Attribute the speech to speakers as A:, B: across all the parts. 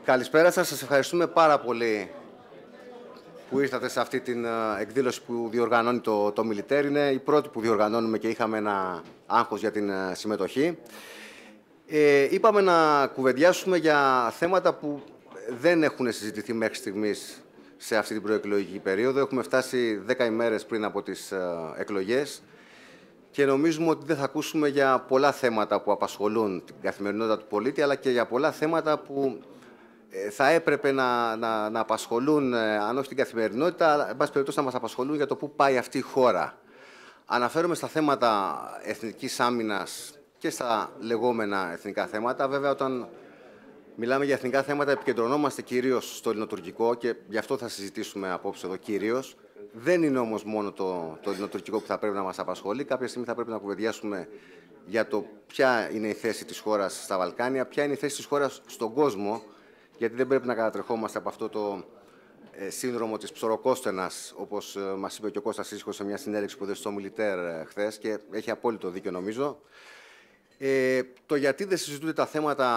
A: Καλησπέρα σας. Σας ευχαριστούμε πάρα πολύ που ήρθατε σε αυτή την εκδήλωση που διοργανώνει το Μιλιτέρ. Είναι η πρώτη που διοργανώνουμε και είχαμε ένα άγχος για την συμμετοχή. Είπαμε να κουβεντιάσουμε για θέματα που δεν έχουν συζητηθεί μέχρι στιγμής σε αυτή την προεκλογική περίοδο. Έχουμε φτάσει 10 ημέρες πριν από τις εκλογές και νομίζουμε ότι δεν θα ακούσουμε για πολλά θέματα που απασχολούν την καθημερινότητα του πολίτη, αλλά και για πολλά θέματα που θα έπρεπε να απασχολούν, αν όχι την καθημερινότητα, αλλά εν πάση περιπτώσει να μας απασχολούν για το πού πάει αυτή η χώρα. Αναφέρομαι στα θέματα εθνικής άμυνας και στα λεγόμενα εθνικά θέματα. Βέβαια, όταν μιλάμε για εθνικά θέματα, επικεντρωνόμαστε κυρίως στο ελληνοτουρκικό και γι' αυτό θα συζητήσουμε απόψε εδώ κυρίως. Δεν είναι όμως μόνο το ελληνοτουρκικό που θα πρέπει να μας απασχολεί. Κάποια στιγμή θα πρέπει να κουβεντιάσουμε για το ποια είναι η θέση της χώρας στα Βαλκάνια, ποια είναι η θέση της χώρας στον κόσμο, γιατί δεν πρέπει να κατατρεχόμαστε από αυτό το σύνδρομο της ψωροκόστενας, όπως μας είπε και ο Κώστας Ίσχος σε μια συνέντευξη που έδωσε στο Μιλιτέρ χθες, και έχει απόλυτο δίκιο νομίζω. Το γιατί δεν συζητούνται τα θέματα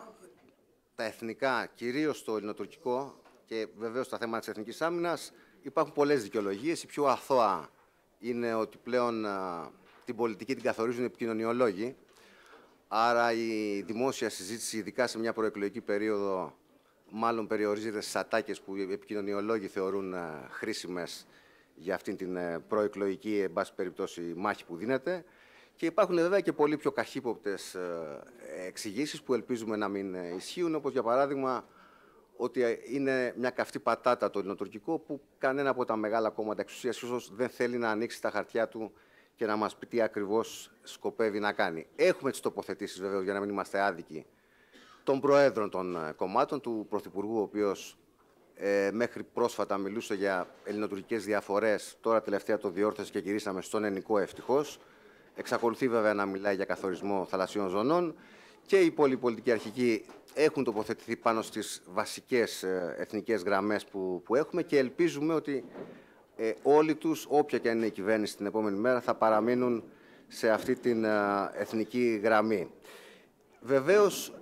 A: τα εθνικά, κυρίως το ελληνοτουρκικό και βεβαίως τα θέματα της εθνικής άμυνας, υπάρχουν πολλές δικαιολογίες. Η πιο αθώα είναι ότι πλέον την πολιτική την καθορίζουν οι επικοινωνιολόγοι. Άρα η δημόσια συζήτηση, ειδικά σε μια προεκλογική περίοδο, μάλλον περιορίζεται στις ατάκες που οι επικοινωνιολόγοι θεωρούν χρήσιμες για αυτήν την προεκλογική, εν πάση περιπτώσει, μάχη που δίνεται. Και υπάρχουν βέβαια και πολύ πιο καχύποπτες εξηγήσεις που ελπίζουμε να μην ισχύουν, όπως για παράδειγμα ότι είναι μια καυτή πατάτα το ελληνοτουρκικό που κανένα από τα μεγάλα κόμματα εξουσίας ίσως δεν θέλει να ανοίξει τα χαρτιά του και να μας πει τι ακριβώς σκοπεύει να κάνει. Έχουμε τις τοποθετήσεις βεβαίως, για να μην είμαστε άδικοι, των προέδρων των κομμάτων, του Πρωθυπουργού, ο οποίος μέχρι πρόσφατα μιλούσε για ελληνοτουρκικές διαφορές, τώρα τελευταία το διόρθωσε και γυρίσαμε στον ελληνικό ευτυχώς. Εξακολουθεί βέβαια να μιλάει για καθορισμό θαλασσιών ζωνών και οι πολυπολιτικοί αρχικοί έχουν τοποθετηθεί πάνω στις βασικές εθνικές γραμμές που έχουμε και ελπίζουμε ότι όλοι τους, όποια και αν είναι η κυβέρνηση την επόμενη μέρα, θα παραμείνουν σε αυτή την εθνική γραμμή. Βεβαίως,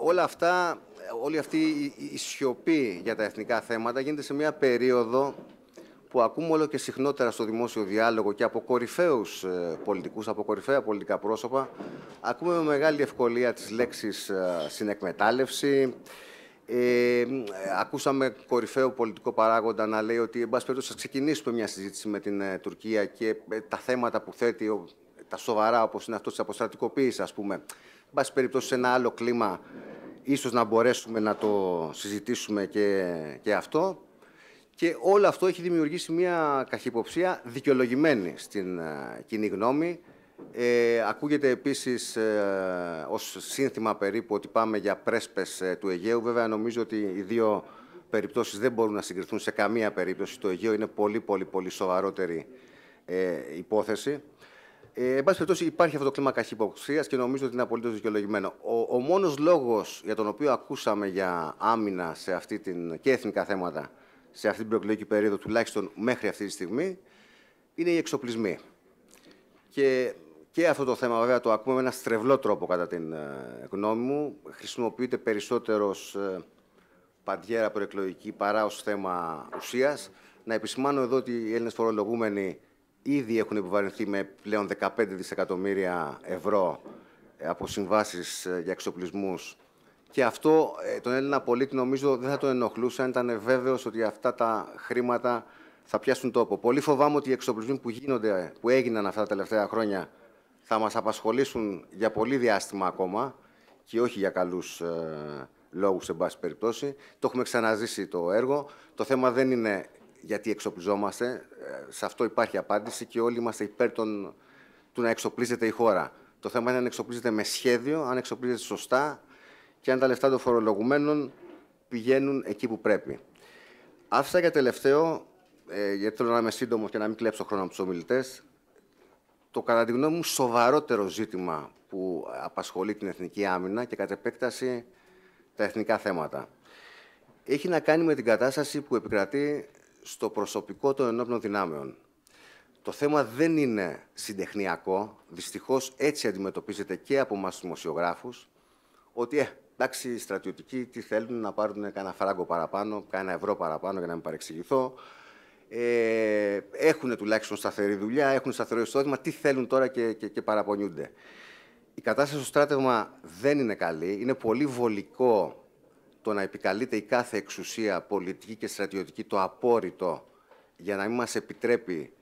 A: όλη αυτή η σιωπή για τα εθνικά θέματα γίνεται σε μια περίοδο που ακούμε όλο και συχνότερα στο δημόσιο διάλογο και από κορυφαίους πολιτικούς, από κορυφαία πολιτικά πρόσωπα, ακούμε με μεγάλη ευκολία τις λέξεις συνεκμετάλλευση. Ακούσαμε κορυφαίο πολιτικό παράγοντα να λέει ότι, εν πάση περιπτώσει, θα ξεκινήσουμε μια συζήτηση με την Τουρκία και τα θέματα που θέτει, τα σοβαρά, όπως είναι αυτό της αποστρατικοποίησης, ας πούμε, εν πάση περιπτώσει, σε ένα άλλο κλίμα, ίσως να μπορέσουμε να το συζητήσουμε και αυτό. Και όλο αυτό έχει δημιουργήσει μια καχυποψία δικαιολογημένη στην κοινή γνώμη. Ακούγεται επίσης ως σύνθημα περίπου ότι πάμε για πρέσπες του Αιγαίου. Βέβαια, νομίζω ότι οι δύο περιπτώσεις δεν μπορούν να συγκριθούν σε καμία περίπτωση. Το Αιγαίο είναι πολύ σοβαρότερη υπόθεση. Εν πάση περιπτώσει, υπάρχει αυτό το κλίμα καχυποψίας και νομίζω ότι είναι απολύτως δικαιολογημένο. Ο μόνος λόγος για τον οποίο ακούσαμε για άμυνα σε και εθνικά θέματα σε αυτή την προεκλογική περίοδο, τουλάχιστον μέχρι αυτή τη στιγμή, είναι οι εξοπλισμοί. Και αυτό το θέμα, βέβαια, το ακούμε με ένα στρεβλό τρόπο, κατά την γνώμη μου. Χρησιμοποιείται περισσότερο ως παντιέρα προεκλογική παρά ως θέμα ουσίας. Να επισημάνω εδώ ότι οι Έλληνες φορολογούμενοι ήδη έχουν επιβαρυνθεί με πλέον 15 δισεκατομμύρια ευρώ από συμβάσεις για εξοπλισμούς. Και αυτό τον Έλληνα πολίτη νομίζω δεν θα τον ενοχλούσε αν ήταν βέβαιος ότι αυτά τα χρήματα θα πιάσουν τόπο. Πολύ φοβάμαι ότι οι εξοπλισμοί που έγιναν αυτά τα τελευταία χρόνια θα μας απασχολήσουν για πολύ διάστημα ακόμα και όχι για καλούς λόγους, σε πάση περιπτώσει. Το έχουμε ξαναζήσει το έργο. Το θέμα δεν είναι γιατί εξοπλιζόμαστε. Σε αυτό υπάρχει απάντηση και όλοι είμαστε υπέρ του να εξοπλίζεται η χώρα. Το θέμα είναι αν εξοπλίζεται με σχέδιο, αν εξοπλίζεται σωστά και αν τα λεφτά των φορολογουμένων πηγαίνουν εκεί που πρέπει. Άφησα για τελευταίο, γιατί θέλω να είμαι σύντομος και να μην κλέψω χρόνο από τους ομιλητές, το κατά τη γνώμη μου σοβαρότερο ζήτημα που απασχολεί την εθνική άμυνα και κατ' επέκταση τα εθνικά θέματα. Έχει να κάνει με την κατάσταση που επικρατεί στο προσωπικό των ενόπλων δυνάμεων. Το θέμα δεν είναι συντεχνιακό, δυστυχώς έτσι αντιμετωπίζεται και από εμάς τους δημοσιογράφους, ότι εντάξει, οι στρατιωτικοί τι θέλουν, να πάρουν κάνα φράγκο παραπάνω, κάνα ευρώ παραπάνω, για να μην παρεξηγηθώ. Έχουν τουλάχιστον σταθερή δουλειά, έχουν σταθερό εισόδημα. Τι θέλουν τώρα και παραπονιούνται. Η κατάσταση στο στράτευμα δεν είναι καλή. Είναι πολύ βολικό το να επικαλείται η κάθε εξουσία, πολιτική και στρατιωτική, το απόρριτο, για να μην μας επιτρέπει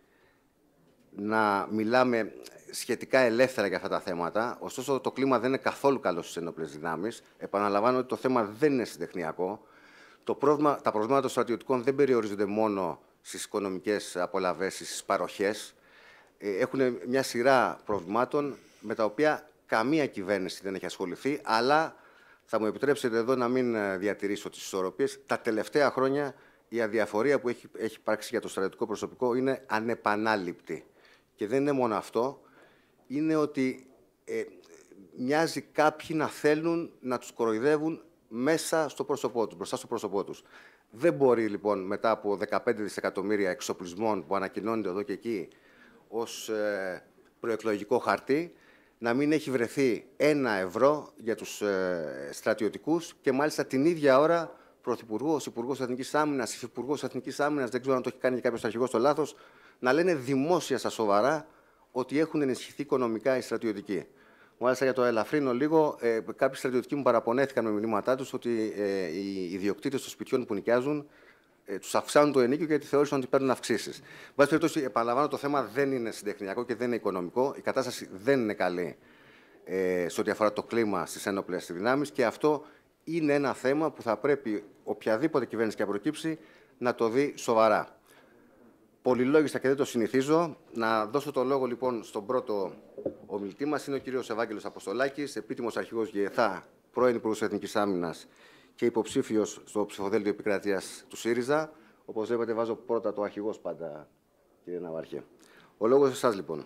A: να μιλάμε σχετικά ελεύθερα για αυτά τα θέματα. Ωστόσο, το κλίμα δεν είναι καθόλου καλό στις ενόπλες δυνάμεις. Επαναλαμβάνω ότι το θέμα δεν είναι συντεχνιακό. Τα προβλήματα των στρατιωτικών δεν περιορίζονται μόνο στις οικονομικές απολαβές, στις παροχές. Έχουν μια σειρά προβλημάτων με τα οποία καμία κυβέρνηση δεν έχει ασχοληθεί, αλλά θα μου επιτρέψετε εδώ να μην διατηρήσω τις ισορροπίες. Τα τελευταία χρόνια η αδιαφορία που έχει υπάρξει για το στρατιωτικό προσωπικό είναι ανεπανάληπτη. Και δεν είναι μόνο αυτό, είναι ότι μοιάζει κάποιοι να θέλουν να τους κοροϊδεύουν μέσα στο πρόσωπό τους, μπροστά στο πρόσωπό τους. Δεν μπορεί λοιπόν μετά από 15 δισεκατομμύρια εξοπλισμών που ανακοινώνται εδώ και εκεί ως προεκλογικό χαρτί, να μην έχει βρεθεί 1 ευρώ για τους στρατιωτικούς και μάλιστα την ίδια ώρα Πρωθυπουργός, Υπουργός Εθνικής Άμυνας, Υφυπουργός Εθνικής Άμυνας, δεν ξέρω αν το έχει κάνει και κάποιος αρχηγός το λάθος, να λένε δημόσια στα σοβαρά ότι έχουν ενισχυθεί οικονομικά οι στρατιωτικοί. Μάλιστα για το ελαφρύνω λίγο, κάποιοι στρατιωτικοί μου παραπονέθηκαν με μηνύματά τους ότι οι ιδιοκτήτες των σπιτιών που νοικιάζουν τους αυξάνουν το ενοίκιο γιατί θεώρησαν ότι παίρνουν αυξήσεις. Εν πάση περιπτώσει, επαναλαμβάνω, το θέμα δεν είναι συντεχνιακό και δεν είναι οικονομικό. Η κατάσταση δεν είναι καλή σε ό,τι αφορά το κλίμα στις ένοπλες δυνάμεις και αυτό είναι ένα θέμα που θα πρέπει οποιαδήποτε κυβέρνηση και προκύψει να το δει σοβαρά. Πολυλόγιστα και δεν το συνηθίζω. Να δώσω το λόγο λοιπόν στον πρώτο ομιλητή μας. Είναι ο κύριος Ευάγγελος Αποστολάκης, επίτιμος αρχηγός ΓΕΘΑ, πρώην Υπουργός Εθνικής Άμυνας και υποψήφιος στο ψηφοδέλτιο επικρατείας του ΣΥΡΙΖΑ. Όπως βλέπετε, βάζω πρώτα το αρχηγός πάντα, κύριε Ναυάρχε. Ο λόγος σε εσάς λοιπόν.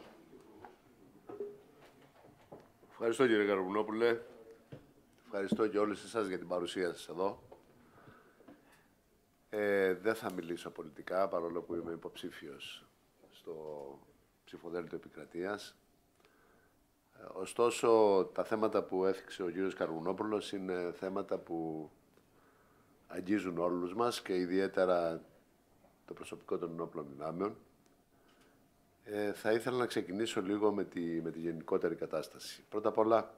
B: Ευχαριστώ, κύριε Καρπουνόπουλε. Ευχαριστώ και όλους εσάς για την παρουσία σας εδώ. Δεν θα μιλήσω πολιτικά, παρόλο που είμαι υποψήφιος στο ψηφοδέλτιο επικρατείας. Ωστόσο, τα θέματα που έθιξε ο κύριος Καρπουνόπουλος είναι θέματα που αγγίζουν όλους μας και ιδιαίτερα το προσωπικό των ενόπλων δυνάμεων. Θα ήθελα να ξεκινήσω λίγο με τη γενικότερη κατάσταση. Πρώτα απ' όλα,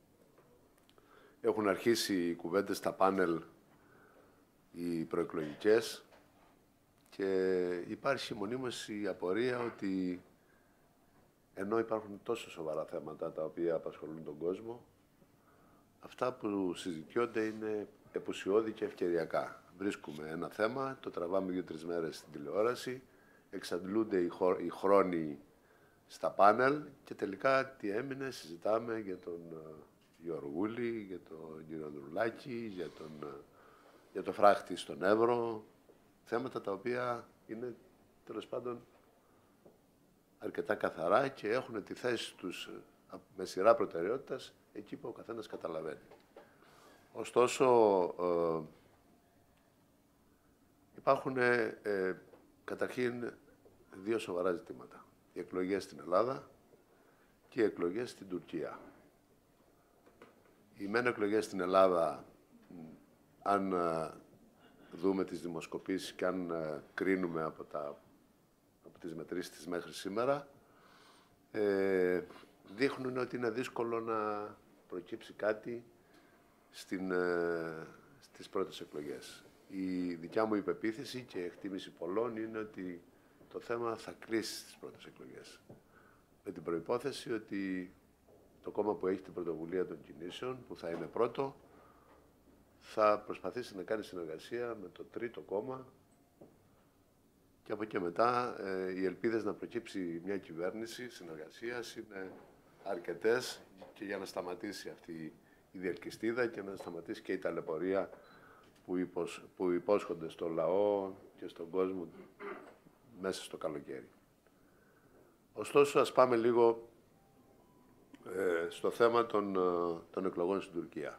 B: έχουν αρχίσει οι κουβέντες στα πάνελ οι προεκλογικές και υπάρχει μονίμως η απορία ότι ενώ υπάρχουν τόσο σοβαρά θέματα τα οποία απασχολούν τον κόσμο, αυτά που συζητιόνται είναι επουσιώδη και ευκαιριακά. Βρίσκουμε ένα θέμα, το τραβάμε 2-3 μέρες στην τηλεόραση, εξαντλούνται οι χρόνοι στα πάνελ και τελικά τι έμεινε, συζητάμε για τον Γεωργούλη, για τον κύριο Ανδρουλάκη, για το φράχτη στον Εύρο, θέματα τα οποία είναι τέλος πάντων αρκετά καθαρά και έχουν τη θέση τους με σειρά προτεραιότητας εκεί που ο καθένας καταλαβαίνει. Ωστόσο, υπάρχουν καταρχήν 2 σοβαρά ζητήματα. Οι εκλογές στην Ελλάδα και οι εκλογές στην Τουρκία. Οι μεν εκλογές στην Ελλάδα, αν δούμε τις δημοσκοπήσεις και αν κρίνουμε από τις μετρήσεις της μέχρι σήμερα, δείχνουν ότι είναι δύσκολο να προκύψει κάτι στις πρώτες εκλογές. Η δικιά μου υπεποίθηση και εκτίμηση πολλών είναι ότι το θέμα θα κλείσει στις πρώτες εκλογές. Με την προϋπόθεση ότι το κόμμα που έχει την πρωτοβουλία των κινήσεων, που θα είναι πρώτο, θα προσπαθήσει να κάνει συνεργασία με το τρίτο κόμμα και από εκεί μετά οι ελπίδες να προκύψει μια κυβέρνηση συνεργασίας είναι αρκετές και για να σταματήσει αυτή η διελκυστίδα και να σταματήσει και η ταλαιπωρία που υπόσχονται στο λαό και στον κόσμο μέσα στο καλοκαίρι. Ωστόσο, ας πάμε λίγο στο θέμα των εκλογών στην Τουρκία.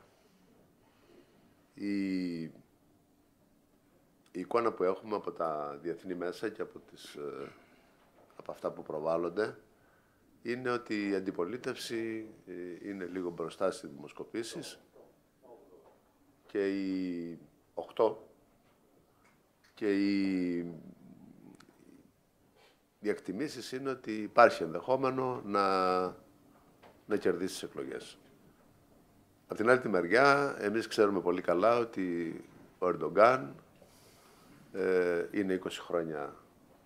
B: Η εικόνα που έχουμε από τα διεθνή μέσα και από αυτά που προβάλλονται είναι ότι η αντιπολίτευση είναι λίγο μπροστά στις δημοσκοπήσεις και οι 8 και οι εκτιμήσεις είναι ότι υπάρχει ενδεχόμενο να κερδίσει τις εκλογές. Από την άλλη τη μεριά, εμείς ξέρουμε πολύ καλά ότι ο Ερντογκάν είναι 20 χρόνια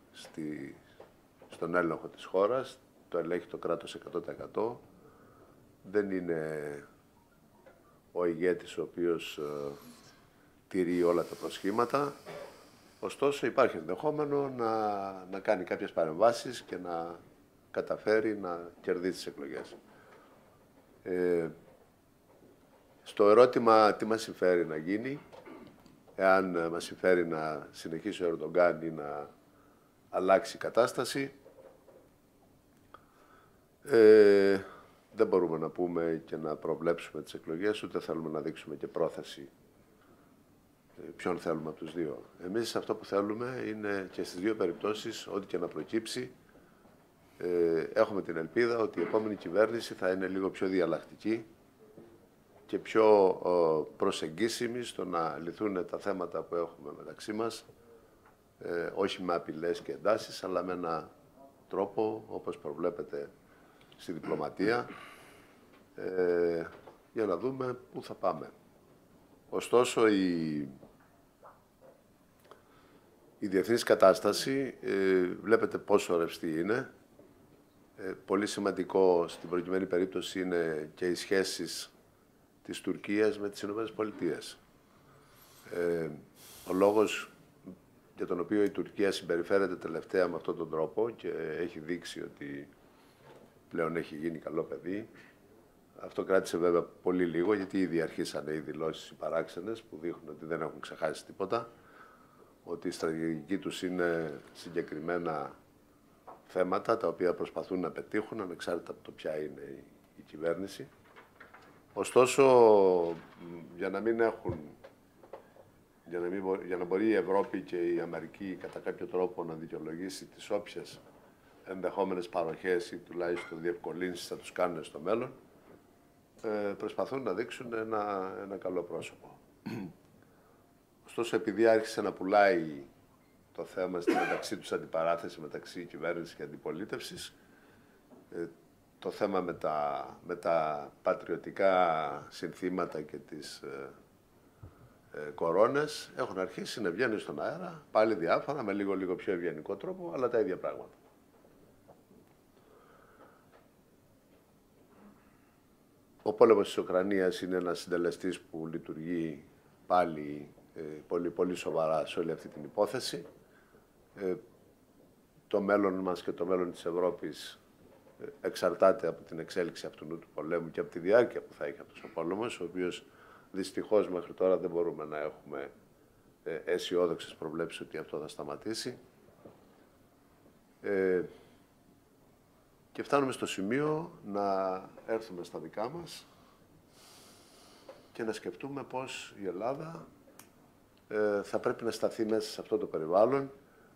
B: στον έλεγχο της χώρας, το ελέγχει το κράτος 100%. Δεν είναι ο ηγέτης ο οποίος τηρεί όλα τα προσχήματα. Ωστόσο υπάρχει ενδεχόμενο να κάνει κάποιες παρεμβάσεις και να καταφέρει να κερδίσει τις εκλογές. Στο ερώτημα τι μας συμφέρει να γίνει, εάν μας συμφέρει να συνεχίσει ο Ερντογκάν ή να αλλάξει η κατάσταση, δεν μπορούμε να πούμε και να προβλέψουμε τις εκλογές, ούτε θέλουμε να δείξουμε και πρόθεση ποιον θέλουμε από τους δύο. Εμείς αυτό που θέλουμε είναι και στις δύο περιπτώσεις, ό,τι και να προκύψει, έχουμε την ελπίδα ότι η επόμενη κυβέρνηση θα είναι λίγο πιο διαλλακτική και πιο προσεγγίσιμη στο να λυθούν τα θέματα που έχουμε μεταξύ μας, όχι με απειλές και εντάσεις, αλλά με έναν τρόπο, όπως προβλέπετε, στη διπλωματία, για να δούμε πού θα πάμε. Ωστόσο, η διεθνής κατάσταση, βλέπετε πόσο ρευστή είναι. Πολύ σημαντικό στην προκειμένη περίπτωση είναι και οι σχέσεις της Τουρκίας με τις Ηνωμένες Πολιτείες. Ο λόγος για τον οποίο η Τουρκία συμπεριφέρεται τελευταία με αυτόν τον τρόπο και έχει δείξει ότι πλέον έχει γίνει καλό παιδί, αυτό κράτησε βέβαια πολύ λίγο, γιατί ήδη αρχίσανε οι δηλώσεις οι παράξενες που δείχνουν ότι δεν έχουν ξεχάσει τίποτα, ότι η στρατηγική τους είναι συγκεκριμένα θέματα τα οποία προσπαθούν να πετύχουν ανεξάρτητα από το ποια είναι η κυβέρνηση. Ωστόσο, για να μπορεί η Ευρώπη και η Αμερική κατά κάποιο τρόπο να δικαιολογήσει τις όποιες ενδεχόμενες παροχές ή τουλάχιστον διευκολύνσεις θα τους κάνουν στο μέλλον, προσπαθούν να δείξουν ένα καλό πρόσωπο. Ωστόσο, επειδή άρχισε να πουλάει το θέμα στη μεταξύ τους αντιπαράθεση μεταξύ κυβέρνησης και αντιπολίτευσης, το θέμα με τα πατριωτικά συνθήματα και τις κορώνες έχουν αρχίσει να βγαίνουν στον αέρα, πάλι διάφορα, με λίγο πιο ευγενικό τρόπο, αλλά τα ίδια πράγματα. Ο πόλεμος της Ουκρανίας είναι ένας συντελεστής που λειτουργεί πάλι πολύ σοβαρά σε όλη αυτή την υπόθεση. Το μέλλον μας και το μέλλον της Ευρώπης εξαρτάται από την εξέλιξη αυτού του πολέμου και από τη διάρκεια που θα έχει αυτός ο πόλεμος, ο οποίος δυστυχώς μέχρι τώρα δεν μπορούμε να έχουμε αισιόδοξες προβλέψεις ότι αυτό θα σταματήσει. Και φτάνουμε στο σημείο να έρθουμε στα δικά μας και να σκεφτούμε πώς η Ελλάδα θα πρέπει να σταθεί μέσα σε αυτό το περιβάλλον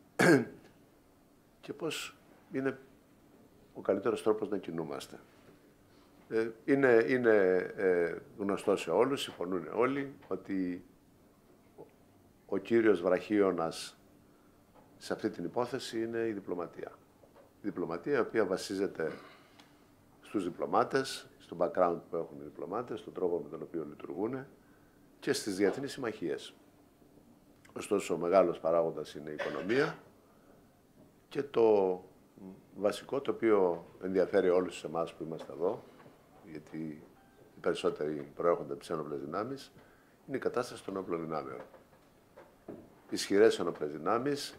B: και πώς είναι ο καλύτερος τρόπος να κινούμαστε. Είναι γνωστό σε όλους, συμφωνούν όλοι, ότι ο κύριος βραχίωνας σε αυτή την υπόθεση είναι η διπλωματία. Η διπλωματία, η οποία βασίζεται στους διπλωμάτες, στο background που έχουν οι διπλωμάτες, στον τρόπο με τον οποίο λειτουργούν και στις διεθνείς συμμαχίες. Ωστόσο, ο μεγάλος παράγοντας είναι η οικονομία και το βασικό, το οποίο ενδιαφέρει όλους εμάς που είμαστε εδώ, γιατί οι περισσότεροι προέρχονται από τις ένοπλες δυνάμεις, είναι η κατάσταση των ένοπλων δυνάμεων. Ισχυρές ένοπλες δυνάμεις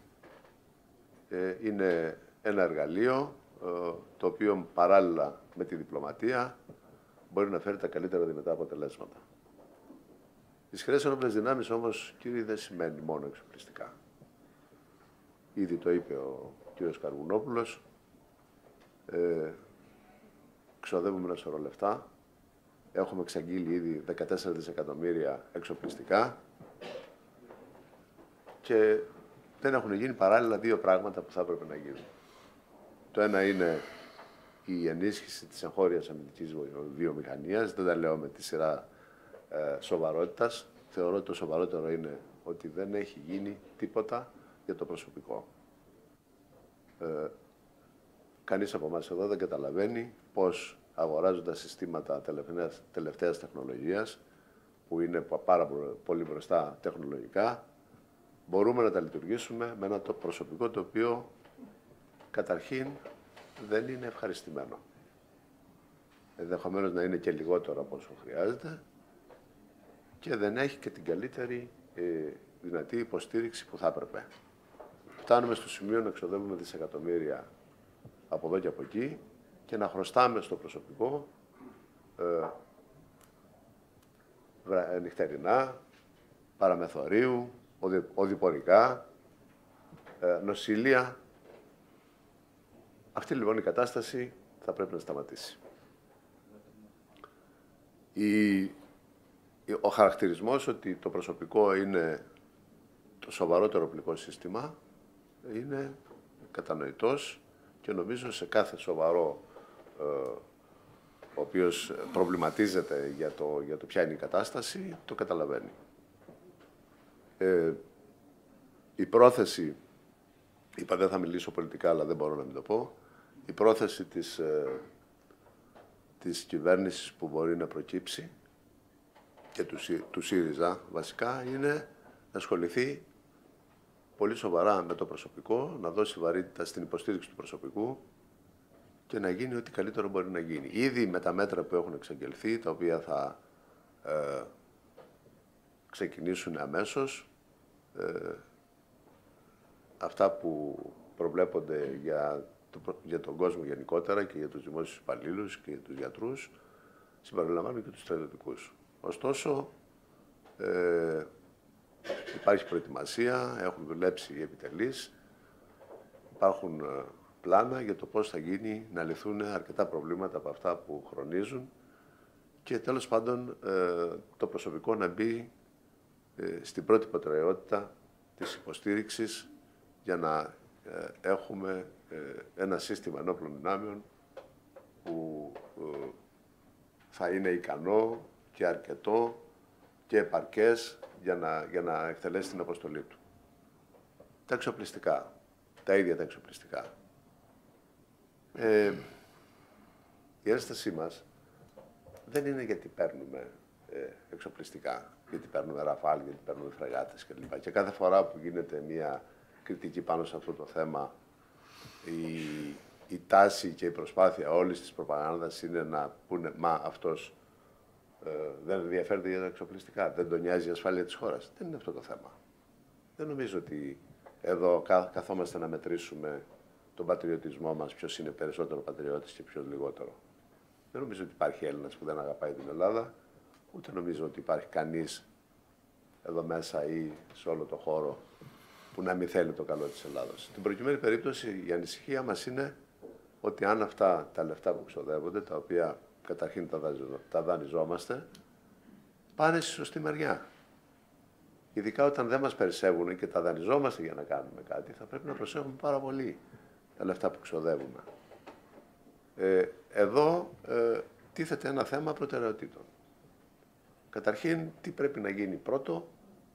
B: είναι ένα εργαλείο το οποίο παράλληλα με τη διπλωματία μπορεί να φέρει τα καλύτερα δυνατά αποτελέσματα. Ισχυρές ένοπλες δυνάμεις όμως, κύριοι, δεν σημαίνει μόνο εξοπλιστικά. Ήδη το είπε ο κύριος Καργουνόπουλος, ξοδεύουμε ένα σωρό λεφτά, έχουμε εξαγγείλει ήδη 14 δισεκατομμύρια εξοπλιστικά και δεν έχουν γίνει παράλληλα δύο πράγματα που θα έπρεπε να γίνουν. Το ένα είναι η ενίσχυση της εγχώριας αμυντικής βιομηχανίας, δεν τα λέω με τη σειρά σοβαρότητας. θεωρώ ότι το σοβαρότερο είναι ότι δεν έχει γίνει τίποτα για το προσωπικό. Κανείς από εμάς εδώ δεν καταλαβαίνει πώς αγοράζοντας συστήματα τελευταίας τεχνολογίας, που είναι πάρα πολύ μπροστά τεχνολογικά, μπορούμε να τα λειτουργήσουμε με ένα προσωπικό το οποίο καταρχήν δεν είναι ευχαριστημένο. Ενδεχομένως να είναι και λιγότερο από όσο χρειάζεται και δεν έχει και την καλύτερη δυνατή υποστήριξη που θα έπρεπε. Φτάνουμε στο σημείο να εξοδεύουμε δισεκατομμύρια από εδώ και από εκεί και να χρωστάμε στο προσωπικό νυχτερινά, παραμεθορίου, οδηπορικά, νοσηλεία. Αυτή λοιπόν η κατάσταση θα πρέπει να σταματήσει. Ο χαρακτηρισμός ότι το προσωπικό είναι το σοβαρότερο οπλικό σύστημα είναι κατανοητός και νομίζω σε κάθε σοβαρό ο οποίος προβληματίζεται για το ποια είναι η κατάσταση, το καταλαβαίνει. Η πρόθεση, είπα δεν θα μιλήσω πολιτικά αλλά δεν μπορώ να μην το πω, η πρόθεση της κυβέρνησης που μπορεί να προκύψει και του ΣΥΡΙΖΑ βασικά είναι να ασχοληθεί πολύ σοβαρά με το προσωπικό, να δώσει βαρύτητα στην υποστήριξη του προσωπικού και να γίνει ό,τι καλύτερο μπορεί να γίνει. Ήδη με τα μέτρα που έχουν εξαγγελθεί, τα οποία θα ξεκινήσουν αμέσως, αυτά που προβλέπονται για τον κόσμο γενικότερα και για τους δημόσιους υπαλλήλους και για τους γιατρούς, συμπεριλαμβάνουν και τους στρατιωτικούς. Ωστόσο, υπάρχει προετοιμασία, έχουν δουλέψει οι επιτελείς, υπάρχουν πλάνα για το πώς θα γίνει να λυθούν αρκετά προβλήματα από αυτά που χρονίζουν και τέλος πάντων το προσωπικό να μπει στην πρώτη προτεραιότητα της υποστήριξης για να έχουμε ένα σύστημα ενόπλων δυνάμεων που θα είναι ικανό και αρκετό και επαρκές για να εκτελέσει την αποστολή του. Τα εξοπλιστικά, τα ίδια τα εξοπλιστικά. Η ένστασή μας δεν είναι γιατί παίρνουμε εξοπλιστικά, γιατί παίρνουμε ραφάλ, γιατί παίρνουμε φρεγάτες κλπ. Και κάθε φορά που γίνεται μια κριτική πάνω σε αυτό το θέμα, η τάση και η προσπάθεια όλης της προπαγάνδας είναι να πούνε «Μα αυτός δεν ενδιαφέρεται για τα εξοπλιστικά, δεν τον νοιάζει η ασφάλεια της χώρας». Δεν είναι αυτό το θέμα. Δεν νομίζω ότι εδώ καθόμαστε να μετρήσουμε τον πατριωτισμό μας, ποιος είναι περισσότερο πατριώτης και ποιος λιγότερο. Δεν νομίζω ότι υπάρχει Έλληνας που δεν αγαπάει την Ελλάδα, ούτε νομίζω ότι υπάρχει κανείς εδώ μέσα ή σε όλο το χώρο που να μην θέλει το καλό της Ελλάδος. Στην προκειμένη περίπτωση η ανησυχία μας είναι ότι αν αυτά τα λεφτά που ξοδεύονται, τα οποία καταρχήν τα δανειζόμαστε, πάνε στη σωστή μεριά. Ειδικά όταν δεν μας περισσεύουν και τα δανειζόμαστε για να κάνουμε κάτι, θα πρέπει να προσέχουμε πάρα πολύ τα λεφτά που ξοδεύουμε. Εδώ τίθεται ένα θέμα προτεραιοτήτων. Καταρχήν, τι πρέπει να γίνει πρώτο,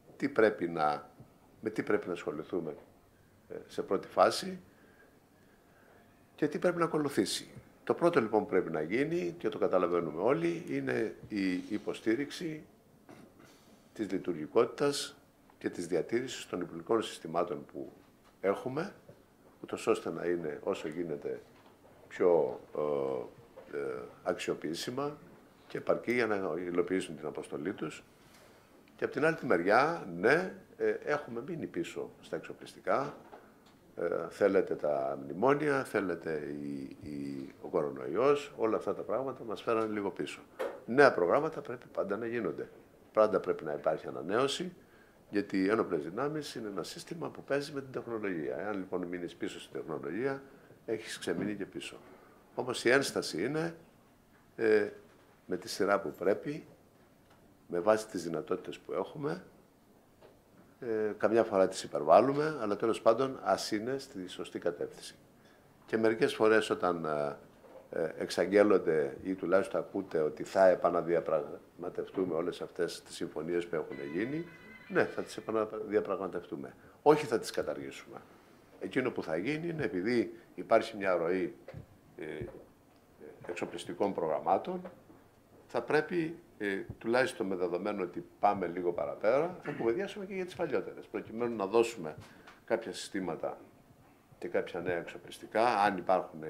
B: με τι πρέπει να ασχοληθούμε σε πρώτη φάση και τι πρέπει να ακολουθήσει. Το πρώτο λοιπόν που πρέπει να γίνει, και το καταλαβαίνουμε όλοι, είναι η υποστήριξη της λειτουργικότητας και της διατήρησης των υπουργικών συστημάτων που έχουμε, ούτως ώστε να είναι όσο γίνεται πιο αξιοποιήσιμα και επαρκή για να υλοποιήσουν την αποστολή τους. Και από την άλλη τη μεριά, ναι, έχουμε μείνει πίσω στα εξοπλιστικά. Θέλετε τα μνημόνια, θέλετε ο κορονοϊός, όλα αυτά τα πράγματα μας φέρανε λίγο πίσω. Νέα προγράμματα πρέπει πάντα να γίνονται. Πάντα πρέπει να υπάρχει ανανέωση, γιατί οι ένοπλες δυνάμεις είναι ένα σύστημα που παίζει με την τεχνολογία. Εάν λοιπόν μείνεις πίσω στην τεχνολογία, έχεις ξεμείνει και πίσω. Όμως η ένσταση είναι με τη σειρά που πρέπει, με βάση τις δυνατότητες που έχουμε, καμιά φορά τις υπερβάλλουμε, αλλά τέλος πάντων ας είναι στη σωστή κατεύθυνση. Και μερικές φορές όταν εξαγγέλλονται ή τουλάχιστον ακούτε ότι θα επαναδιαπραγματευτούμε όλες αυτές τις συμφωνίες που έχουν γίνει, ναι, θα τις επαναδιαπραγματευτούμε. Όχι θα τις καταργήσουμε. Εκείνο που θα γίνει είναι, επειδή υπάρχει μια ροή εξοπλιστικών προγραμμάτων, θα πρέπει, τουλάχιστον με δεδομένο ότι πάμε λίγο παραπέρα, θα κουβεντιάσουμε και για τις παλιότερες, προκειμένου να δώσουμε κάποια συστήματα και κάποια νέα εξοπλιστικά, αν υπάρχουν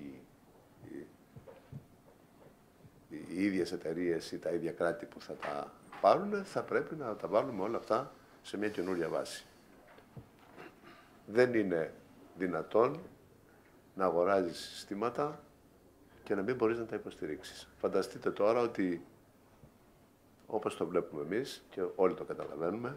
B: οι ίδιες εταιρείες ή τα ίδια κράτη που θα τα πάρουν, θα πρέπει να τα βάλουμε όλα αυτά σε μια καινούρια βάση. Δεν είναι δυνατόν να αγοράζεις συστήματα και να μην μπορείς να τα υποστηρίξεις. Φανταστείτε τώρα ότι, όπως το βλέπουμε εμείς και όλοι το καταλαβαίνουμε,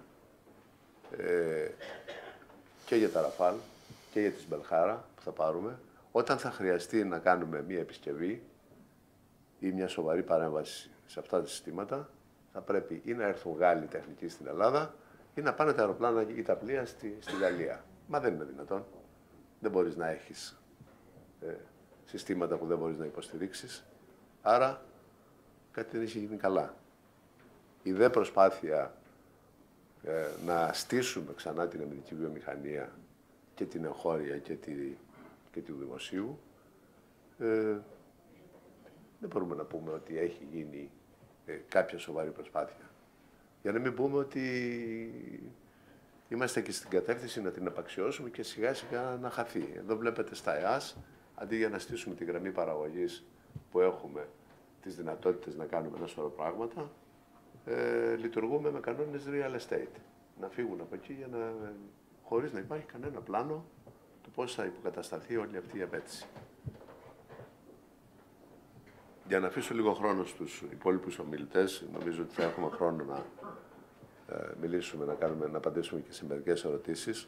B: και για τα Ραφάλ και για τη Μπελχάρα που θα πάρουμε, όταν θα χρειαστεί να κάνουμε μία επισκευή ή μια σοβαρή παρέμβαση σε αυτά τα συστήματα, θα πρέπει ή να έρθουν Γάλλοι τεχνικοί στην Ελλάδα ή να πάνε τα αεροπλάνα ή τα πλοία στη Γαλλία. Μα δεν είναι δυνατόν. Δεν μπορείς να έχεις συστήματα που δεν μπορείς να υποστηρίξεις. Άρα κάτι δεν έχει γίνει καλά. Η δε προσπάθεια να στήσουμε ξανά την αμυντική βιομηχανία και την εγχώρια και του δημοσίου, δεν μπορούμε να πούμε ότι έχει γίνει κάποια σοβαρή προσπάθεια. Για να μην πούμε ότι είμαστε και στην κατεύθυνση να την απαξιώσουμε και σιγά σιγά να χαθεί. Εδώ βλέπετε στα ΕΑΣ, αντί για να στήσουμε τη γραμμή παραγωγής που έχουμε τις δυνατότητες να κάνουμε ένα σωρό πράγματα, λειτουργούμε με κανόνες real estate. Να φύγουν από εκεί χωρίς να υπάρχει κανένα πλάνο του πώς θα υποκατασταθεί όλη αυτή η απέτηση. Για να αφήσω λίγο χρόνο στους υπόλοιπους ομιλητές, νομίζω ότι θα έχουμε χρόνο να μιλήσουμε, να απαντήσουμε και σε μερικές ερωτήσεις.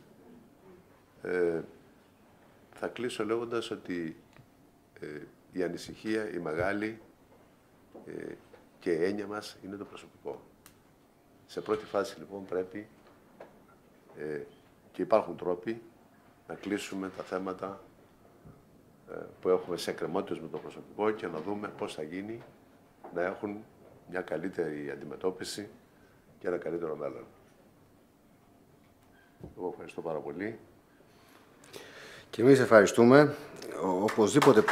B: Θα κλείσω λέγοντας ότι η ανησυχία, η μεγάλη και η έννοια μας είναι το προσωπικό. Σε πρώτη φάση λοιπόν πρέπει και υπάρχουν τρόποι να κλείσουμε τα θέματα που έχουμε σε εκκρεμότητες με το προσωπικό και να δούμε πώς θα γίνει να έχουν μια καλύτερη αντιμετώπιση και ένα καλύτερο μέλλον. Εγώ ευχαριστώ πάρα πολύ.
A: Και εμείς ευχαριστούμε. Οπωσδήποτε...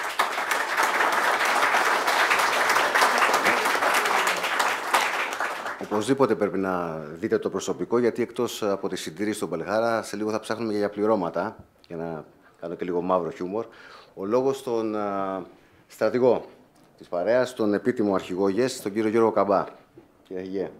A: Οπωσδήποτε πρέπει να δείτε το προσωπικό, γιατί εκτός από τη συντήρηση στον Μπελχάρα, σε λίγο θα ψάχνουμε και για πληρώματα, για να κάνω και λίγο μαύρο χιούμορ. Ο λόγος στον στρατηγό της παρέας, τον επίτιμο αρχηγό ΓΕΣ, τον κύριο Γιώργο Καμπά. Κύριε Αρχηγέ.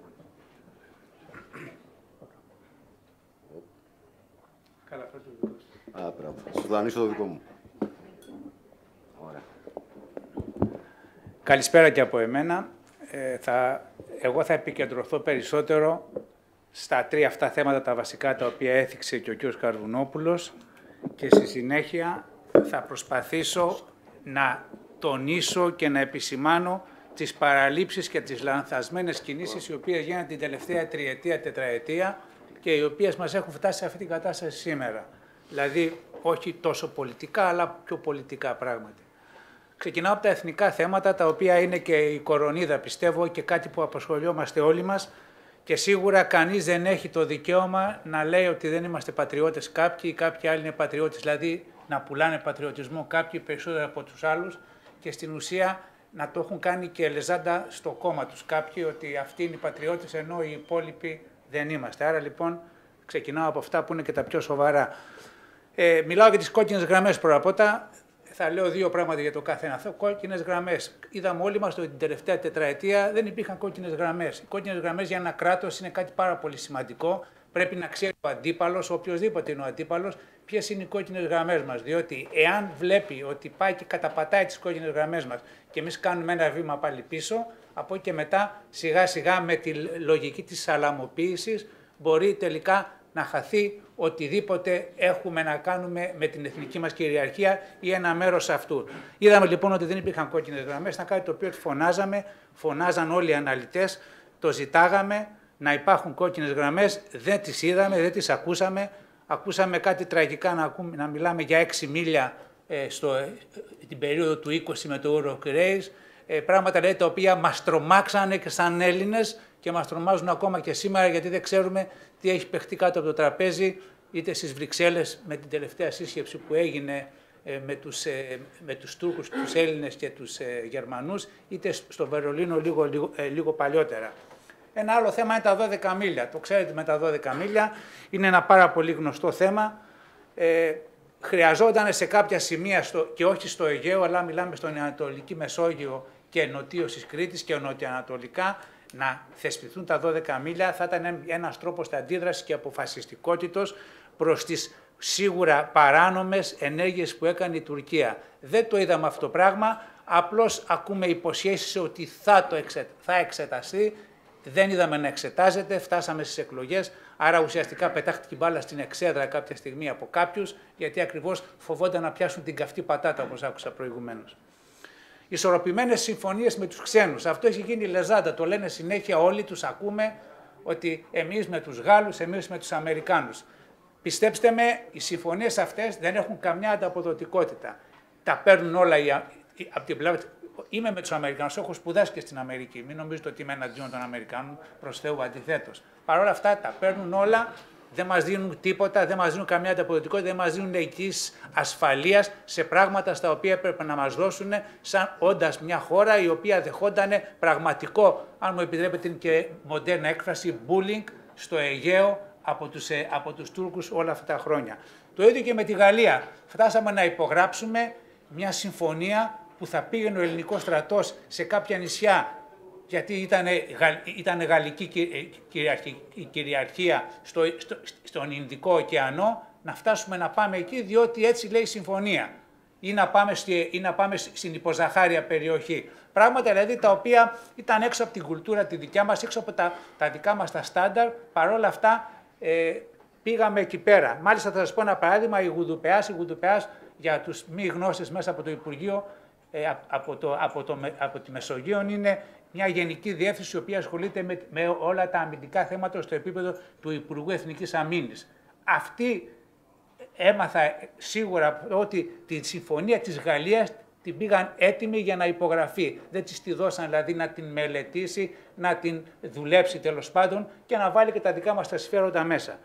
C: Καλά, φέρτε το δικό σας.
A: Α, μπράβο. Θα σου δανείσω το δικό μου. Ωραία.
C: Καλησπέρα και από εμένα. Εγώ θα επικεντρωθώ περισσότερο στα τρία αυτά θέματα τα βασικά τα οποία έθιξε και ο κ. Καρβουνόπουλος και στη συνέχεια θα προσπαθήσω να τονίσω και να επισημάνω τις παραλήψεις και τις λανθασμένες κινήσεις οι οποίες γίνανε την τελευταία τριετία, τετραετία και οι οποίες μας έχουν φτάσει σε αυτή την κατάσταση σήμερα. Δηλαδή όχι τόσο πολιτικά αλλά πιο πολιτικά πράγματα. Ξεκινάω από τα εθνικά θέματα, τα οποία είναι και η κορονίδα, πιστεύω, και κάτι που απασχολιόμαστε όλοι μας και σίγουρα κανείς δεν έχει το δικαίωμα να λέει ότι δεν είμαστε πατριώτες κάποιοι ή κάποιοι άλλοι είναι πατριώτες, δηλαδή να πουλάνε πατριωτισμό κάποιοι περισσότερο από τους άλλους και στην ουσία να το έχουν κάνει και λεζάντα στο κόμμα τους κάποιοι ότι αυτοί είναι οι πατριώτες ενώ οι υπόλοιποι δεν είμαστε. Άρα λοιπόν ξεκινάω από αυτά που είναι και τα πιο σοβαρά. Μιλάω για τις κόκκινες γραμμές πρώτα. Θα λέω δύο πράγματα για το κάθε ένα. Κόκκινες γραμμές. Είδαμε όλοι μας ότι την τελευταία τετραετία δεν υπήρχαν κόκκινες γραμμές. Οι κόκκινες γραμμές για ένα κράτος είναι κάτι πάρα πολύ σημαντικό. Πρέπει να ξέρει ο αντίπαλος, οποιοδήποτε είναι ο αντίπαλος, ποιες είναι οι κόκκινες γραμμές μας. Διότι εάν βλέπει ότι πάει και καταπατάει τις κόκκινες γραμμές μας και εμείς κάνουμε ένα βήμα πάλι πίσω, από εκεί και μετά σιγά σιγά με τη λογική της σαλαμοποίησης μπορεί τελικά να χαθεί οτιδήποτε έχουμε να κάνουμε με την εθνική μας κυριαρχία ή ένα μέρος αυτού. Είδαμε λοιπόν ότι δεν υπήρχαν κόκκινες γραμμές, ήταν κάτι το οποίο φωνάζαν όλοι οι αναλυτές, το ζητάγαμε να υπάρχουν κόκκινες γραμμές, δεν τις είδαμε, δεν τις ακούσαμε. Ακούσαμε κάτι τραγικά να μιλάμε για 6 μίλια την περίοδο του 20 με το Euro Craze, πράγματα δηλαδή, τα οποία μας τρομάξανε και σαν Έλληνες και μας τρομάζουν ακόμα και σήμερα, γιατί δεν ξέρουμε τι έχει παιχτεί κάτω από το τραπέζι, είτε στις Βρυξέλλες με την τελευταία σύσκεψη που έγινε με τους Τούρκους, τους Έλληνες και τους Γερμανούς, είτε στο Βερολίνο λίγο παλιότερα. Ένα άλλο θέμα είναι τα 12 μίλια. Το ξέρετε, με τα 12 μίλια είναι ένα πάρα πολύ γνωστό θέμα. Χρειαζόταν σε κάποια σημεία, και όχι στο Αιγαίο, αλλά μιλάμε στον Ανατολική Μεσόγειο και νοτίως της Κρήτης και νοτιοανατολικά, να θεσπιστούν τα 12 μίλια. Θα ήταν ένας τρόπος αντίδρασης και αποφασιστικότητος προς τις σίγουρα παράνομες ενέργειες που έκανε η Τουρκία. Δεν το είδαμε αυτό το πράγμα, απλώς ακούμε υποσχέσεις ότι θα εξεταστεί. Δεν είδαμε να εξετάζεται, φτάσαμε στις εκλογές, άρα ουσιαστικά πετάχτηκε η μπάλα στην εξέδρα κάποια στιγμή από κάποιους, γιατί ακριβώς φοβόνταν να πιάσουν την καυτή πατάτα, όπως άκουσα προηγουμένως. Ισορροπημένες συμφωνίες με τους ξένους. Αυτό έχει γίνει λεζάντα, το λένε συνέχεια όλοι, τους ακούμε, ότι εμείς με τους Γάλλους, εμείς με τους Αμερικάνους. Πιστέψτε με, οι συμφωνίες αυτές δεν έχουν καμιά ανταποδοτικότητα. Τα παίρνουν όλα από την πλευρά. Είμαι με τους Αμερικανούς, έχω σπουδάσει και στην Αμερική. Μην νομίζετε ότι είμαι εναντίον των Αμερικάνων, προς Θεού, αντιθέτως. Παρ' όλα αυτά τα παίρνουν όλα, δεν μας δίνουν τίποτα, δεν μας δίνουν καμία ανταποδοτικότητα, δεν μας δίνουν εγγύηση ασφαλείας σε πράγματα στα οποία έπρεπε να μας δώσουν, σαν όντας μια χώρα η οποία δεχόταν πραγματικό, αν μου επιτρέπετε και μοντέρνα έκφραση, bullying στο Αιγαίο από τους Τούρκους όλα αυτά τα χρόνια. Το ίδιο και με τη Γαλλία. Φτάσαμε να υπογράψουμε μια συμφωνία που θα πήγαινε ο ελληνικός στρατός σε κάποια νησιά, γιατί ήταν γαλλική κυριαρχία στον Ινδικό ωκεανό, να φτάσουμε να πάμε εκεί, διότι έτσι λέει η συμφωνία, ή να πάμε στην υποζαχάρια περιοχή. Πράγματα δηλαδή τα οποία ήταν έξω από την κουλτούρα τη δικιά μας, έξω από τα δικά μας τα στάνταρ, παρόλα αυτά πήγαμε εκεί πέρα. Μάλιστα θα σας πω ένα παράδειγμα, η Γουδουπεάς για τους μη γνώστες μέσα από το Υπουργείο, από τη Μεσογείο, είναι μια γενική διεύθυνση η οποία ασχολείται με όλα τα αμυντικά θέματα στο επίπεδο του Υπουργού Εθνικής Αμήνης. Αυτή έμαθα σίγουρα ότι τη συμφωνία της Γαλλίας την πήγαν έτοιμη για να υπογραφεί. Δεν της τη δώσαν δηλαδή να την μελετήσει, να την δουλέψει τέλος πάντων και να βάλει και τα δικά μας τα συμφέροντα μέσα.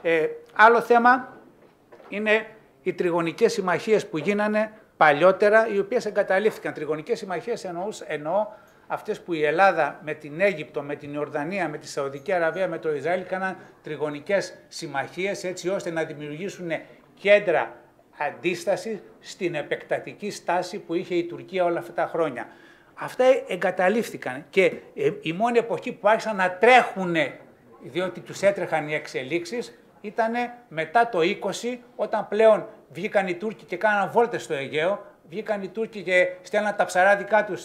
C: Άλλο θέμα είναι οι τριγωνικές συμμαχίες που γίνανε παλιότερα, οι οποίες εγκαταλείφθηκαν. Τριγωνικές συμμαχίες εννοώ αυτές που η Ελλάδα με την Αίγυπτο, με την Ιορδανία, με τη Σαουδική Αραβία, με το Ισραήλ κάναν τριγωνικές συμμαχίες έτσι ώστε να δημιουργήσουν κέντρα αντίσταση στην επεκτατική στάση που είχε η Τουρκία όλα αυτά τα χρόνια. Αυτά εγκαταλείφθηκαν και η μόνη εποχή που άρχισαν να τρέχουν, διότι τους έτρεχαν οι εξελίξεις, ήταν μετά το 20, όταν πλέον βγήκαν οι Τούρκοι και κάναν βόλτες στο Αιγαίο, βγήκαν οι Τούρκοι και στέλναν τα ψαράδικά τους,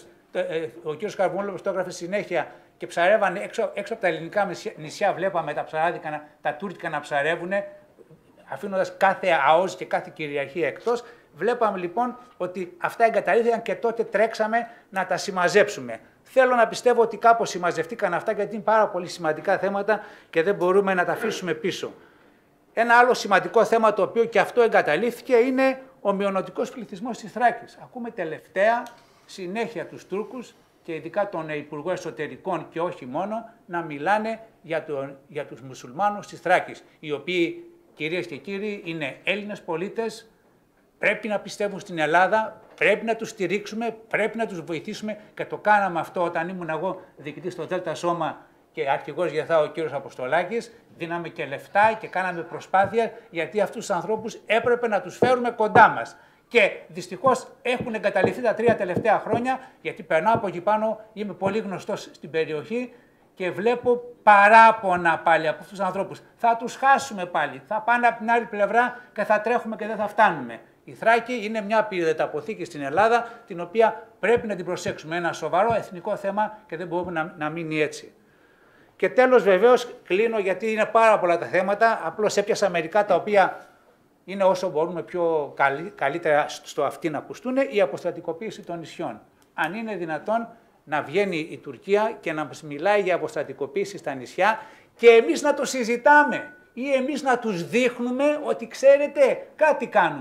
C: ο κ. Καρβούνλοβος το έγραφε συνέχεια, και ψαρεύαν έξω από τα ελληνικά νησιά, βλέπαμε τα ψαράδικα, τα τουρκικά να ψαρεύουν, αφήνοντας κάθε ΑΟΣ και κάθε κυριαρχία εκτός. Βλέπαμε λοιπόν ότι αυτά εγκαταλείφθηκαν και τότε τρέξαμε να τα συμμαζέψουμε. Θέλω να πιστεύω ότι κάπως συμμαζευτήκαν αυτά, γιατί είναι πάρα πολύ σημαντικά θέματα και δεν μπορούμε να τα αφήσουμε πίσω. Ένα άλλο σημαντικό θέμα το οποίο και αυτό εγκαταλείφθηκε είναι ο μειωνοτικός πληθυσμός της Θράκης. Ακούμε τελευταία συνέχεια τους Τούρκους και ειδικά τον Υπουργό Εσωτερικών και όχι μόνο να μιλάνε για τους μουσουλμάνους της Θράκης, οι οποίοι, κυρίες και κύριοι, είναι Έλληνες πολίτες, πρέπει να πιστεύουν στην Ελλάδα, πρέπει να τους στηρίξουμε, πρέπει να τους βοηθήσουμε και το κάναμε αυτό όταν ήμουν εγώ διοικητής στο ΔΕΛΤΑ Σώμα και αρχηγός ΓΕΘΑ ο κύριος Αποστολάκης. Δίναμε και λεφτά και κάναμε προσπάθεια, γιατί αυτούς τους ανθρώπους έπρεπε να τους φέρουμε κοντά μας. Και δυστυχώς έχουν εγκαταλειφθεί τα 3 τελευταία χρόνια, γιατί περνάω από εκεί πάνω, είμαι πολύ γνωστός στην περιοχή και βλέπω παράπονα πάλι από αυτούς τους ανθρώπους. Θα τους χάσουμε πάλι, θα πάνε από την άλλη πλευρά και θα τρέχουμε και δεν θα φτάνουμε. Η Θράκη είναι μια πυρεταποθήκη στην Ελλάδα, την οποία πρέπει να την προσέξουμε. Ένα σοβαρό εθνικό θέμα και δεν μπορούμε να μείνει έτσι. Και τέλος, βεβαίως, κλείνω γιατί είναι πάρα πολλά τα θέματα. Απλώς έπιασα μερικά τα οποία είναι όσο μπορούμε πιο καλύτερα στο αυτί να ακουστούν, η αποστρατικοποίηση των νησιών. Αν είναι δυνατόν να βγαίνει η Τουρκία και να μας μιλάει για αποστρατικοποίηση στα νησιά και εμείς να το συζητάμε ή εμείς να τους δείχνουμε ότι ξέρετε κάτι κάνουμε.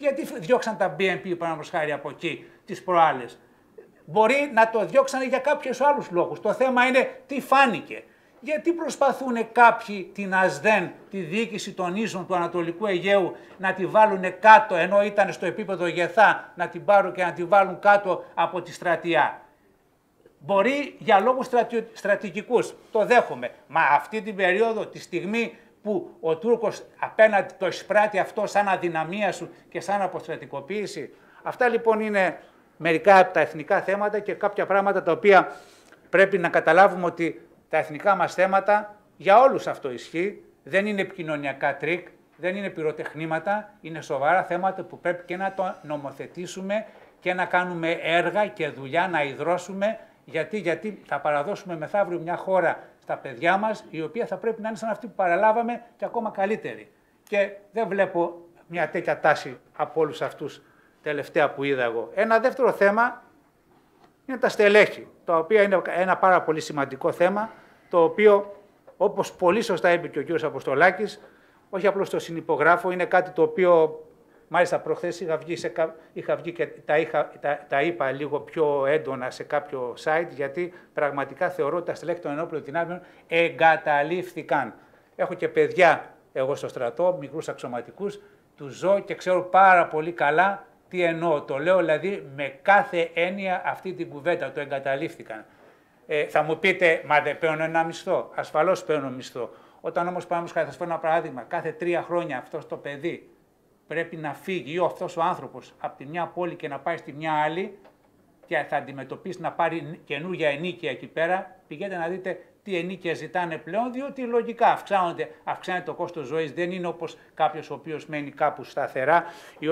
C: Γιατί διώξαν τα BNP, παραδείγματος χάρη, από εκεί τις προάλλες? Μπορεί να το διώξανε για κάποιους άλλους λόγους. Το θέμα είναι τι φάνηκε. Γιατί προσπαθούν κάποιοι την ΑΣΔΕΝ, τη διοίκηση των ίσων του Ανατολικού Αιγαίου, να τη βάλουν κάτω, ενώ ήταν στο επίπεδο ΓΕΘΑ, να την πάρουν και να τη βάλουν κάτω από τη Στρατιά? Μπορεί για λόγους στρατηγικούς, το δέχομαι. Μα αυτή την περίοδο, τη στιγμή που ο Τούρκος απέναντι το εισπράττει αυτό σαν αδυναμία σου και σαν αποστρατικοποίηση. Αυτά λοιπόν είναι μερικά από τα εθνικά θέματα και κάποια πράγματα τα οποία πρέπει να καταλάβουμε ότι τα εθνικά μας θέματα, για όλους αυτό ισχύει, δεν είναι επικοινωνιακά τρίκ, δεν είναι πυροτεχνήματα, είναι σοβαρά θέματα που πρέπει και να το νομοθετήσουμε και να κάνουμε έργα και δουλειά, να ιδρώσουμε, γιατί θα παραδώσουμε μεθαύριο μια χώρα στα παιδιά μας, η οποία θα πρέπει να είναι σαν αυτή που παραλάβαμε και ακόμα καλύτερη. Και δεν βλέπω μια τέτοια τάση από όλους αυτούς τελευταία που είδα εγώ. Ένα δεύτερο θέμα είναι τα στελέχη, τα οποία είναι ένα πάρα πολύ σημαντικό θέμα, το οποίο, όπως πολύ σωστά είπε και ο κ. Αποστολάκης, όχι απλώς το συνυπογράφω, είναι κάτι το οποίο, μάλιστα προχθές είχα βγει και τα είπα λίγο πιο έντονα σε κάποιο site, γιατί πραγματικά θεωρώ ότι τα στελέχη των ενόπλων δυνάμεων εγκαταλείφθηκαν. Έχω και παιδιά εγώ στο στρατό, μικρούς αξιωματικούς, τους ζω και ξέρω πάρα πολύ καλά τι εννοώ. Το λέω δηλαδή με κάθε έννοια αυτή την κουβέντα, το εγκαταλείφθηκαν. Θα μου πείτε, μα δεν παίρνω ένα μισθό? Ασφαλώς παίρνω μισθό. Όταν όμως πάμε, θα σας πω ένα παράδειγμα, κάθε 3 χρόνια αυτό το παιδί πρέπει να φύγει, ή αυτός ο άνθρωπος, από τη μια πόλη και να πάει στη μια άλλη και θα αντιμετωπίσει να πάρει καινούργια ενίκεια εκεί πέρα, πηγαίνετε να δείτε τι ενίκεια ζητάνε πλέον, διότι λογικά αυξάνεται το κόστος ζωής. Δεν είναι όπως κάποιος ο οποίος μένει κάπου σταθερά ή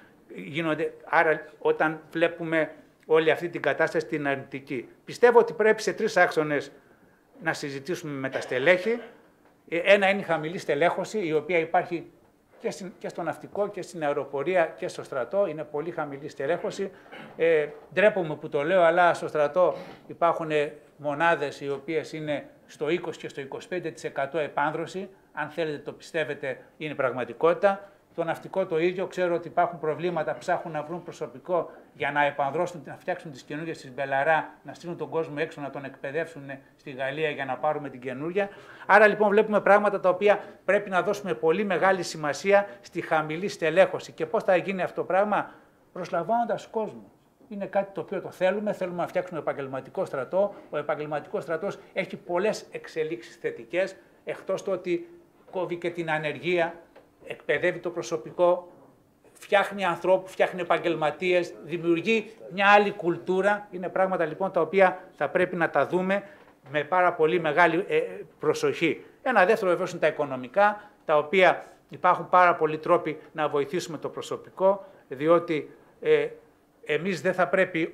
C: όταν βλέπουμε όλη αυτή την κατάσταση την αρνητική. Πιστεύω ότι πρέπει σε 3 άξονες να συζητήσουμε με τα στελέχη. Ένα είναι η χαμηλή στελέχωση, η οποία υπάρχει και στο ναυτικό και στην αεροπορία και στο στρατό. Είναι πολύ χαμηλή στελέχωση. Ντρέπομαι που το λέω, αλλά στο στρατό υπάρχουν μονάδες οι οποίες είναι στο 20% και στο 25% επάνδρωση. Αν θέλετε το πιστεύετε, είναι πραγματικότητα. Το ναυτικό το ίδιο, ξέρω ότι υπάρχουν προβλήματα, ψάχνουν να βρουν προσωπικό για να επανδρώσουν, να φτιάξουν τις καινούργιες της Μπελαρά, να στείλουν τον κόσμο έξω, να τον εκπαιδεύσουν στη Γαλλία για να πάρουμε την καινούργια. Άρα λοιπόν βλέπουμε πράγματα τα οποία πρέπει να δώσουμε πολύ μεγάλη σημασία στη χαμηλή στελέχωση. Και πώς θα γίνει αυτό το πράγμα? Προσλαμβάνοντας κόσμο. Είναι κάτι το οποίο το θέλουμε να φτιάξουμε επαγγελματικό στρατό. Ο επαγγελματικός στρατός έχει πολλές εξελίξεις θετικές, εκτός το ότι κόβει και την ανεργία, εκπαιδεύει το προσωπικό, φτιάχνει ανθρώπους, φτιάχνει επαγγελματίες, δημιουργεί μια άλλη κουλτούρα. Είναι πράγματα λοιπόν τα οποία θα πρέπει να τα δούμε με πάρα πολύ μεγάλη προσοχή. Ένα δεύτερο βεβαίως είναι τα οικονομικά, τα οποία υπάρχουν πάρα πολλοί τρόποι να βοηθήσουμε το προσωπικό, διότι εμείς δεν θα πρέπει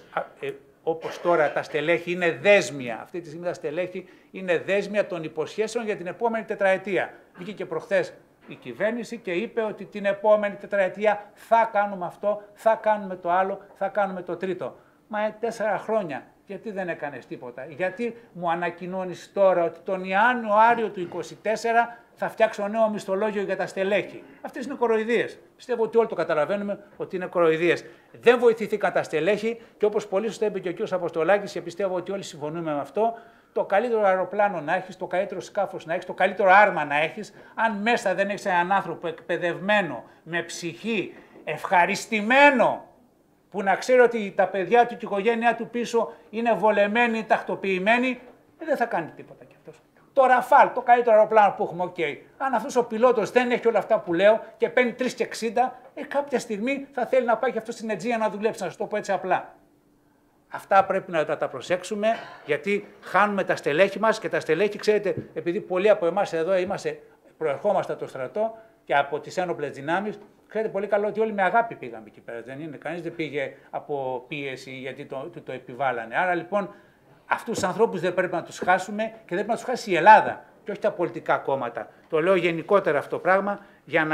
C: όπως τώρα τα στελέχη είναι δέσμια. Αυτή τη στιγμή τα στελέχη είναι δέσμια των υποσχέσεων για την επόμενη τετραετία. Βγήκε προχθές η κυβέρνηση και είπε ότι την επόμενη τετραετία θα κάνουμε αυτό, θα κάνουμε το άλλο, θα κάνουμε το τρίτο. Μα 4 χρόνια, γιατί δεν έκανες τίποτα? Γιατί μου ανακοινώνεις τώρα ότι τον Ιανουάριο του 2024 θα φτιάξω νέο μισθολόγιο για τα στελέχη? Αυτές είναι κοροϊδίες. Πιστεύω ότι όλοι το καταλαβαίνουμε ότι είναι κοροϊδίες. Δεν βοηθήθηκαν τα στελέχη και όπως πολύ σωστά είπε και ο κ. Αποστολάκης, και πιστεύω ότι όλοι συμφωνούμε με αυτό, το καλύτερο αεροπλάνο να έχεις, το καλύτερο σκάφος να έχεις, το καλύτερο άρμα να έχεις, αν μέσα δεν έχεις έναν άνθρωπο εκπαιδευμένο, με ψυχή, ευχαριστημένο, που να ξέρει ότι τα παιδιά του και η οικογένειά του πίσω είναι βολεμένοι, τακτοποιημένοι, δεν θα κάνει τίποτα κι αυτός. Το Ραφάλ, το καλύτερο αεροπλάνο που έχουμε, ok. Αν αυτός ο πιλότος δεν έχει όλα αυτά που λέω και παίρνει 3,60, κάποια στιγμή θα θέλει να πάει και αυτό στην Αιτζία να δουλέψει, να σας το πω έτσι απλά. Αυτά πρέπει να τα προσέξουμε, γιατί χάνουμε τα στελέχη μας και τα στελέχη, ξέρετε, επειδή πολλοί από εμάς εδώ προερχόμαστε από το στρατό και από τις ένοπλες δυνάμεις, ξέρετε πολύ καλά ότι όλοι με αγάπη πήγαμε εκεί πέρα. Δεν είναι, κανείς δεν πήγε από πίεση γιατί το επιβάλλανε. Άρα λοιπόν αυτούς τους ανθρώπους δεν πρέπει να τους χάσουμε και δεν πρέπει να τους χάσει η Ελλάδα και όχι τα πολιτικά κόμματα. Το λέω γενικότερα αυτό το πράγμα για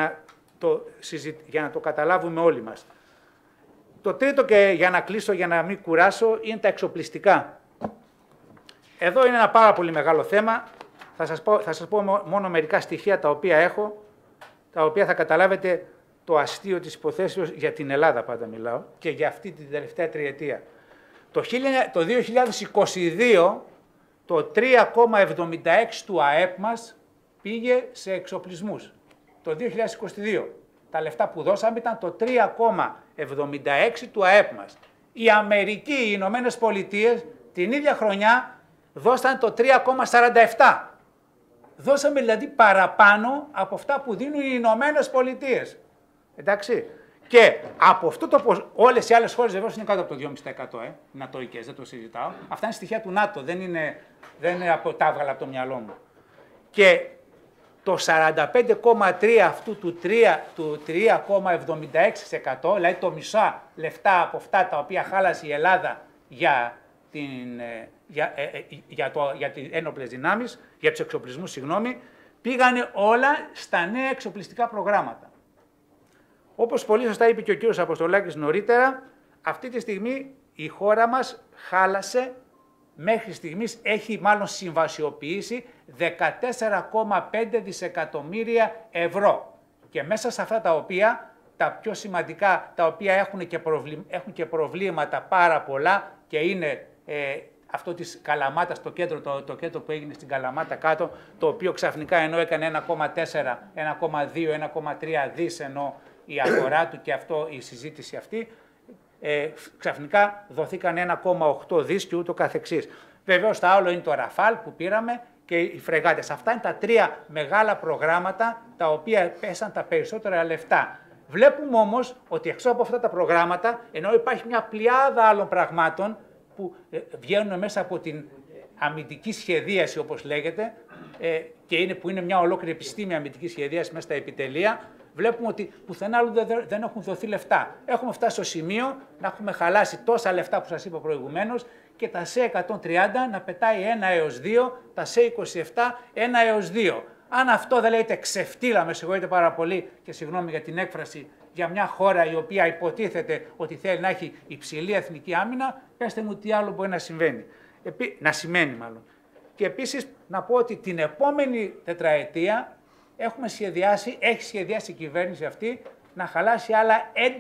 C: να το καταλάβουμε όλοι μας. Το τρίτο, και για να κλείσω, για να μην κουράσω, είναι τα εξοπλιστικά. Εδώ είναι ένα πάρα πολύ μεγάλο θέμα. Θα σας πω μόνο μερικά στοιχεία τα οποία έχω, τα οποία θα καταλάβετε το αστείο της υποθέσεως, για την Ελλάδα πάντα μιλάω, και για αυτή την τελευταία τριετία. Το 2022 το 3,76 του ΑΕΠ μας πήγε σε εξοπλισμούς. Το 2022. Τα λεφτά που δώσαμε ήταν το 3,76 του ΑΕΠ μας. Η Αμερική, οι Ηνωμένες Πολιτείες, την ίδια χρονιά δώσαν το 3,47. Δώσαμε δηλαδή παραπάνω από αυτά που δίνουν οι Ηνωμένες Πολιτείες. Εντάξει. Και από αυτό το ποσό, όλες οι άλλες χώρες βεβαίως είναι κάτω από το 2,5%. Νατοικές, δεν το συζητάω. Αυτά είναι στοιχεία του ΝΑΤΟ, δεν είναι τα έβγαλα από το μυαλό μου. Και το 45,3 αυτού του 3,76%, δηλαδή το μισά λεφτά από αυτά τα οποία χάλασε η Ελλάδα για τις ένοπλες δυνάμεις, για τους εξοπλισμούς, πήγανε όλα στα νέα εξοπλιστικά προγράμματα. Όπως πολύ σωστά είπε και ο κύριος Αποστολάκης νωρίτερα, αυτή τη στιγμή η χώρα μας χάλασε, μέχρι στιγμής έχει μάλλον συμβασιοποιήσει 14,5 δισεκατομμύρια ευρώ. Και μέσα σε αυτά τα οποία, τα πιο σημαντικά, τα οποία έχουν και προβλήματα πάρα πολλά και είναι αυτό της Καλαμάτας, το κέντρο που έγινε στην Καλαμάτα κάτω, το οποίο ξαφνικά ενώ έκανε 1,4, 1,2, 1,3 δις ενώ η αγορά του και αυτό, η συζήτηση αυτή, ξαφνικά δοθήκαν 1,8 δις και ούτω καθεξής. Βεβαίως τα άλλο είναι το Ραφάλ που πήραμε και οι φρεγάτες. Αυτά είναι τα τρία μεγάλα προγράμματα τα οποία πέσαν τα περισσότερα λεφτά. Βλέπουμε όμως ότι έξω από αυτά τα προγράμματα, ενώ υπάρχει μια πλειάδα άλλων πραγμάτων που βγαίνουν μέσα από την αμυντική σχεδίαση όπως λέγεται και που είναι μια ολόκληρη επιστήμη αμυντική σχεδίαση μέσα στα επιτελεία, βλέπουμε ότι πουθενά άλλου δεν έχουν δοθεί λεφτά. Έχουμε φτάσει στο σημείο να έχουμε χαλάσει τόσα λεφτά που σας είπα προηγουμένως και τα ΣΕ 130 να πετάει 1 έως 2, τα ΣΕ 27 1 έως 2. Αν αυτό δεν λέγεται ξεφτύλα, με συγχωρείτε πάρα πολύ και συγγνώμη για την έκφραση, για μια χώρα η οποία υποτίθεται ότι θέλει να έχει υψηλή εθνική άμυνα, πέστε μου τι άλλο μπορεί να συμβαίνει. Να σημαίνει μάλλον. Και επίσης να πω ότι την επόμενη τετραετία έχει σχεδιάσει η κυβέρνηση αυτή να χαλάσει άλλα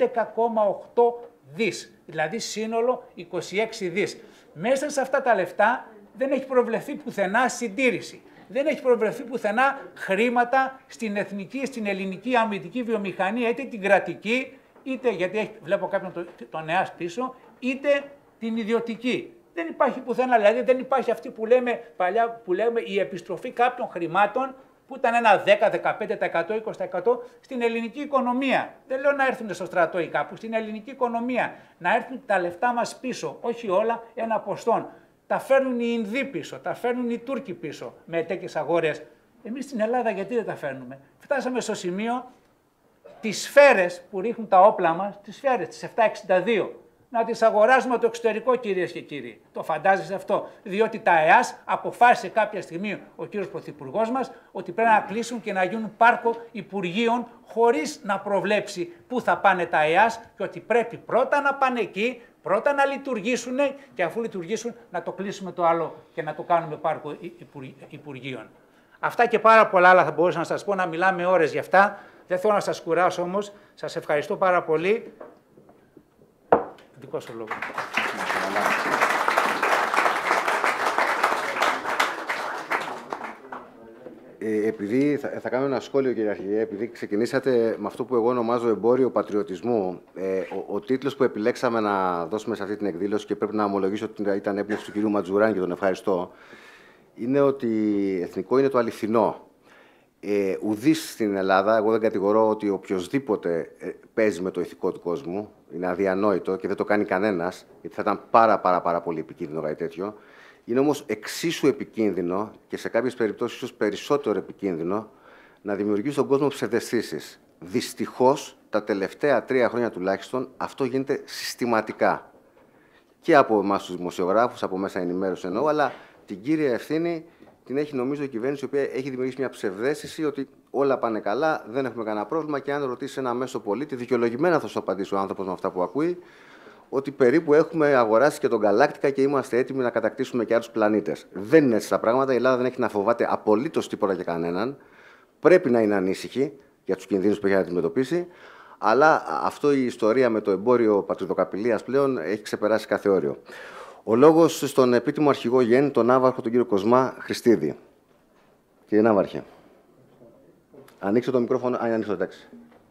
C: 11,8 δις, δηλαδή σύνολο 26 δις. Μέσα σε αυτά τα λεφτά δεν έχει προβλεφθεί πουθενά συντήρηση. Δεν έχει προβλεφθεί πουθενά χρήματα στην ελληνική αμυντική βιομηχανία, είτε την κρατική, είτε, γιατί βλέπω κάποιον τον ΕΑΣ πίσω, είτε την ιδιωτική. Δεν υπάρχει πουθενά, δηλαδή δεν υπάρχει αυτή που λέμε παλιά, που λέμε η επιστροφή κάποιων χρημάτων που ήταν ένα 10, 15%, 20% στην ελληνική οικονομία. Δεν λέω να έρθουν στο στρατό ή κάπου, στην ελληνική οικονομία. Να έρθουν τα λεφτά μας πίσω, όχι όλα, ένα ποστόν. Τα φέρνουν οι Ινδοί πίσω, τα φέρνουν οι Τούρκοι πίσω με τέτοιες αγορές. Εμείς στην Ελλάδα γιατί δεν τα φέρνουμε? Φτάσαμε στο σημείο τις σφαίρες που ρίχνουν τα όπλα μας, τις σφαίρες, τις 762, να τις αγοράζουμε το εξωτερικό, κυρίες και κύριοι. Το φαντάζεσαι αυτό? Διότι τα ΕΑΣ αποφάσισε κάποια στιγμή ο κύριος Πρωθυπουργός μας ότι πρέπει να κλείσουν και να γίνουν πάρκο υπουργείων χωρίς να προβλέψει πού θα πάνε τα ΕΑΣ και ότι πρέπει πρώτα να πάνε εκεί, πρώτα να λειτουργήσουν και αφού λειτουργήσουν να το κλείσουμε το άλλο και να το κάνουμε πάρκο υπουργείων. Αυτά και πάρα πολλά άλλα θα μπορούσα να σας πω, να μιλάμε ώρες γι' αυτά. Δεν θέλω να σας κουράσω όμως. Σας ευχαριστώ πάρα πολύ. Δικό σου λόγο.
A: Επειδή θα κάνω ένα σχόλιο, κύριε Αρχηγέ, επειδή ξεκινήσατε με αυτό που εγώ ονομάζω εμπόριο πατριωτισμού, ο τίτλος που επιλέξαμε να δώσουμε σε αυτή την εκδήλωση και πρέπει να ομολογήσω ότι ήταν έμπνευση του κυρίου Ματζουράνη και τον ευχαριστώ, είναι ότι εθνικό είναι το αληθινό. Ουδής στην Ελλάδα, εγώ δεν κατηγορώ ότι οποιοσδήποτε παίζει με το ηθικό του κόσμου, είναι αδιανόητο και δεν το κάνει κανένας, γιατί θα ήταν πάρα πολύ επικίνδυνο κάτι τέτοιο. Είναι όμως εξίσου επικίνδυνο και σε κάποιες περιπτώσεις ίσως περισσότερο επικίνδυνο να δημιουργεί στον κόσμο ψευδαισθήσεις. Δυστυχώς, τα τελευταία 3 χρόνια τουλάχιστον, αυτό γίνεται συστηματικά. Και από εμάς τους δημοσιογράφους, από μέσα ενημέρωση εννοώ, αλλά την κύρια ευθύνη την έχει νομίζω η κυβέρνηση, η οποία έχει δημιουργήσει μια ψευδαίσθηση ότι όλα πάνε καλά, δεν έχουμε κανένα πρόβλημα και αν ρωτήσει ένα μέσο πολίτη, δικαιολογημένα θα σου απαντήσει ο άνθρωπος με αυτά που ακούει, ότι περίπου έχουμε αγοράσει και τον Γαλάκτικα και είμαστε έτοιμοι να κατακτήσουμε και άλλους πλανήτες. Δεν είναι έτσι τα πράγματα. Η Ελλάδα δεν έχει να φοβάται απολύτως τίποτα για κανέναν. Πρέπει να είναι ανήσυχη για τους κινδύνους που έχει να αντιμετωπίσει. αλλά αυτό η ιστορία με το εμπόριο πατριδοκαπηλείας πλέον έχει ξεπεράσει κάθε όριο. Ο λόγος στον επίτιμο αρχηγό ΓΕΝ, τον Ναύαρχο, τον κύριο Κοσμά Χριστίδη. Κύριε Ναύαρχε, ανοίξτε το μικρόφωνο. Ανοίξτε, εντάξει.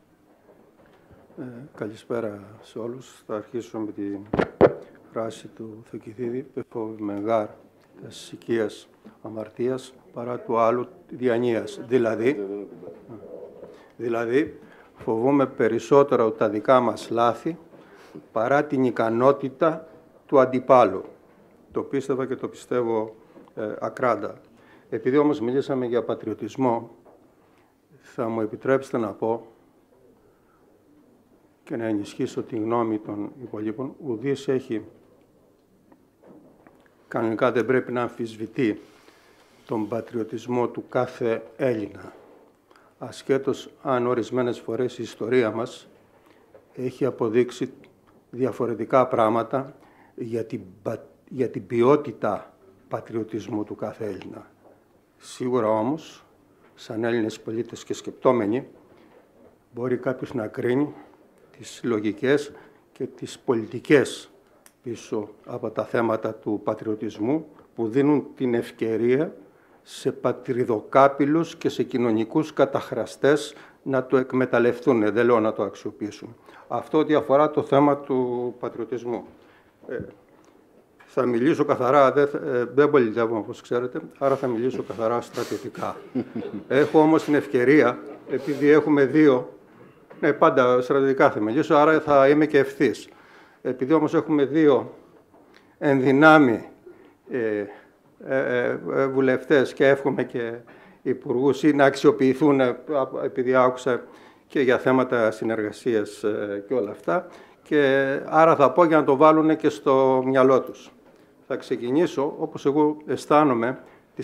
D: Καλησπέρα σε όλους. Θα αρχίσω με τη φράση του Θεκυθίδη «Φοβημαι γάρ τας οικίας αμαρτίας παρά του άλλου διανοίας». Δηλαδή, φοβούμε περισσότερο τα δικά μας λάθη παρά την ικανότητα του αντιπάλου. Το πίστευα και το πιστεύω ακράντα. Επειδή όμως μιλήσαμε για πατριωτισμό, θα μου επιτρέψετε να πω και να ενισχύσω τη γνώμη των υπολείπων, ουδής έχει, κανονικά δεν πρέπει να αμφισβητεί τον πατριωτισμό του κάθε Έλληνα. Ασχέτως αν ορισμένες φορές η ιστορία μας έχει αποδείξει διαφορετικά πράγματα για την ποιότητα πατριωτισμού του κάθε Έλληνα. Σίγουρα όμως, σαν Έλληνες πολίτες και σκεπτόμενοι, μπορεί κάποιος να κρίνει τις λογικές και τις πολιτικές πίσω από τα θέματα του πατριωτισμού που δίνουν την ευκαιρία σε πατριδοκάπηλους και σε κοινωνικούς καταχραστές να το εκμεταλλευτούν, δεν λέω να το αξιοποιήσουν. Αυτό ό,τι αφορά το θέμα του πατριωτισμού. Θα μιλήσω καθαρά, δεν πολιτεύομαι όπως ξέρετε, άρα θα μιλήσω καθαρά στρατιωτικά. Έχω όμως την ευκαιρία, επειδή έχουμε δύο, ναι πάντα στρατιωτικά θα μιλήσω, άρα θα είμαι και ευθύς. Επειδή όμως έχουμε δύο ενδυνάμει βουλευτές και εύχομαι και υπουργούς ή να αξιοποιηθούν, επειδή άκουσα και για θέματα συνεργασίας και όλα αυτά, και άρα θα πω για να το βάλουν και στο μυαλό τους. Θα ξεκινήσω όπως εγώ αισθάνομαι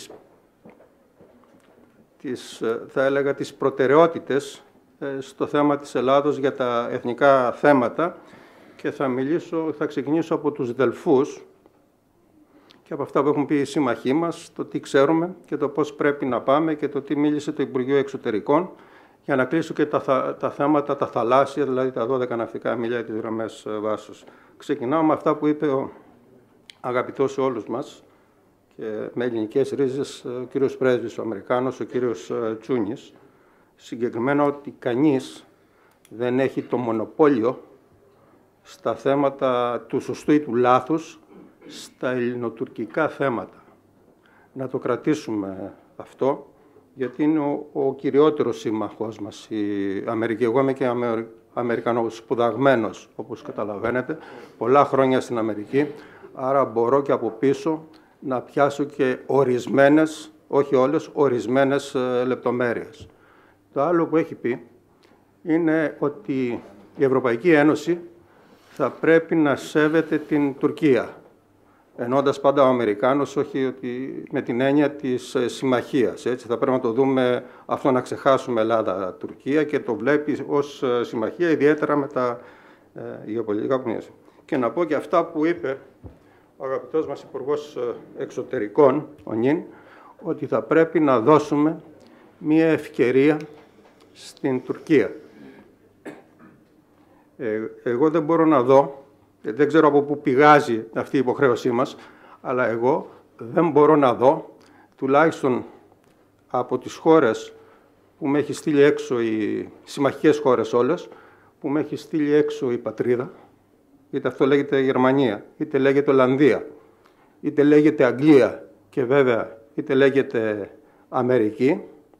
D: θα έλεγα τις προτεραιότητες στο θέμα της Ελλάδος για τα εθνικά θέματα και θα ξεκινήσω από τους Δελφούς και από αυτά που έχουν πει οι σύμμαχοί μας, το τι ξέρουμε και το πώς πρέπει να πάμε και το τι μίλησε το Υπουργείο Εξωτερικών, για να κλείσω και τα θέματα, τα θαλάσσια, δηλαδή τα 12 ναυτικά μίλια της γραμμές βάσους. Ξεκινάω με αυτά που είπε ο αγαπητός σε όλους μας και με ελληνικές ρίζες ο κύριος Πρέσβης, ο Αμερικάνος, ο κύριος Τσούνης, συγκεκριμένα ότι κανείς δεν έχει το μονοπόλιο στα θέματα του σωστού ή του λάθους, στα ελληνοτουρκικά θέματα. Να το κρατήσουμε αυτό, γιατί είναι ο κυριότερος σύμμαχός μας η Αμερική. Εγώ είμαι και Αμερικανός σπουδαγμένος, όπως καταλαβαίνετε, πολλά χρόνια στην Αμερική, άρα μπορώ και από πίσω να πιάσω και ορισμένες, όχι όλες, ορισμένες λεπτομέρειες. Το άλλο που έχει πει είναι ότι η Ευρωπαϊκή Ένωση θα πρέπει να σέβεται την Τουρκία. Εννοώντας πάντα ο Αμερικάνος, όχι ότι με την έννοια της συμμαχίας. Έτσι, θα πρέπει να το δούμε αυτό, να ξεχάσουμε Ελλάδα-Τουρκία και το βλέπει ως συμμαχία, ιδιαίτερα με τα γεωπολιτικά που μοιάζει. Και να πω και αυτά που είπε ο αγαπητός μας Υπουργός Εξωτερικών, ο Νιν, ότι θα πρέπει να δώσουμε μία ευκαιρία στην Τουρκία. Εγώ δεν μπορώ να δω, δεν ξέρω από πού πηγάζει αυτή η υποχρέωσή μας, αλλά εγώ δεν μπορώ να δω, τουλάχιστον από τις χώρες που με έχει στείλει έξω, οι συμμαχικές χώρες όλες, που με έχει στείλει έξω η πατρίδα, είτε αυτό λέγεται Γερμανία, είτε λέγεται Ολλανδία, είτε λέγεται Αγγλία και βέβαια είτε λέγεται Αμερική,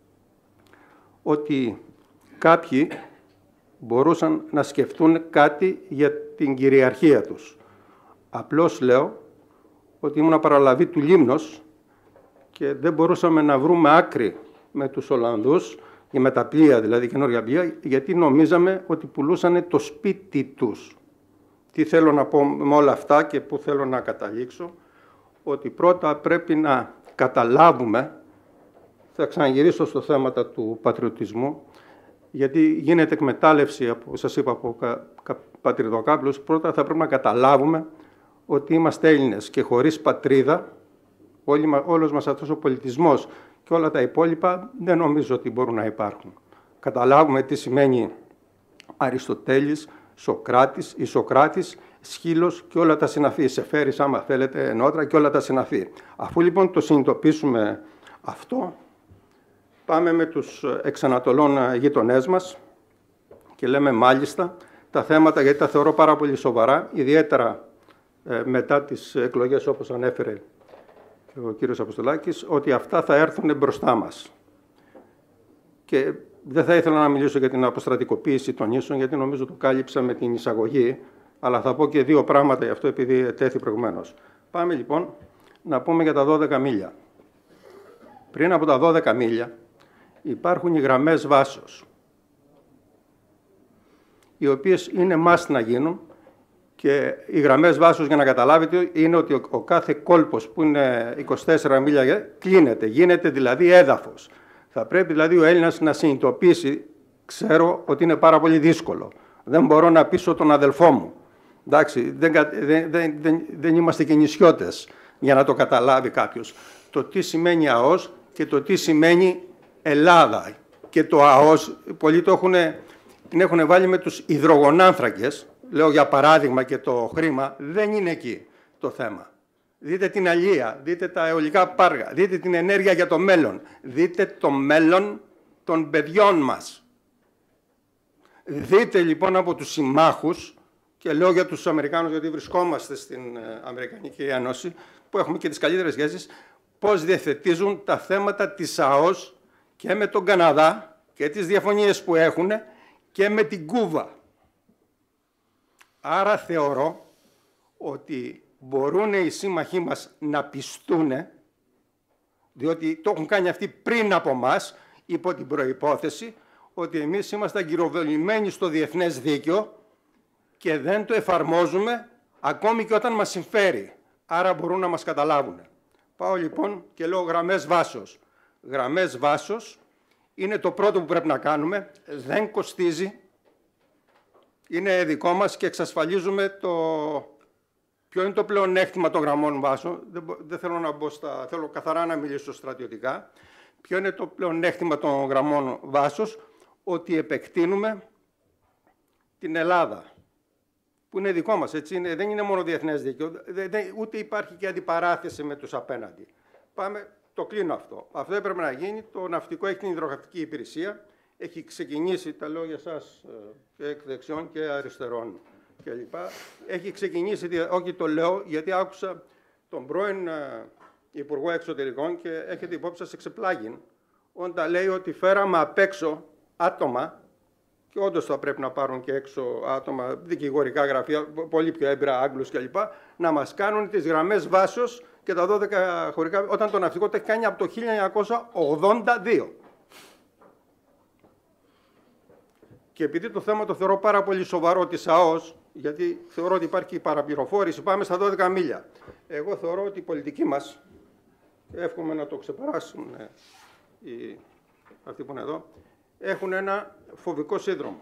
D: ότι κάποιοι μπορούσαν να σκεφτούν κάτι για την κυριαρχία τους. Απλώς λέω ότι ήμουν παραλαβή του Λίμνος και δεν μπορούσαμε να βρούμε άκρη με τους Ολλανδούς και με τα πλοία, δηλαδή καινούργια πλοία, γιατί νομίζαμε ότι πουλούσανε το σπίτι τους. Τι θέλω να πω με όλα αυτά και πού θέλω να καταλήξω, ότι πρώτα πρέπει να καταλάβουμε, θα ξαναγυρίσω στο θέμα του πατριωτισμού, γιατί γίνεται εκμετάλλευση, σας είπα, από πατριδοκάπηλους. Πρώτα θα πρέπει να καταλάβουμε ότι είμαστε Έλληνες και χωρίς πατρίδα, όλος μας αυτός ο πολιτισμός και όλα τα υπόλοιπα δεν νομίζω ότι μπορούν να υπάρχουν. Καταλάβουμε τι σημαίνει Αριστοτέλης, Σοκράτης, Ισοκράτης, Σχήλος και όλα τα συναφή. Σεφέρης, άμα θέλετε, Ενότρα και όλα τα συναφή. Αφού λοιπόν το συνειδητοποιήσουμε αυτό, πάμε με τους εξανατολών γείτονές μας και λέμε μάλιστα τα θέματα, γιατί τα θεωρώ πάρα πολύ σοβαρά, ιδιαίτερα μετά τις εκλογές, όπως ανέφερε και ο κύριος Αποστολάκης, ότι αυτά θα έρθουν μπροστά μας. Και δεν θα ήθελα να μιλήσω για την αποστρατικοποίηση των νήσων, γιατί νομίζω το κάλυψα με την εισαγωγή, αλλά θα πω και δύο πράγματα γι' αυτό, επειδή τέθη προηγουμένως. Πάμε λοιπόν να πούμε για τα 12 μίλια. Πριν από τα 12 μίλια υπάρχουν οι γραμμές βάσεως, οι οποίες είναι must να γίνουν, και οι γραμμές βάσεως, για να καταλάβετε, είναι ότι ο κάθε κόλπος που είναι 24 μίλια κλείνεται, γίνεται δηλαδή έδαφος. Θα πρέπει δηλαδή ο Έλληνας να συνειδητοποιήσει, ξέρω ότι είναι πάρα πολύ δύσκολο. Δεν μπορώ να πείσω τον αδελφό μου. Εντάξει, δεν είμαστε και νησιώτες για να το καταλάβει κάποιος. Το τι σημαίνει ΑΟΣ και το τι σημαίνει Ελλάδα. Και το ΑΟΣ, πολλοί την έχουν βάλει με τους υδρογονάνθρακες, λέω για παράδειγμα, και το χρήμα, δεν είναι εκεί το θέμα. Δείτε την αλία, δείτε τα αιωλικά πάργα, δείτε την ενέργεια για το μέλλον, δείτε το μέλλον των παιδιών μας. Δείτε λοιπόν από τους συμμάχους, και λέω για τους Αμερικάνους, γιατί βρισκόμαστε στην Αμερικανική Ένωση, που έχουμε και τις καλύτερες σχέσεις, πώς διευθετίζουν τα θέματα της ΑΟΣ και με τον Καναδά και τις διαφωνίες που έχουν και με την Κούβα. Άρα θεωρώ ότι μπορούν οι σύμμαχοί μας να πιστούν, διότι το έχουν κάνει αυτοί πριν από μας, υπό την προϋπόθεση ότι εμείς είμαστε αγκυροβολημένοι στο διεθνές δίκαιο και δεν το εφαρμόζουμε ακόμη και όταν μας συμφέρει. Άρα μπορούν να μας καταλάβουν. Πάω λοιπόν και λέω γραμμές βάσεως. Γραμμές βάσεως είναι το πρώτο που πρέπει να κάνουμε. Δεν κοστίζει. Είναι δικό μας και εξασφαλίζουμε ποιο είναι το πλεονέκτημα των γραμμών βάσεων. Δεν θέλω να μπω θέλω καθαρά να μιλήσω στρατιωτικά. Ποιο είναι το πλεονέκτημα των γραμμών βάσεως? Ότι επεκτείνουμε την Ελλάδα, που είναι δικό μας, έτσι, δεν είναι μόνο διεθνές δίκαιο, ούτε υπάρχει και αντιπαράθεση με τους απέναντι. Το κλείνω αυτό. Αυτό έπρεπε να γίνει. Το ναυτικό έχει την υδρογραφική υπηρεσία, έχει ξεκινήσει, τα λέω για εσάς, εκ δεξιών και αριστερών κλπ. Έχει ξεκινήσει, όχι το λέω, γιατί άκουσα τον πρώην Υπουργό Εξωτερικών και έχετε υπόψη σας εξεπλάγιν, όταν λέει ότι φέραμε απ' έξω άτομα, και όντως θα πρέπει να πάρουν και έξω άτομα, δικηγορικά γραφεία, πολύ πιο έμπειρα, Άγγλους κλπ., να μας κάνουν τις γραμμές βάσεως και τα 12 χωρικά, όταν το ναυτικό το έχει κάνει από το 1982. Και επειδή το θέμα το θεωρώ πάρα πολύ σοβαρό της ΑΟΣ, γιατί θεωρώ ότι υπάρχει παραπληροφόρηση, πάμε στα 12 μίλια. Εγώ θεωρώ ότι οι πολιτικοί μας, εύχομαι να το ξεπεράσουν αυτοί που είναι εδώ, έχουν ένα φοβικό σύνδρομο.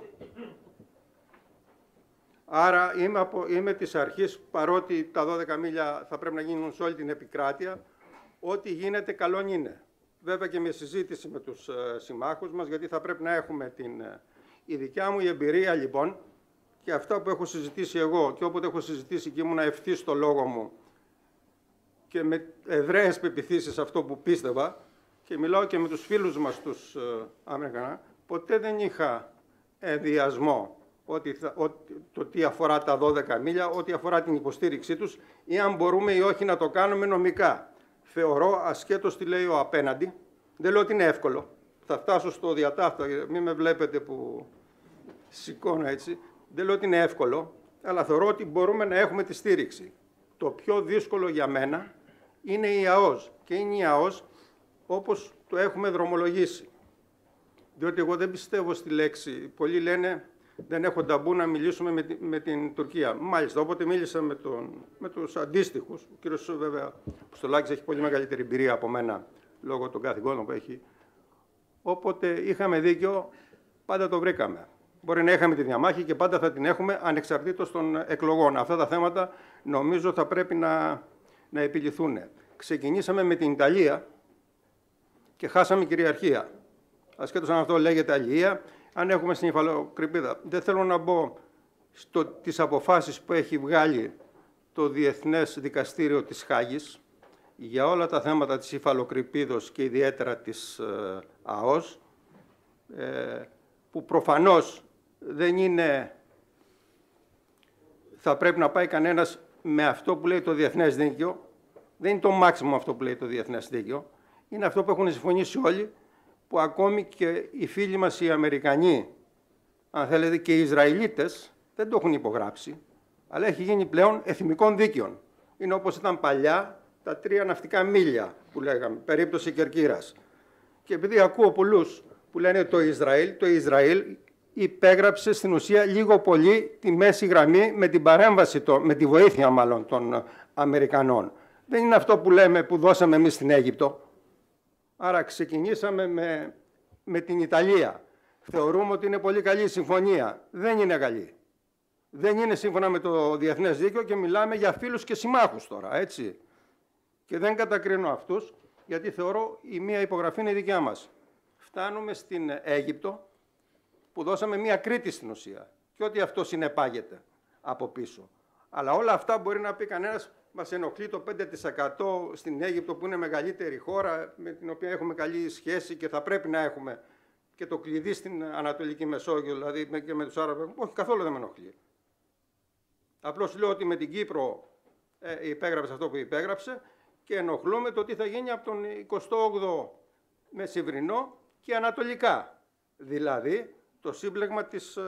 D: Άρα είμαι της αρχής, παρότι τα 12 μίλια θα πρέπει να γίνουν σε όλη την επικράτεια, ό,τι γίνεται καλόν είναι. Βέβαια και με συζήτηση με τους συμμάχους μας, γιατί θα πρέπει να έχουμε η δικιά μου η εμπειρία λοιπόν, και αυτά που έχω συζητήσει εγώ και όποτε έχω συζητήσει και ήμουν ευθύς στο λόγο μου και με ευρέες πεποιθήσεις αυτό που πίστευα, και μιλάω και με τους φίλους μας τους Αμερικανά, ποτέ δεν είχα ενδιασμό το τι αφορά τα 12 μίλια, ό,τι αφορά την υποστήριξή τους ή αν μπορούμε ή όχι να το κάνουμε νομικά. Θεωρώ, ασχέτως τι λέει ο απέναντι, δεν λέω ότι είναι εύκολο. Θα φτάσω στο διατάφτα, μην με βλέπετε που σηκώνω έτσι. Δεν λέω ότι είναι εύκολο, αλλά θεωρώ ότι μπορούμε να έχουμε τη στήριξη. Το πιο δύσκολο για μένα είναι η ΑΟΣ. Και είναι η ΑΟΣ όπως το έχουμε δρομολογήσει. Διότι εγώ δεν πιστεύω στη λέξη. Πολλοί λένε δεν έχω ταμπού να μιλήσουμε με την Τουρκία. Μάλιστα, όποτε μίλησα με τους αντίστοιχους, ο κύριος βέβαια Αποστολάκης έχει πολύ μεγαλύτερη εμπειρία από μένα λόγω των καθηκόντων που έχει. Όποτε είχαμε δίκιο, πάντα το βρήκαμε. Μπορεί να είχαμε τη διαμάχη και πάντα θα την έχουμε ανεξαρτήτως των εκλογών. Αυτά τα θέματα νομίζω θα πρέπει να επιληθούν. Ξεκινήσαμε με την Ιταλία και χάσαμε κυριαρχία. Ασχέτως αν αυτό λέγεται αλληλεία, αν έχουμε στην υφαλοκρηπίδα. Δεν θέλω να μπω στις αποφάσεις που έχει βγάλει το Διεθνές Δικαστήριο της Χάγης για όλα τα θέματα της υφαλοκρηπίδος και ιδιαίτερα της ΑΟΣ, που προφανώς δεν είναι... Θα πρέπει να πάει κανένας με αυτό που λέει το Διεθνές Δίκαιο. Δεν είναι το μάξιμο αυτό που λέει το Διεθνές Δίκαιο. Είναι αυτό που έχουν συμφωνήσει όλοι, που ακόμη και οι φίλοι μας οι Αμερικανοί, αν θέλετε και οι Ισραηλίτες, δεν το έχουν υπογράψει, αλλά έχει γίνει πλέον εθνικών δίκαιων. Είναι όπως ήταν παλιά τα 3 ναυτικά μίλια που λέγαμε, περίπτωση Κερκύρας. Και επειδή ακούω πολλούς που λένε το Ισραήλ υπέγραψε στην ουσία λίγο πολύ τη μέση γραμμή με την παρέμβαση, με τη βοήθεια μάλλον των Αμερικανών. Δεν είναι αυτό που λέμε που δώσαμε εμείς στην Αίγυπτο. Άρα ξεκινήσαμε με την Ιταλία. Θεωρούμε ότι είναι πολύ καλή η συμφωνία. Δεν είναι καλή. Δεν είναι σύμφωνα με το Διεθνές Δίκαιο και μιλάμε για φίλους και συμμάχους τώρα, έτσι. Και δεν κατακρίνω αυτούς, γιατί θεωρώ η μία υπογραφή είναι δικιά μας. Φτάνουμε στην Αίγυπτο, που δώσαμε μία Κρήτη στην ουσία. Και ότι αυτό συνεπάγεται από πίσω. Αλλά όλα αυτά μπορεί να πει κανένας, μας ενοχλεί το 5% στην Αίγυπτο, που είναι μεγαλύτερη χώρα, με την οποία έχουμε καλή σχέση και θα πρέπει να έχουμε και το κλειδί στην Ανατολική Μεσόγειο, δηλαδή και με τους Άραβες. Όχι, καθόλου δεν με ενοχλεί. Απλώς λέω ότι με την Κύπρο υπέγραψε αυτό που υπέγραψε και ενοχλούμε το τι θα γίνει από τον 28ο Μεσημβρινό και ανατολικά. Δηλαδή το σύμπλεγμα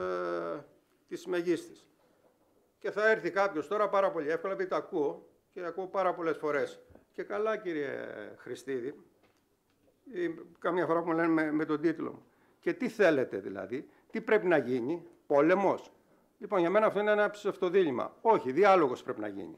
D: της Μεγίστης. Και θα έρθει κάποιος τώρα πάρα πολύ εύκολα, επειδή το ακούω και ακούω πάρα πολλές φορές. Και καλά, κύριε Χριστίδη, καμιά φορά που μου λένε με τον τίτλο μου. Και τι θέλετε δηλαδή, τι πρέπει να γίνει, πόλεμος. Λοιπόν, για μένα αυτό είναι ένα ψευτοδίλημμα. Όχι, διάλογος πρέπει να γίνει.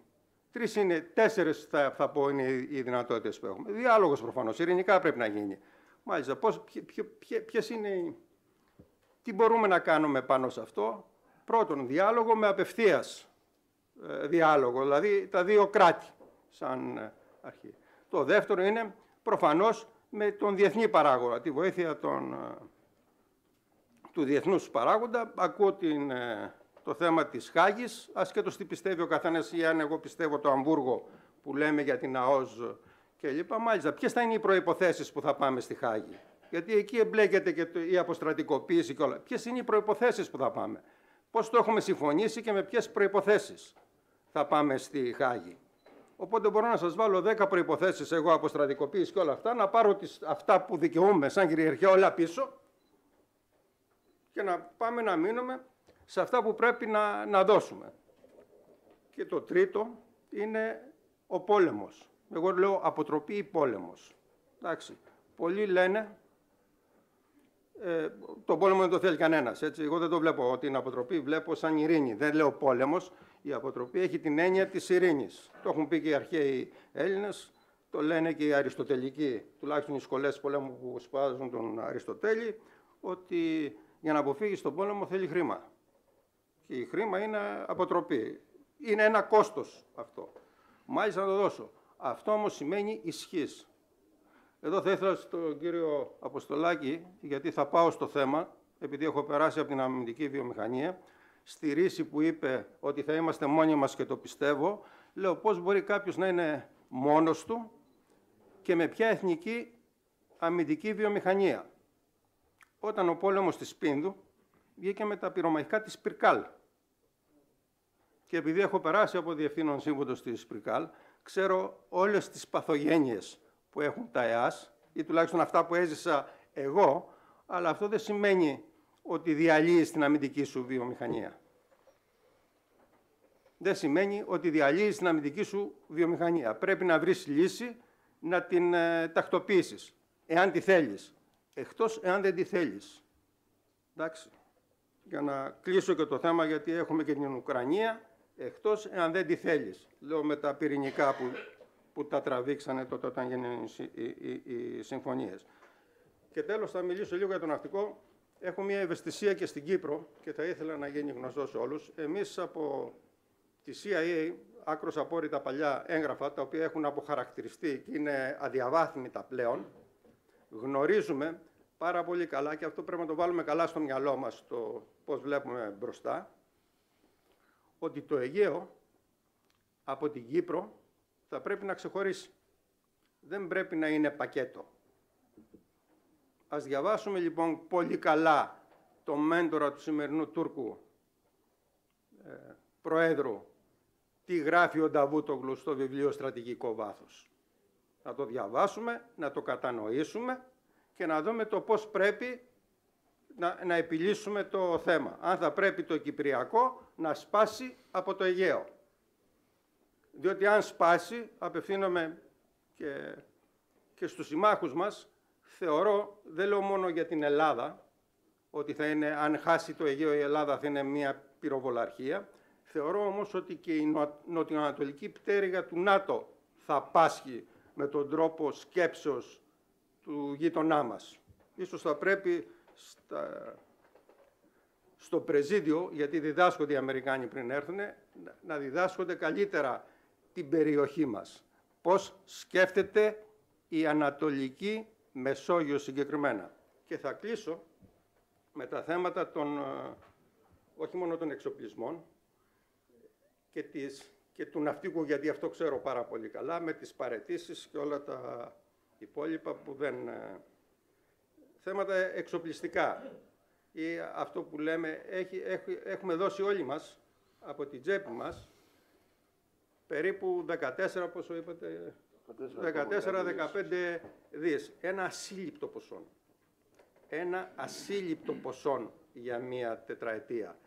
D: 4 θα πω είναι οι δυνατότητες που έχουμε. Διάλογος προφανώς, ειρηνικά πρέπει να γίνει. Μάλιστα, ποιες είναι, τι μπορούμε να κάνουμε πάνω σε αυτό. Πρώτον, διάλογο με απευθείας διάλογο, δηλαδή τα δύο κράτη σαν αρχή. Το δεύτερο είναι προφανώς με τον διεθνή παράγοντα, τη βοήθεια του διεθνούς παράγοντα. Ακούω το θέμα της Χάγης, ασχέτως τι πιστεύει ο καθένας, ή αν εγώ πιστεύω το Αμβούργο που λέμε για την ΑΟΣ κλπ. Μάλιστα, ποιες θα είναι οι προϋποθέσεις που θα πάμε στη Χάγη. Γιατί εκεί εμπλέκεται και η αποστρατικοποίηση και όλα. Ποιες είναι οι προϋποθέσεις που θα πάμε. Πώς το έχουμε συμφωνήσει και με ποιες προϋποθέσεις θα πάμε στη Χάγη. Οπότε μπορώ να σας βάλω 10 προϋποθέσεις εγώ, αποστρατικοποίηση και όλα αυτά, να πάρω αυτά που δικαιούμαι σαν κυριαρχία όλα πίσω και να πάμε να μείνουμε σε αυτά που πρέπει να δώσουμε. Και το τρίτο είναι ο πόλεμος. Εγώ λέω αποτροπή ή πόλεμος. Εντάξει. Πολλοί λένε τον πόλεμο δεν το θέλει κανένας. Έτσι. Εγώ δεν το βλέπω την αποτροπή, βλέπω σαν ειρήνη. Δεν λέω πόλεμος. Η αποτροπή έχει την έννοια της ειρήνης. Το έχουν πει και οι αρχαίοι Έλληνες, το λένε και οι αριστοτελικοί, τουλάχιστον οι σχολές πολέμου που σπουδάζουν τον Αριστοτέλη, ότι για να αποφύγεις τον πόλεμο θέλει χρήμα. Και η χρήμα είναι αποτροπή. Είναι ένα κόστος αυτό. Μάλιστα να το δώσω. Αυτό όμως σημαίνει ισχύς. Εδώ θα ήθελα στον κύριο Αποστολάκη, γιατί θα πάω στο θέμα, επειδή έχω περάσει από την αμυντική βιομηχανία, στη ρίση που είπε ότι θα είμαστε μόνοι μας και το πιστεύω, λέω πώς μπορεί κάποιος να είναι μόνος του και με ποια εθνική αμυντική βιομηχανία. Όταν ο πόλεμος της Πίνδου βγήκε με τα πυρομαχικά της Πυρκάλ. Και επειδή έχω περάσει από διευθύνων σύμβουλος της Πυρκάλ, ξέρω όλες τις παθογένειες που έχουν τα ΕΑΣ, ή τουλάχιστον αυτά που έζησα εγώ, αλλά αυτό δεν σημαίνει ότι διαλύεις την αμυντική σου βιομηχανία. Δεν σημαίνει ότι διαλύεις την αμυντική σου βιομηχανία. Πρέπει να βρεις λύση να την τακτοποιήσεις, εάν τη θέλεις. Εκτός εάν δεν τη θέλεις. Εντάξει. Για να κλείσω και το θέμα, γιατί έχουμε και την Ουκρανία, εκτός εάν δεν τη θέλεις. Λέω με τα πυρηνικά που τα τραβήξανε τότε όταν γίνανε οι συμφωνίες. Και τέλος θα μιλήσω λίγο για το ναυτικό. Έχω μια ευαισθησία και στην Κύπρο και θα ήθελα να γίνει γνωστό σε όλους. Εμείς από τη CIA, άκρως απόρριτα παλιά έγγραφα, τα οποία έχουν αποχαρακτηριστεί και είναι αδιαβάθμιτα πλέον, γνωρίζουμε πάρα πολύ καλά, και αυτό πρέπει να το βάλουμε καλά στο μυαλό μας, το πώς βλέπουμε μπροστά, ότι το Αιγαίο από την Κύπρο θα πρέπει να ξεχωρίσει. Δεν πρέπει να είναι πακέτο. Ας διαβάσουμε λοιπόν πολύ καλά το μέντορα του σημερινού Τούρκου Προέδρου, τι γράφει ο Νταβούτογλου στο βιβλίο «Στρατηγικό βάθος». Να το διαβάσουμε, να το κατανοήσουμε και να δούμε το πώς πρέπει να επιλύσουμε το θέμα. Αν θα πρέπει το Κυπριακό να σπάσει από το Αιγαίο. Διότι αν σπάσει, απευθύνομαι και στους συμμάχους μας, θεωρώ, δεν λέω μόνο για την Ελλάδα, ότι θα είναι, αν χάσει το Αιγαίο η Ελλάδα θα είναι μια πυροβολαρχία. Θεωρώ όμως ότι και η νοτιοανατολική πτέρυγα του ΝΑΤΟ θα πάσχει με τον τρόπο σκέψεως του γείτονά μας. Ίσως θα πρέπει στο πρεζίδιο, γιατί διδάσκονται οι Αμερικάνοι πριν έρθουν, να διδάσκονται καλύτερα την περιοχή μας. Πώς σκέφτεται η Ανατολική Μεσόγειο συγκεκριμένα. Και θα κλείσω με τα θέματα όχι μόνο των εξοπλισμών και του ναυτικού, γιατί αυτό ξέρω πάρα πολύ καλά, με τις παραιτήσεις και όλα τα υπόλοιπα που δεν... Θέματα εξοπλιστικά. Ή αυτό που λέμε, έχουμε δώσει όλοι μας, από την τσέπη μας, περίπου 14, πόσο είπατε, 14-15 δις. Ένα ασύλληπτο ποσό. Ένα ασύλληπτο ποσό για μία τετραετία.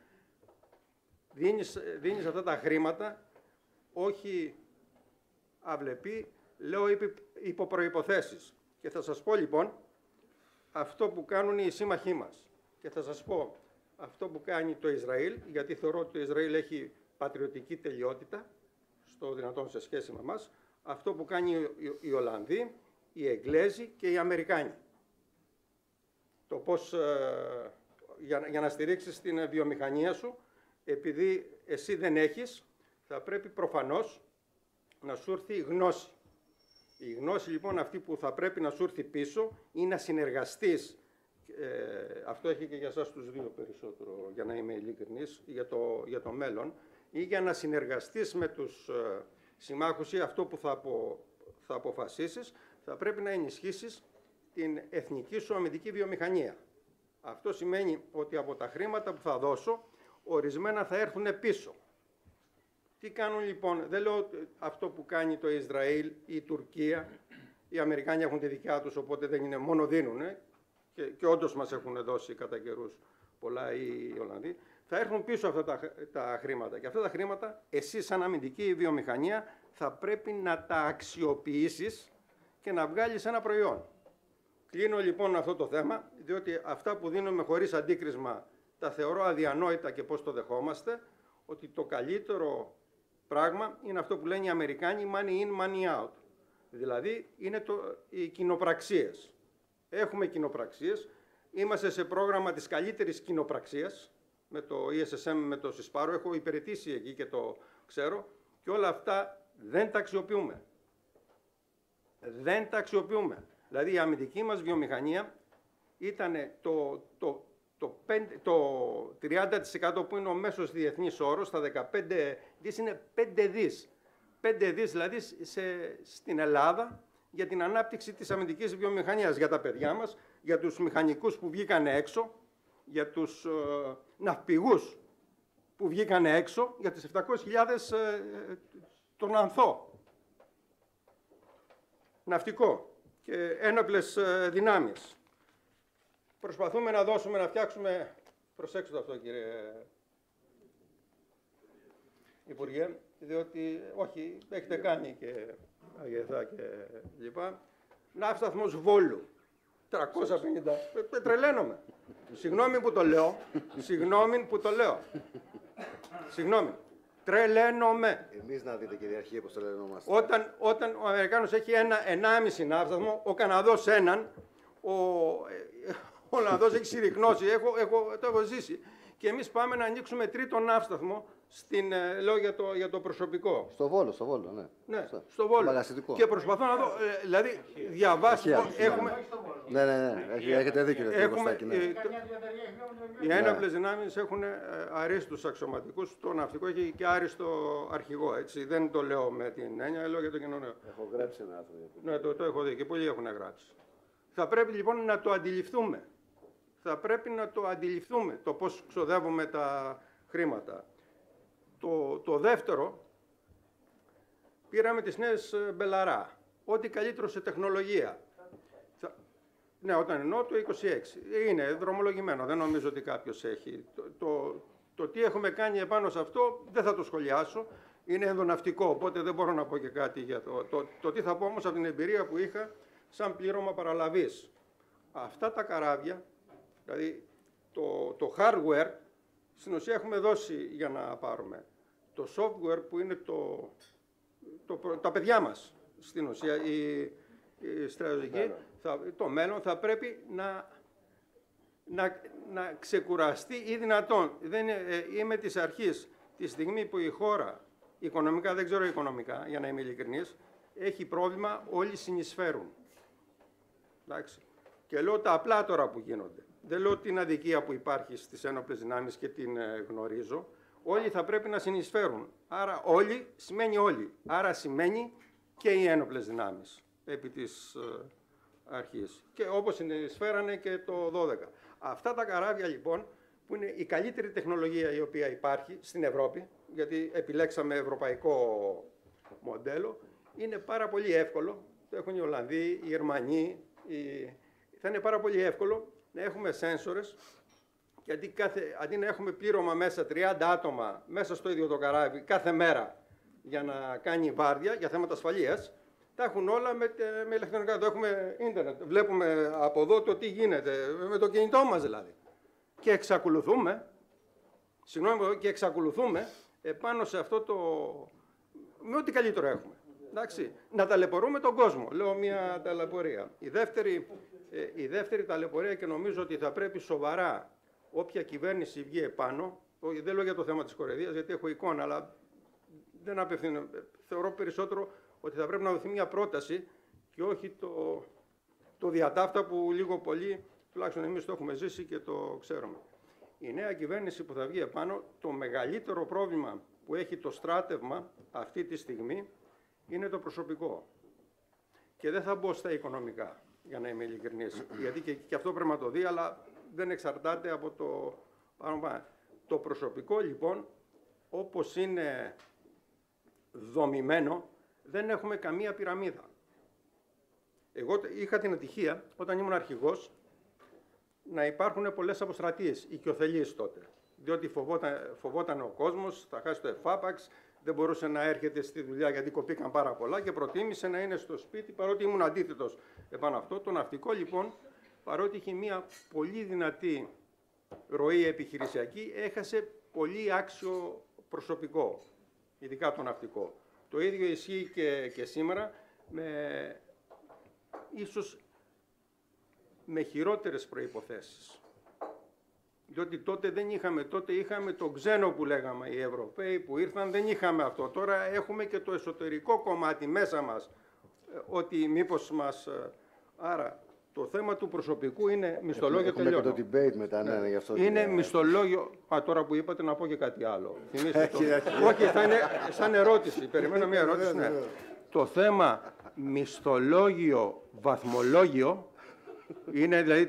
D: Δίνεις αυτά τα χρήματα, όχι αυλεπή, λέω υπό προϋποθέσεις. Και θα σας πω λοιπόν αυτό που κάνουν οι σύμμαχοί μας. Και θα σας πω αυτό που κάνει το Ισραήλ, γιατί θεωρώ ότι το Ισραήλ έχει πατριωτική τελειότητα, στο δυνατόν σε σχέση με μας, αυτό που κάνει οι Ολλανδοί, οι Εγγλέζοι και οι Αμερικάνοι. Το πώς, για να στηρίξεις την βιομηχανία σου, επειδή εσύ δεν έχεις, θα πρέπει προφανώς να σου έρθει η γνώση. Η γνώση λοιπόν αυτή που θα πρέπει να σου έρθει πίσω είναι να συνεργαστείς. Αυτό έχει και για εσάς τους δύο περισσότερο, για να είμαι ειλικρινής, για το μέλλον, ή για να συνεργαστείς με τους συμμάχους, ή αυτό που θα αποφασίσεις, θα πρέπει να ενισχύσεις την εθνική σου αμυντική βιομηχανία. Αυτό σημαίνει ότι από τα χρήματα που θα δώσω, ορισμένα θα έρθουν πίσω. Τι κάνουν λοιπόν, δεν λέω αυτό που κάνει το Ισραήλ ή η Τουρκία, οι Αμερικάνοι έχουν τη δικιά τους, οπότε δεν είναι μόνο δίνουν, και όντως μας έχουν δώσει κατά καιρούς πολλά οι Ολλανδοί, θα έρθουν πίσω αυτά τα χρήματα. Και αυτά τα χρήματα, εσύ σαν αμυντική βιομηχανία, θα πρέπει να τα αξιοποιήσεις και να βγάλεις ένα προϊόν. Κλείνω λοιπόν αυτό το θέμα, διότι αυτά που δίνουμε χωρίς αντίκρισμα τα θεωρώ αδιανόητα και πώς το δεχόμαστε, ότι το καλύτερο πράγμα είναι αυτό που λένε οι Αμερικάνοι money in, money out. Δηλαδή είναι οι κοινοπραξίες. Έχουμε κοινοπραξίες, είμαστε σε πρόγραμμα της καλύτερης κοινοπραξίας, με το ESSM, με το Σισπάρο, έχω υπηρετήσει εκεί και το ξέρω, και όλα αυτά δεν τα αξιοποιούμε. Δεν τα αξιοποιούμε. Δηλαδή η αμυντική μας βιομηχανία ήταν το 30% που είναι ο μέσος διεθνής όρος, στα 15 δις είναι 5 δις. 5 δις δηλαδή στην Ελλάδα για την ανάπτυξη της αμυντικής βιομηχανίας, για τα παιδιά μας, για τους μηχανικούς που βγήκαν έξω, για τους ναυπηγούς που βγήκαν έξω, για τις 700.000 τον Ανθό. Ναυτικό και ένοπλες δυνάμεις. Προσπαθούμε να δώσουμε, να φτιάξουμε, προσέξτε το αυτό κύριε Υπουργέ, διότι όχι, έχετε κάνει και αγεθά και λοιπά. Ναύσταθμος Βόλου, 350, τρελαίνομαι. Συγγνώμη που το λέω, συγγνώμη, τρελαίνομαι.
A: Εμείς να δείτε κυριαρχία πώς τρελαίνομαστε.
D: Όταν ο Αμερικάνος έχει 1,5 ναύσταθμο, ο Καναδός έναν, Ολλανδός έχει συρρυκνώσει, το έχω ζήσει. Και εμείς πάμε να ανοίξουμε τρίτο ναύσταθμο, λέω για το προσωπικό.
A: Στο Βόλο, ναι.
D: Ναι, στο Βόλο. Και προσπαθώ να δω, δηλαδή διαβάσει.
A: Ναι, έχετε δίκιο.
D: Οι ένοπλες δυνάμεις έχουν αρίστους αξιωματικούς, το ναυτικό έχει και άριστο αρχηγό. Έτσι. Δεν το λέω με την έννοια, λέω για το κοινωνικό.
B: Έχω γράψει ένα άνθρωπο.
D: Ναι, το έχω δει και πολλοί έχουν γράψει. Θα πρέπει λοιπόν να το αντιληφθούμε. Θα πρέπει να το αντιληφθούμε το πώς ξοδεύουμε τα χρήματα. Το δεύτερο, πήραμε τις νέες Μπελαρά. Ό,τι καλύτερο σε τεχνολογία. Ναι, όταν εννοώ το 26. Είναι δρομολογημένο, δεν νομίζω ότι κάποιος έχει. Το τι έχουμε κάνει επάνω σε αυτό δεν θα το σχολιάσω. Είναι ενδοναυτικό, οπότε δεν μπορώ να πω και κάτι για το τι θα πω όμως από την εμπειρία που είχα σαν πλήρωμα παραλαβής. Αυτά τα καράβια, δηλαδή το hardware, στην ουσία έχουμε δώσει για να πάρουμε. Το software που είναι τα παιδιά μας, στην ουσία, η στρατιωτική, το μέλλον θα πρέπει να ξεκουραστεί ή δυνατόν. Είμαι της αρχής, τη στιγμή που η χώρα, οικονομικά, δεν ξέρω οικονομικά, για να είμαι ειλικρινής, έχει πρόβλημα, όλοι συνεισφέρουν. Εντάξει. Και λέω τα απλά τώρα που γίνονται. Δεν λέω την αδικία που υπάρχει στις ένοπλες δυνάμεις και την γνωρίζω. Όλοι θα πρέπει να συνεισφέρουν. Άρα όλοι σημαίνει όλοι. Άρα σημαίνει και οι ένοπλες δυνάμεις επί της αρχής. Και όπως συνεισφέρανε και το 12. Αυτά τα καράβια λοιπόν, που είναι η καλύτερη τεχνολογία η οποία υπάρχει στην Ευρώπη, γιατί επιλέξαμε ευρωπαϊκό μοντέλο, είναι πάρα πολύ εύκολο. Το έχουν οι Ολλανδοί, οι Γερμανοί. Θα είναι πάρα πολύ εύκολο να έχουμε σένσορες, γιατί αντί να έχουμε πλήρωμα μέσα 30 άτομα μέσα στο ίδιο το καράβι κάθε μέρα για να κάνει βάρδια για θέματα ασφαλείας, τα έχουν όλα με ηλεκτρονικά. Το έχουμε ίντερνετ. Βλέπουμε από εδώ το τι γίνεται, με το κινητό μας δηλαδή. Και εξακολουθούμε επάνω σε αυτό με ό,τι καλύτερο έχουμε. Εντάξει, να ταλαιπωρούμε τον κόσμο. Λέω μια ταλαιπωρία. Η δεύτερη ταλαιπωρία, και νομίζω ότι θα πρέπει σοβαρά όποια κυβέρνηση βγει επάνω, δεν λέω για το θέμα της κοροϊδίας, γιατί έχω εικόνα, αλλά δεν απευθύνω. Θεωρώ περισσότερο ότι θα πρέπει να δοθεί μια πρόταση και όχι το διατάφτα που λίγο πολύ, τουλάχιστον εμείς το έχουμε ζήσει και το ξέρουμε. Η νέα κυβέρνηση που θα βγει επάνω, το μεγαλύτερο πρόβλημα που έχει το στράτευμα αυτή τη στιγμή είναι το προσωπικό. Και δεν θα μπω στα οικονομικά, για να είμαι ειλικρινής, γιατί και αυτό πρέπει να το δει, αλλά δεν εξαρτάται από το πάνω. Το προσωπικό, λοιπόν, όπως είναι δομημένο, δεν έχουμε καμία πυραμίδα. Εγώ είχα την ατυχία, όταν ήμουν αρχηγός, να υπάρχουν πολλές αποστρατείες, οικειοθελείς τότε. Διότι φοβόταν ο κόσμος, θα χάσει το εφάπαξ, δεν μπορούσε να έρχεται στη δουλειά γιατί κοπήκαν πάρα πολλά και προτίμησε να είναι στο σπίτι, παρότι ήμουν αντίθετος επάνω αυτό. Το ναυτικό, λοιπόν, παρότι είχε μια πολύ δυνατή ροή επιχειρησιακή, έχασε πολύ άξιο προσωπικό, ειδικά το ναυτικό. Το ίδιο ισχύει και σήμερα, ίσως με χειρότερες προϋποθέσεις. Διότι τότε είχαμε το ξένο που λέγαμε οι Ευρωπαίοι που ήρθαν, δεν είχαμε αυτό. Τώρα έχουμε και το εσωτερικό κομμάτι μέσα μας, ότι μήπως μας... Άρα, το θέμα του προσωπικού είναι μισθολόγιο, τελειώνω.
A: Έχουμε και το debate μετά, ναι, γι' αυτό.
D: Είναι μισθολόγιο... τώρα που είπατε να πω και κάτι άλλο. Θυμήστε το. Όχι, θα είναι σαν ερώτηση. Περιμένω μια ερώτηση, ναι. Το θέμα μισθολόγιο, βαθμολόγιο, είναι δηλαδή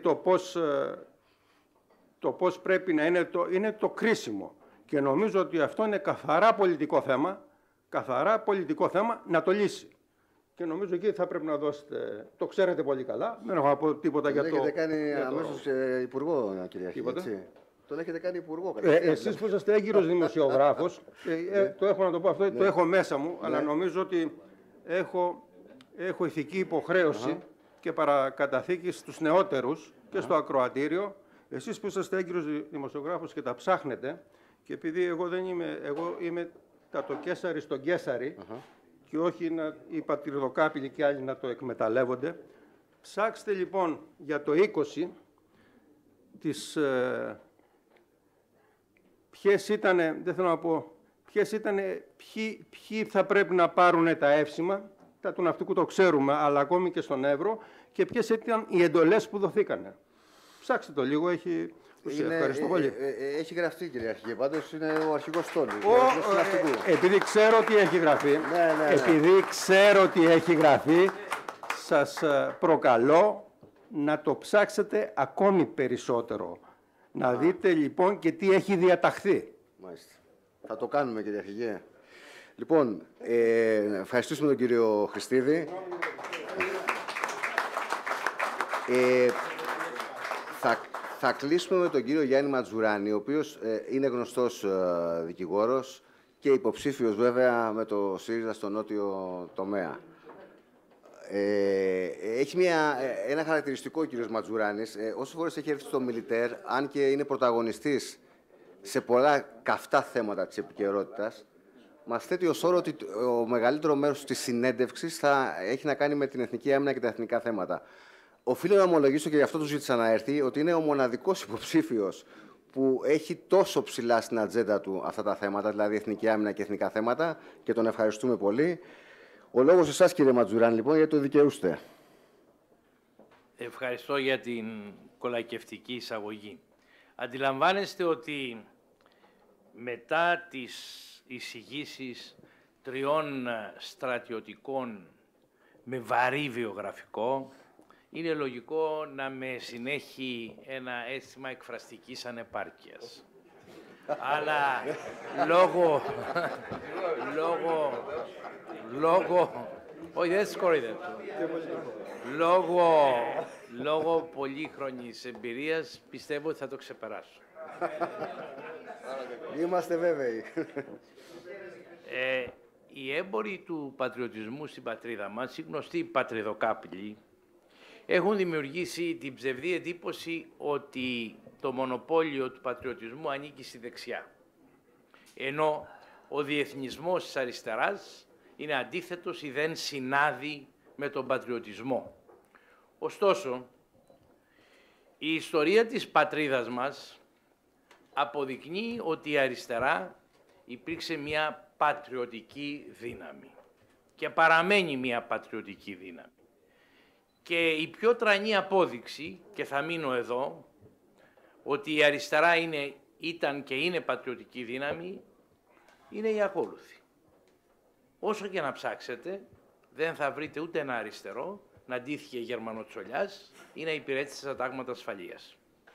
D: το πώς πρέπει να είναι το κρίσιμο. Και νομίζω ότι αυτό είναι καθαρά πολιτικό θέμα να το λύσει. Και νομίζω εκεί θα πρέπει να δώσετε, το ξέρετε πολύ καλά, δεν έχω να πω τίποτα για το...
A: Τον έχετε κάνει αμέσως υπουργό, κυριαρχή, έτσι. Τον έχετε κάνει υπουργό.
D: Εσείς που είσαστε έγκυρος δημοσιογράφος, το έχω να το πω αυτό, το έχω μέσα μου, αλλά νομίζω ότι έχω ηθική υποχρέωση και παρακαταθήκη στους νεότερους και στο ακροατήριο. Εσείς που είσαστε έγκυρος δημοσιογράφος και τα ψάχνετε, και επειδή εγώ είμαι το Κέσαρι στον Κέσαρι, και όχι οι πατριδοκάπηλοι και άλλοι να το εκμεταλλεύονται, ψάξτε λοιπόν για το 20 ποιες ήταν, δεν θέλω να πω, ποιοι θα πρέπει να πάρουν τα εύσημα, τα του ναυτικού το ξέρουμε, αλλά ακόμη και στον Εύρο, και ποιες ήταν οι εντολές που δοθήκανε. Ψάξτε το λίγο, έχει... Ευχαριστώ πολύ.
A: Έχει γραφτεί, κύριε Αρχηγέ, πάντως είναι ο αρχηγός τόνου.
D: Επειδή ξέρω ότι έχει γραφεί, επειδή ξέρω ότι έχει γραφεί, σας προκαλώ να το ψάξετε ακόμη περισσότερο. Να δείτε λοιπόν και τι έχει διαταχθεί.
A: Μάλιστα. Θα το κάνουμε, κύριε Αρχηγέ. Λοιπόν, ευχαριστήσουμε τον κύριο Χριστίδη. Θα κλείσουμε με τον κύριο Γιάννη Ματζουράνη, ο οποίος είναι γνωστός δικηγόρος και υποψήφιος βέβαια με το ΣΥΡΙΖΑ στο νότιο τομέα. Έχει ένα χαρακτηριστικό ο κύριος Ματζουράνης. Όσες φορές έχει έρθει στο Μιλιτέρ, αν και είναι πρωταγωνιστής σε πολλά καυτά θέματα της επικαιρότητας, μας θέτει ως όρο ότι ο μεγαλύτερο μέρος της συνέντευξης θα έχει να κάνει με την εθνική άμυνα και τα εθνικά θέματα. Οφείλω να ομολογήσω, και γι' αυτό του ζήτησα να έρθει, ότι είναι ο μοναδικός υποψήφιος που έχει τόσο ψηλά στην ατζέντα του αυτά τα θέματα, δηλαδή εθνική άμυνα και εθνικά θέματα, και τον ευχαριστούμε πολύ. Ο λόγος εσάς, κύριε Ματζουράνη, λοιπόν, γιατί το δικαιούστε.
E: Ευχαριστώ για την κολακευτική εισαγωγή. Αντιλαμβάνεστε ότι μετά τις εισηγήσεις 3 στρατιωτικών με βαρύ βιογραφικό, είναι λογικό να με συνέχει ένα αίσθημα εκφραστικής ανεπάρκειας. Αλλά όχι, δεν συγχωρείτε. Λόγω πολύχρονης εμπειρίας πιστεύω ότι θα το ξεπεράσω.
A: Είμαστε βέβαιοι.
E: Οι έμποροι του πατριωτισμού στην πατρίδα μας, οι γνωστοί πατριδοκάπηλοι, έχουν δημιουργήσει την ψευδή εντύπωση ότι το μονοπόλιο του πατριωτισμού ανήκει στη δεξιά. Ενώ ο διεθνισμός της αριστεράς είναι αντίθετος ή δεν συνάδει με τον πατριωτισμό. Ωστόσο, η ιστορία της πατρίδας μας αποδεικνύει ότι η αριστερά υπήρξε μια πατριωτική δύναμη και παραμένει μια πατριωτική δύναμη. Και η πιο τρανή απόδειξη, και θα μείνω εδώ, ότι η αριστερά ήταν και είναι πατριωτική δύναμη, είναι η ακόλουθη. Όσο και να ψάξετε, δεν θα βρείτε ούτε ένα αριστερό να ντύθηκε γερμανοτσολιάς ή να υπηρέτησε στα τάγματα ασφαλείας.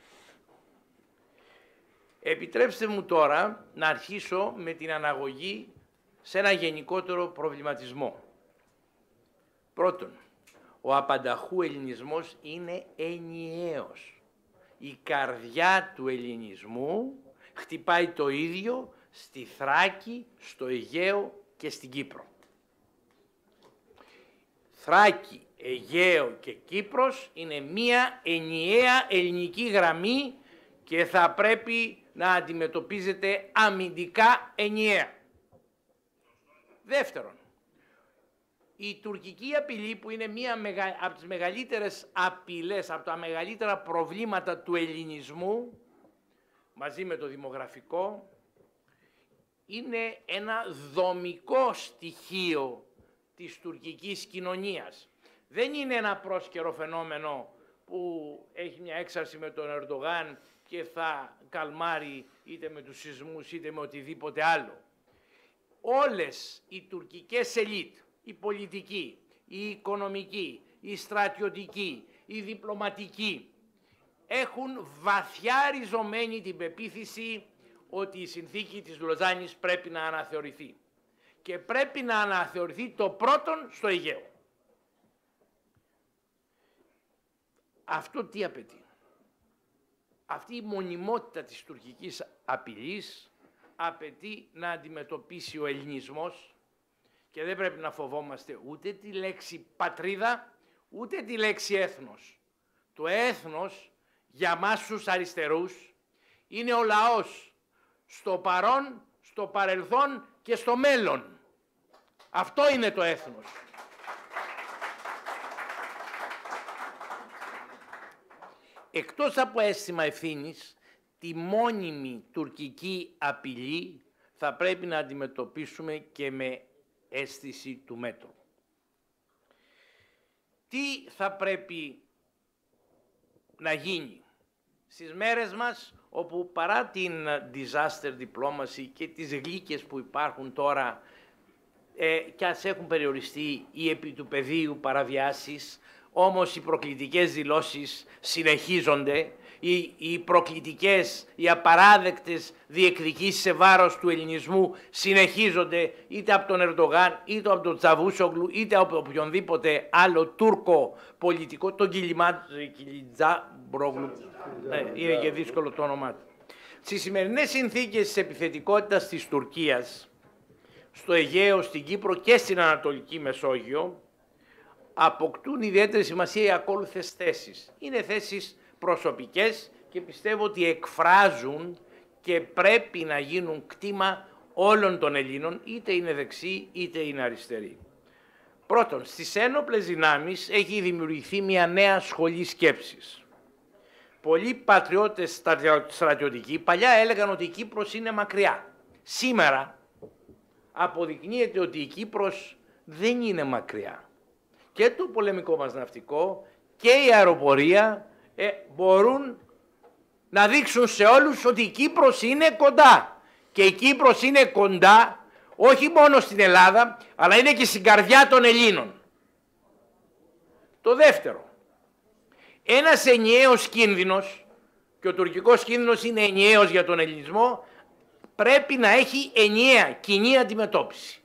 E: Επιτρέψτε μου τώρα να αρχίσω με την αναγωγή σε ένα γενικότερο προβληματισμό. Πρώτον, ο απανταχού ελληνισμός είναι ενιαίος. Η καρδιά του ελληνισμού χτυπάει το ίδιο στη Θράκη, στο Αιγαίο και στην Κύπρο. Θράκη, Αιγαίο και Κύπρος είναι μία ενιαία ελληνική γραμμή και θα πρέπει να αντιμετωπίζεται αμυντικά ενιαία. Δεύτερον, η τουρκική απειλή, που είναι μία από τις μεγαλύτερες απειλές, από τα μεγαλύτερα προβλήματα του ελληνισμού, μαζί με το δημογραφικό, είναι ένα δομικό στοιχείο της τουρκικής κοινωνίας. Δεν είναι ένα πρόσκαιρο φαινόμενο που έχει μια έξαρση με τον Ερντογάν και θα καλμάρει είτε με τους σεισμούς είτε με οτιδήποτε άλλο. Όλες οι τουρκικές ελίτ, η πολιτική, η οικονομική, η στρατιωτική, η διπλωματική, έχουν βαθιά ριζωμένη την πεποίθηση ότι η συνθήκη της Λοζάνης πρέπει να αναθεωρηθεί. Και πρέπει να αναθεωρηθεί το πρώτον στο Αιγαίο. Αυτό τι απαιτεί? Αυτή η μονιμότητα της τουρκικής απειλής απαιτεί να αντιμετωπίσει ο ελληνισμός, και δεν πρέπει να φοβόμαστε ούτε τη λέξη πατρίδα, ούτε τη λέξη έθνος. Το έθνος για μας τους αριστερούς είναι ο λαός στο παρόν, στο παρελθόν και στο μέλλον. Αυτό είναι το έθνος. εκτός από αίσθημα ευθύνης, τη μόνιμη τουρκική απειλή θα πρέπει να αντιμετωπίσουμε και με αίσθηση του μέτρου. Τι θα πρέπει να γίνει στις μέρες μας, όπου παρά την disaster diplomacy και τις γλύκες που υπάρχουν τώρα και ας έχουν περιοριστεί οι επί του πεδίου παραβιάσεις, όμως οι προκλητικές δηλώσεις συνεχίζονται, οι προκλητικές, οι απαράδεκτες διεκδικήσεις σε βάρος του ελληνισμού συνεχίζονται είτε από τον Ερντογάν, είτε από τον Τσαβούσογλου, είτε από οποιονδήποτε άλλο Τούρκο πολιτικό, τον Κιλιτζάμπρογλου, είναι και δύσκολο το όνομά του. Στις σημερινές συνθήκες της επιθετικότητας της Τουρκίας, στο Αιγαίο, στην Κύπρο και στην Ανατολική Μεσόγειο, αποκτούν ιδιαίτερη σημασία οι ακόλουθες θέσεις. Είναι θέσεις προσωπικές και πιστεύω ότι εκφράζουν και πρέπει να γίνουν κτήμα όλων των Ελλήνων, είτε είναι δεξιοί είτε είναι αριστεροί. Πρώτον, στις ένοπλες δυνάμεις έχει δημιουργηθεί μια νέα σχολή σκέψης. Πολλοί πατριώτες στρατιωτικοί παλιά έλεγαν ότι η Κύπρος είναι μακριά. Σήμερα αποδεικνύεται ότι η Κύπρος δεν είναι μακριά. Και το πολεμικό μας ναυτικό και η αεροπορία μπορούν να δείξουν σε όλους ότι η Κύπρος είναι κοντά. Και η Κύπρος είναι κοντά όχι μόνο στην Ελλάδα, αλλά είναι και στην καρδιά των Ελλήνων. Το δεύτερο, ένας ενιαίος κίνδυνος, και ο τουρκικός κίνδυνος είναι ενιαίος για τον ελληνισμό, πρέπει να έχει ενιαία κοινή αντιμετώπιση.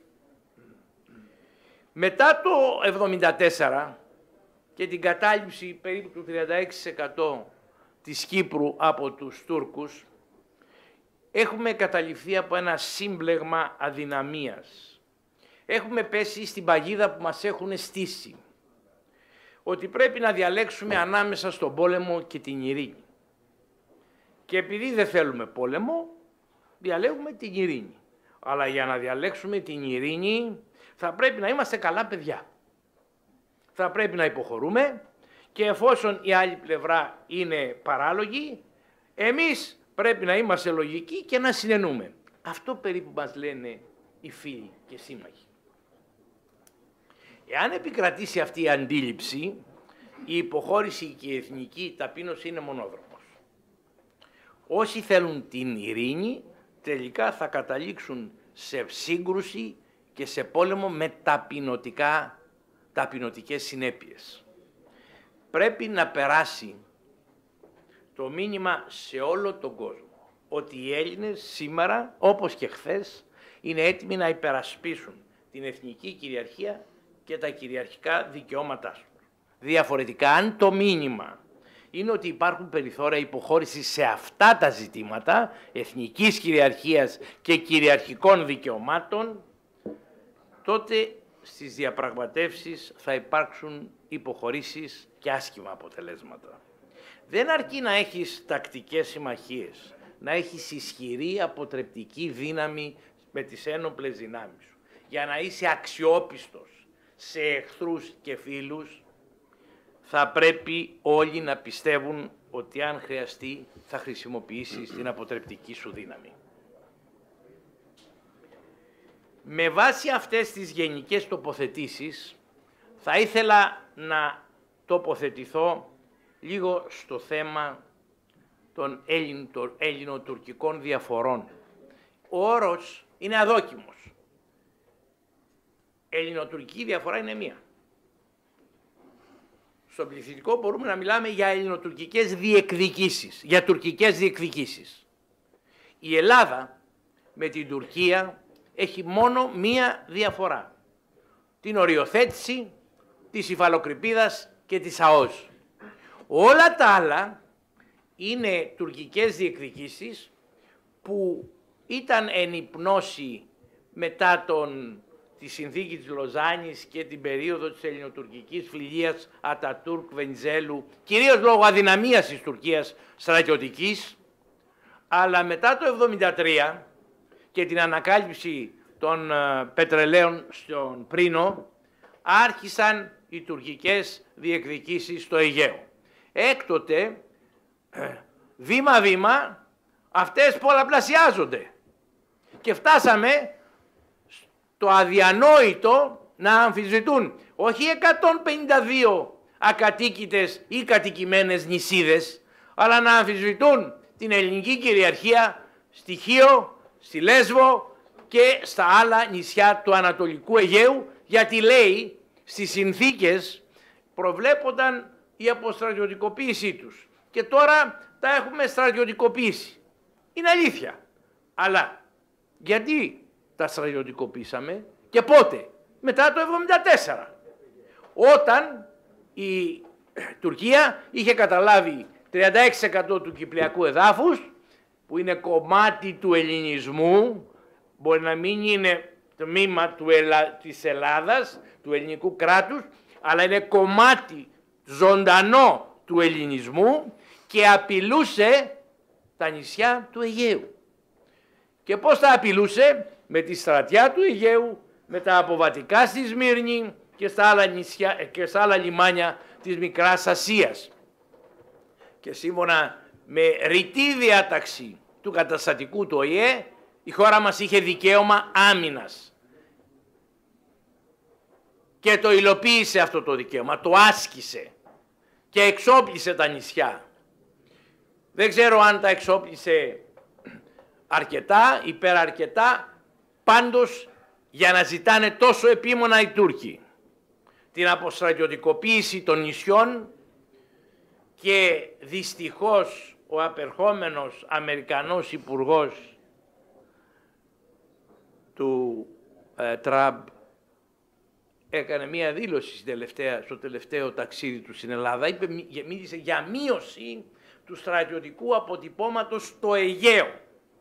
E: Μετά το 1974 και την κατάληψη περίπου του 36% της Κύπρου από τους Τούρκους, έχουμε καταληφθεί από ένα σύμπλεγμα αδυναμίας. Έχουμε πέσει στην παγίδα που μας έχουν στήσει, ότι πρέπει να διαλέξουμε ανάμεσα στον πόλεμο και την ειρήνη. Και επειδή δεν θέλουμε πόλεμο, διαλέγουμε την ειρήνη. Αλλά για να διαλέξουμε την ειρήνη θα πρέπει να είμαστε καλά παιδιά. Θα πρέπει να υποχωρούμε και εφόσον η άλλη πλευρά είναι παράλογη, εμείς πρέπει να είμαστε λογικοί και να συνενούμε. Αυτό περίπου μας λένε οι φίλοι και σύμμαχοι. Εάν επικρατήσει αυτή η αντίληψη, η υποχώρηση και η εθνική ταπείνωση είναι μονόδρομος. Όσοι θέλουν την ειρήνη, τελικά θα καταλήξουν σε σύγκρουση και σε πόλεμο με ταπεινωτικές συνέπειες. Πρέπει να περάσει το μήνυμα σε όλο τον κόσμο ότι οι Έλληνες σήμερα, όπως και χθες, είναι έτοιμοι να υπερασπίσουν την εθνική κυριαρχία και τα κυριαρχικά δικαιώματά τους. Διαφορετικά, αν το μήνυμα είναι ότι υπάρχουν περιθώρια υποχώρησης σε αυτά τα ζητήματα εθνικής κυριαρχίας και κυριαρχικών δικαιωμάτων, τότε στις διαπραγματεύσεις θα υπάρξουν υποχωρήσεις και άσχημα αποτελέσματα. Δεν αρκεί να έχεις τακτικές συμμαχίες, να έχεις ισχυρή αποτρεπτική δύναμη με τις ένοπλες δυνάμεις σου. Για να είσαι αξιόπιστος σε εχθρούς και φίλους, θα πρέπει όλοι να πιστεύουν ότι αν χρειαστεί θα χρησιμοποιήσεις την αποτρεπτική σου δύναμη. Με βάση αυτές τις γενικές τοποθετήσεις, θα ήθελα να τοποθετηθώ λίγο στο θέμα των ελληνοτουρκικών διαφορών. Ο όρος είναι αδόκιμος. Ελληνοτουρκική διαφορά είναι μία. Στο πληθυντικό μπορούμε να μιλάμε για ελληνοτουρκικές διεκδικήσεις, για τουρκικές διεκδικήσεις. Η Ελλάδα με την Τουρκία έχει μόνο μία διαφορά. Την οριοθέτηση της υφαλοκρηπίδας και της ΑΟΣ. Όλα τα άλλα είναι τουρκικές διεκδικήσεις που ήταν εν υπνώση μετά τη συνθήκη της Λοζάνης και την περίοδο της ελληνοτουρκικής φιλίας Ατατούρκ Βενιζέλου, κυρίως λόγω αδυναμίας της Τουρκίας στρατιωτικής, αλλά μετά το 1973 και την ανακάλυψη των πετρελαίων στον Πρίνο, άρχισαν οι τουρκικές διεκδικήσεις στο Αιγαίο. Έκτοτε βήμα-βήμα αυτές πολλαπλασιάζονται. Και φτάσαμε στο αδιανόητο να αμφισβητούν όχι 152 ακατοίκητες ή κατοικημένες νησίδες, αλλά να αμφισβητούν την ελληνική κυριαρχία στη Χίο, στη Λέσβο και στα άλλα νησιά του Ανατολικού Αιγαίου, γιατί λέει στις συνθήκες προβλέπονταν η αποστρατιωτικοποίησή τους. Και τώρα τα έχουμε στρατιωτικοποιήσει. Είναι αλήθεια. Αλλά γιατί τα στρατιωτικοποίησαμε και πότε? Μετά το 1974. Όταν η Τουρκία είχε καταλάβει 36% του κυπριακού εδάφους, που είναι κομμάτι του ελληνισμού, μπορεί να μην είναι τμήμα της Ελλάδας, του ελληνικού κράτους, αλλά είναι κομμάτι ζωντανό του ελληνισμού και απειλούσε τα νησιά του Αιγαίου. Και πώς τα απειλούσε? Με τη στρατιά του Αιγαίου, με τα αποβατικά στη Σμύρνη και στα άλλα νησιά και στα άλλα λιμάνια της Μικράς Ασίας. Και σύμφωνα με ρητή διάταξη του καταστατικού του ΟΗΕ, η χώρα μας είχε δικαίωμα άμυνας. Και το υλοποίησε αυτό το δικαίωμα, το άσκησε και εξόπλισε τα νησιά. Δεν ξέρω αν τα εξόπλισε αρκετά, υπεραρκετά, πάντως για να ζητάνε τόσο επίμονα οι Τούρκοι την αποστρατιωτικοποίηση των νησιών, και δυστυχώς ο απερχόμενος Αμερικανός υπουργός του Τραμπ έκανε μία δήλωση στο τελευταίο ταξίδι του στην Ελλάδα. Μίλησε για μείωση του στρατιωτικού αποτυπώματος στο Αιγαίο.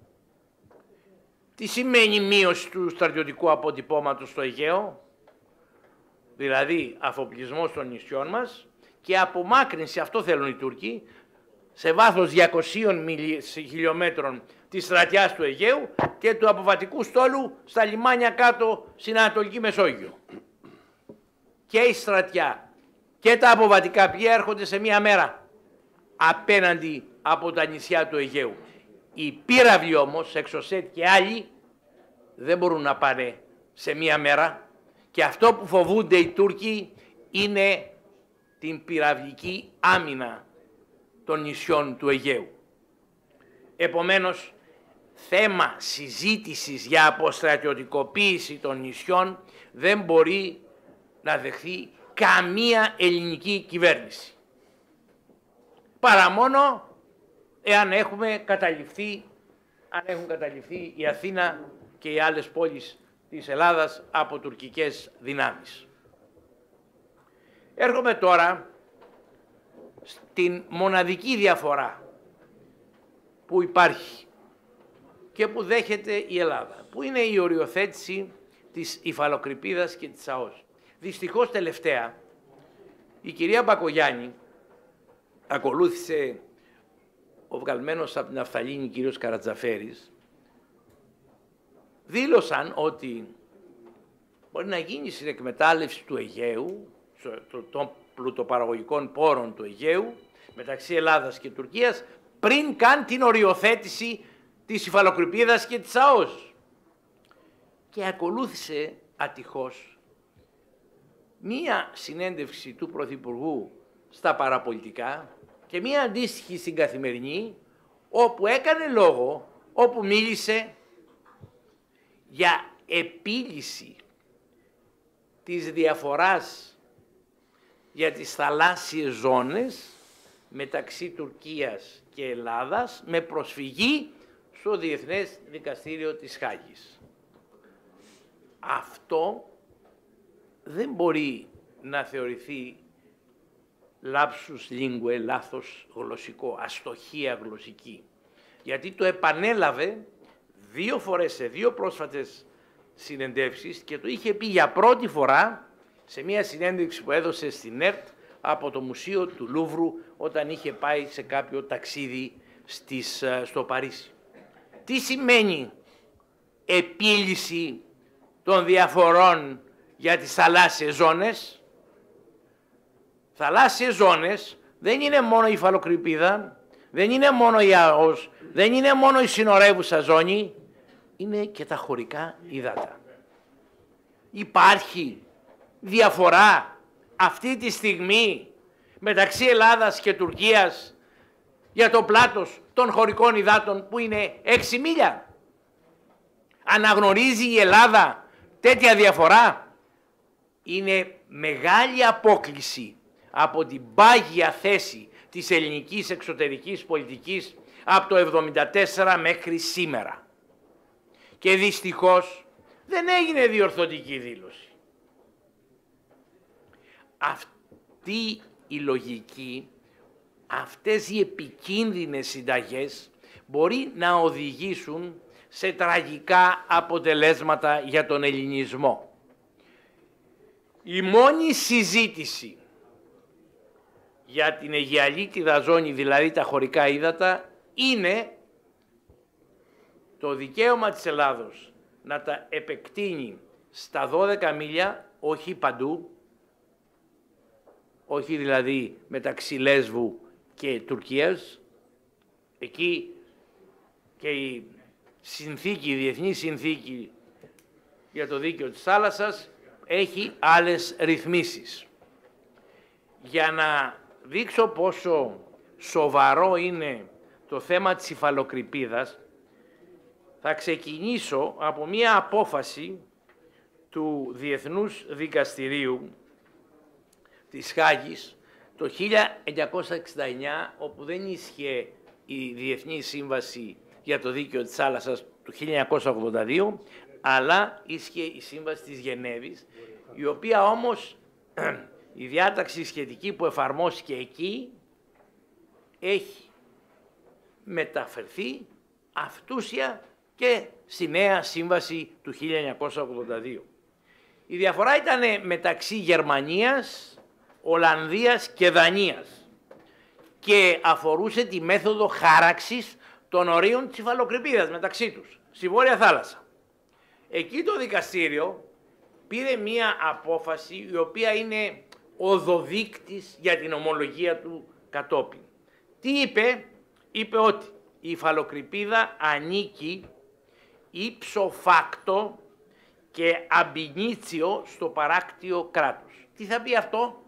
E: Τι σημαίνει μείωση του στρατιωτικού αποτυπώματος στο Αιγαίο? Δηλαδή αφοπλισμός των νησιών μας και απομάκρυνση, αυτό θέλουν οι Τούρκοι, σε βάθος 200 χιλιόμετρων της στρατιάς του Αιγαίου και του αποβατικού στόλου στα λιμάνια κάτω στην Ανατολική Μεσόγειο. Και η στρατιά και τα αποβατικά πλοία έρχονται σε μία μέρα απέναντι από τα νησιά του Αιγαίου. Οι πύραυλοι όμως, εξωσέτ και άλλοι, δεν μπορούν να πάνε σε μία μέρα, και αυτό που φοβούνται οι Τούρκοι είναι την πυραυλική άμυνα των νησιών του Αιγαίου. Επομένως, θέμα συζήτησης για αποστρατιωτικοποίηση των νησιών δεν μπορεί να δεχθεί καμία ελληνική κυβέρνηση. Παρά μόνο εάν έχουν καταληφθεί η Αθήνα και οι άλλες πόλεις της Ελλάδας από τουρκικές δυνάμεις. Έρχομαι τώρα στην μοναδική διαφορά που υπάρχει και που δέχεται η Ελλάδα, που είναι η οριοθέτηση της υφαλοκρηπίδας και της ΑΟΣ. Δυστυχώς τελευταία η κυρία Μπακογιάννη, ακολούθησε ο βγαλμένος από την Ναφθαλίνη κύριος Καρατζαφέρης, δήλωσαν ότι μπορεί να γίνει συνεκμετάλλευση του Αιγαίου, των πλουτοπαραγωγικών πόρων του Αιγαίου, μεταξύ Ελλάδας και Τουρκίας, πριν καν την οριοθέτηση της υφαλοκρηπίδας και της ΑΟΣ. Και ακολούθησε ατυχώς μία συνέντευξη του Πρωθυπουργού στα παραπολιτικά και μία αντίστοιχη στην Καθημερινή, όπου έκανε λόγο, όπου μίλησε για επίλυση της διαφοράς για τις θαλάσσιες ζώνες μεταξύ Τουρκίας και Ελλάδας με προσφυγή στο Διεθνές Δικαστήριο της Χάγης. Αυτό δεν μπορεί να θεωρηθεί lapsus linguae, λάθος γλωσσικό, αστοχία γλωσσική, γιατί το επανέλαβε 2 φορές σε 2 πρόσφατες συνεντεύξεις και το είχε πει για πρώτη φορά σε μια συνέντευξη που έδωσε στην ΕΡΤ από το Μουσείο του Λούβρου όταν είχε πάει σε κάποιο ταξίδι στο Παρίσι. Τι σημαίνει επίλυση των διαφορών για τις θαλάσσιες ζώνες? Θαλάσσιες ζώνες δεν είναι μόνο η υφαλοκρηπίδα, δεν είναι μόνο η ΑΟΣ, δεν είναι μόνο η συνορεύουσα ζώνη, είναι και τα χωρικά ύδατα. Υπάρχει διαφορά αυτή τη στιγμή μεταξύ Ελλάδας και Τουρκίας για το πλάτος των χωρικών υδάτων που είναι 6 μίλια. Αναγνωρίζει η Ελλάδα τέτοια διαφορά? Είναι μεγάλη απόκλιση από την πάγια θέση της ελληνικής εξωτερικής πολιτικής από το 1974 μέχρι σήμερα. Και δυστυχώς δεν έγινε διορθωτική δήλωση. Αυτή η λογική, αυτές οι επικίνδυνες συνταγές μπορεί να οδηγήσουν σε τραγικά αποτελέσματα για τον ελληνισμό. Η μόνη συζήτηση για την Αιγιαλίτιδα ζώνη, δηλαδή τα χωρικά ύδατα, είναι το δικαίωμα της Ελλάδος να τα επεκτείνει στα 12 μίλια, όχι παντού, όχι δηλαδή μεταξύ Λέσβου και Τουρκίας. Εκεί και η συνθήκη, η διεθνή συνθήκη για το δίκαιο της θάλασσας έχει άλλες ρυθμίσεις. Για να δείξω πόσο σοβαρό είναι το θέμα της υφαλοκρηπίδας, θα ξεκινήσω από μία απόφαση του Διεθνούς Δικαστηρίου της Χάγης το 1969, όπου δεν ίσχυε η Διεθνή Σύμβαση για το Δίκαιο της Θάλασσας του 1982, αλλά ίσχυε η Σύμβαση της Γενέβης, η οποία όμως η διάταξη σχετική που εφαρμόστηκε εκεί έχει μεταφερθεί αυτούσια και στη νέα σύμβαση του 1982. Η διαφορά ήταν μεταξύ Γερμανίας, Ολλανδίας και Δανίας και αφορούσε τη μέθοδο χάραξης των ορίων της υφαλοκρηπίδας μεταξύ τους, στη Βόρεια Θάλασσα. Εκεί το δικαστήριο πήρε μία απόφαση η οποία είναι οδοδείκτης για την ομολογία του κατόπιν. Τι είπε? Είπε ότι η υφαλοκρηπίδα ανήκει ύψο φάκτο και αμπινίτσιο στο παράκτιο κράτος. Τι θα πει αυτό?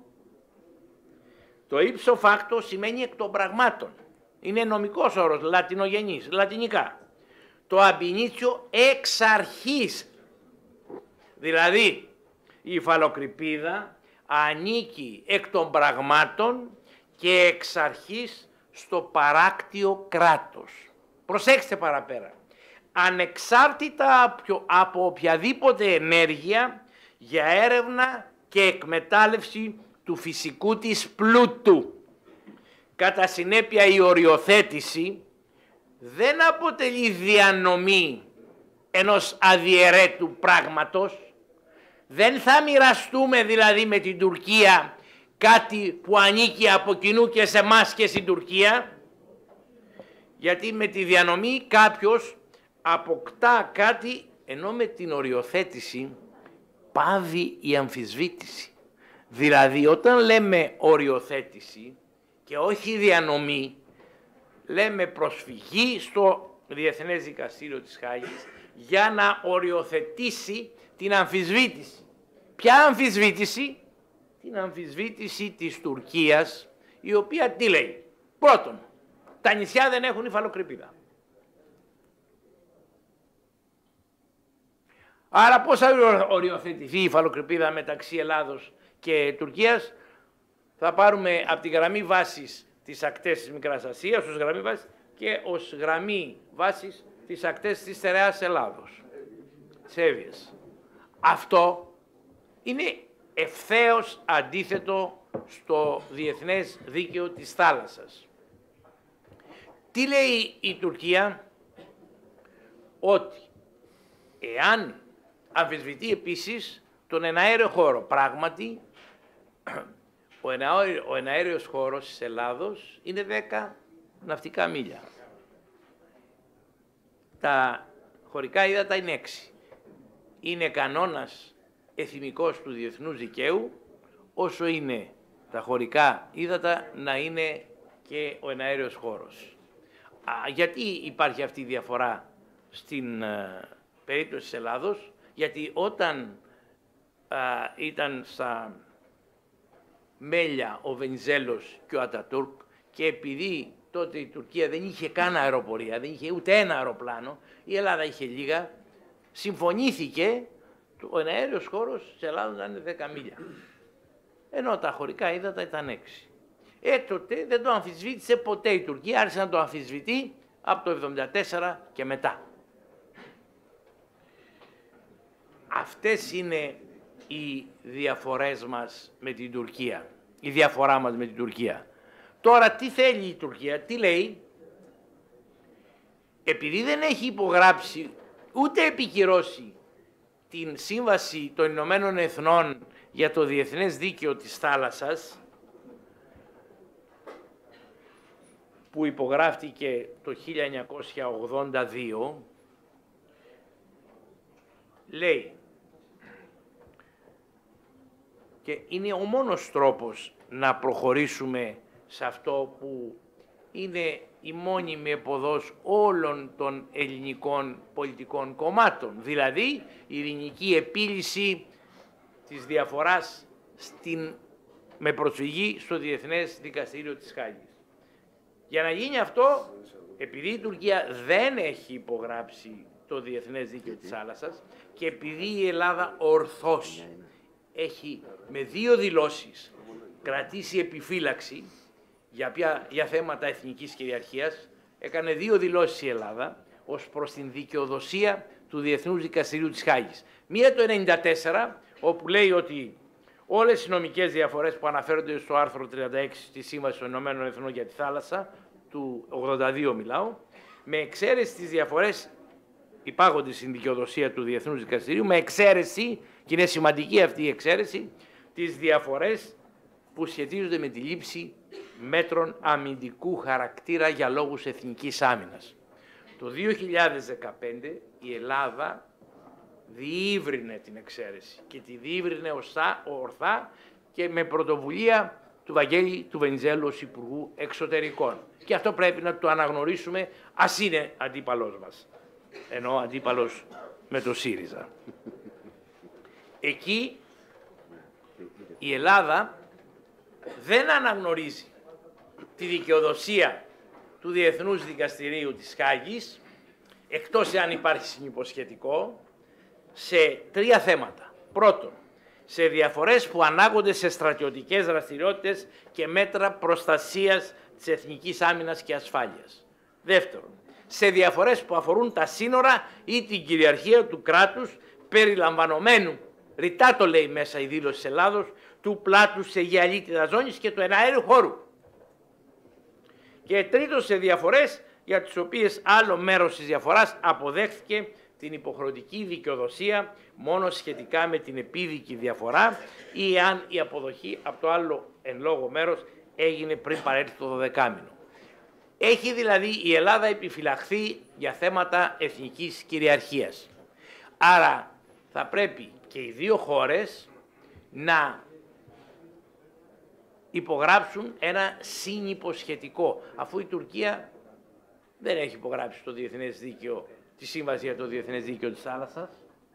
E: Το ύψο φάκτο σημαίνει εκ των πραγμάτων. Είναι νομικός όρος, λατινογενής, λατινικά. Το αμπινίτσιο εξ αρχής. Δηλαδή, η υφαλοκρηπίδα ανήκει εκ των πραγμάτων και εξ αρχής στο παράκτιο κράτος. Προσέξτε παραπέρα. Ανεξάρτητα από οποιαδήποτε ενέργεια για έρευνα και εκμετάλλευση του φυσικού της πλούτου. Κατά συνέπεια η οριοθέτηση δεν αποτελεί διανομή ενός αδιαιρέτου πράγματος. Δεν θα μοιραστούμε δηλαδή με την Τουρκία κάτι που ανήκει από κοινού και σε εμάς και στην Τουρκία, γιατί με τη διανομή κάποιος αποκτά κάτι, ενώ με την οριοθέτηση πάβει η αμφισβήτηση. Δηλαδή όταν λέμε οριοθέτηση και όχι διανομή, λέμε προσφυγή στο Διεθνές Δικαστήριο της Χάγης για να οριοθετήσει την αμφισβήτηση. Ποια αμφισβήτηση? Την αμφισβήτηση της Τουρκίας, η οποία τι λέει? Πρώτον, τα νησιά δεν έχουν υφαλοκρηπίδα. Άρα πώς θα οριοθετηθεί η υφαλοκρηπίδα μεταξύ Ελλάδος και Τουρκίας? Θα πάρουμε από τη γραμμή βάσης τις ακτές της Μικράς Ασίας ως γραμμή βάσης και ως γραμμή βάσης τις ακτές της στερεάς Ελλάδος, Σέβιες. Αυτό είναι ευθέως αντίθετο στο διεθνές δίκαιο της θάλασσας. Τι λέει η Τουρκία? Ότι εάν αμφισβητεί επίσης τον εναέριο χώρο, πράγματι ο εναέριος χώρος της Ελλάδος είναι 10 ναυτικά μίλια. Τα χωρικά ύδατα είναι 6. Είναι κανόνας εθιμικός του διεθνούς δικαίου, όσο είναι τα χωρικά ύδατα να είναι και ο εναέριος χώρος. Γιατί υπάρχει αυτή η διαφορά στην περίπτωση της Ελλάδος? Γιατί όταν ήταν στα Μέλια ο Βενιζέλος και ο Ατατούρκ, και επειδή τότε η Τουρκία δεν είχε καν αεροπορία, δεν είχε ούτε ένα αεροπλάνο, η Ελλάδα είχε λίγα, συμφωνήθηκε ο εναέριος χώρος της Ελλάδας να είναι 10 μίλια. Ενώ τα χωρικά ύδατα ήταν 6. Τότε δεν το αμφισβήτησε ποτέ η Τουρκία, άρχισε να το αμφισβητεί από το 1974 και μετά. Αυτές είναι οι διαφορές μας με την Τουρκία, η διαφορά μας με την Τουρκία. Τώρα τι θέλει η Τουρκία, τι λέει? Επειδή δεν έχει υπογράψει ούτε επικυρώσει την Σύμβαση των Ηνωμένων Εθνών για το Διεθνές Δίκαιο της Θάλασσας, που υπογράφτηκε το 1982, λέει, και είναι ο μόνος τρόπος να προχωρήσουμε σε αυτό που είναι η μόνιμη επωδός όλων των ελληνικών πολιτικών κομμάτων, δηλαδή η ειρηνική επίλυση της διαφοράς με προσφυγή στο Διεθνές Δικαστήριο της Χάγης. Για να γίνει αυτό, επειδή η Τουρκία δεν έχει υπογράψει το Διεθνές Δίκαιο της Θάλασσας και επειδή η Ελλάδα ορθώς έχει με 2 δηλώσεις κρατήσει επιφύλαξη για θέματα εθνικής κυριαρχίας, έκανε 2 δηλώσεις η Ελλάδα ως προς την δικαιοδοσία του Διεθνούς Δικαστηρίου της Χάγης. Μία το 1994, όπου λέει ότι όλες οι νομικές διαφορές που αναφέρονται στο άρθρο 36 της Σύμβασης των Ηνωμένων Εθνών για τη θάλασσα, του 82 μιλάω, με εξαίρεση τις διαφορές υπάγονται στην δικαιοδοσία του Διεθνούς Δικαστηρίου, με εξαίρεση, και είναι σημαντική αυτή η εξαίρεση, τις διαφορές που σχετίζονται με τη λήψη μέτρων αμυντικού χαρακτήρα για λόγους εθνικής άμυνας. Το 2015 η Ελλάδα διήβρινε την εξαίρεση και τη διήβρινε ορθά και με πρωτοβουλία του Βαγγέλη του Βενιζέλου ως Υπουργού Εξωτερικών. Και αυτό πρέπει να το αναγνωρίσουμε, ας είναι αντίπαλος μας, ενώ αντίπαλος με το ΣΥΡΙΖΑ. Εκεί η Ελλάδα δεν αναγνωρίζει τη δικαιοδοσία του Διεθνούς Δικαστηρίου της Χάγης, εκτός εάν υπάρχει συνυποσχετικό, σε 3 θέματα. Πρώτον, σε διαφορές που ανάγονται σε στρατιωτικές δραστηριότητες και μέτρα προστασίας της εθνικής άμυνας και ασφάλειας. Δεύτερον, σε διαφορές που αφορούν τα σύνορα ή την κυριαρχία του κράτους, περιλαμβανομένου, ρητά το λέει μέσα η δήλωση της Ελλάδος, του πλάτους σε γυαλίτιδα ζώνης και του εναέριου χώρου. Και τρίτον, σε διαφορές για τις οποίες άλλο μέρος της διαφοράς αποδέχθηκε την υποχρεωτική δικαιοδοσία μόνο σχετικά με την επίδικη διαφορά ή αν η αποδοχή από το άλλο εν λόγω μέρος έγινε πριν παρέλθει το 12μηνο. Έχει δηλαδή η Ελλάδα επιφυλαχθεί για θέματα εθνικής κυριαρχίας. Άρα θα πρέπει και οι 2 χώρες να υπογράψουν ένα συνυποσχετικό, αφού η Τουρκία δεν έχει υπογράψει το Διεθνές Δίκαιο, τη Σύμβαση για το Διεθνές Δίκαιο της Θάλασσας.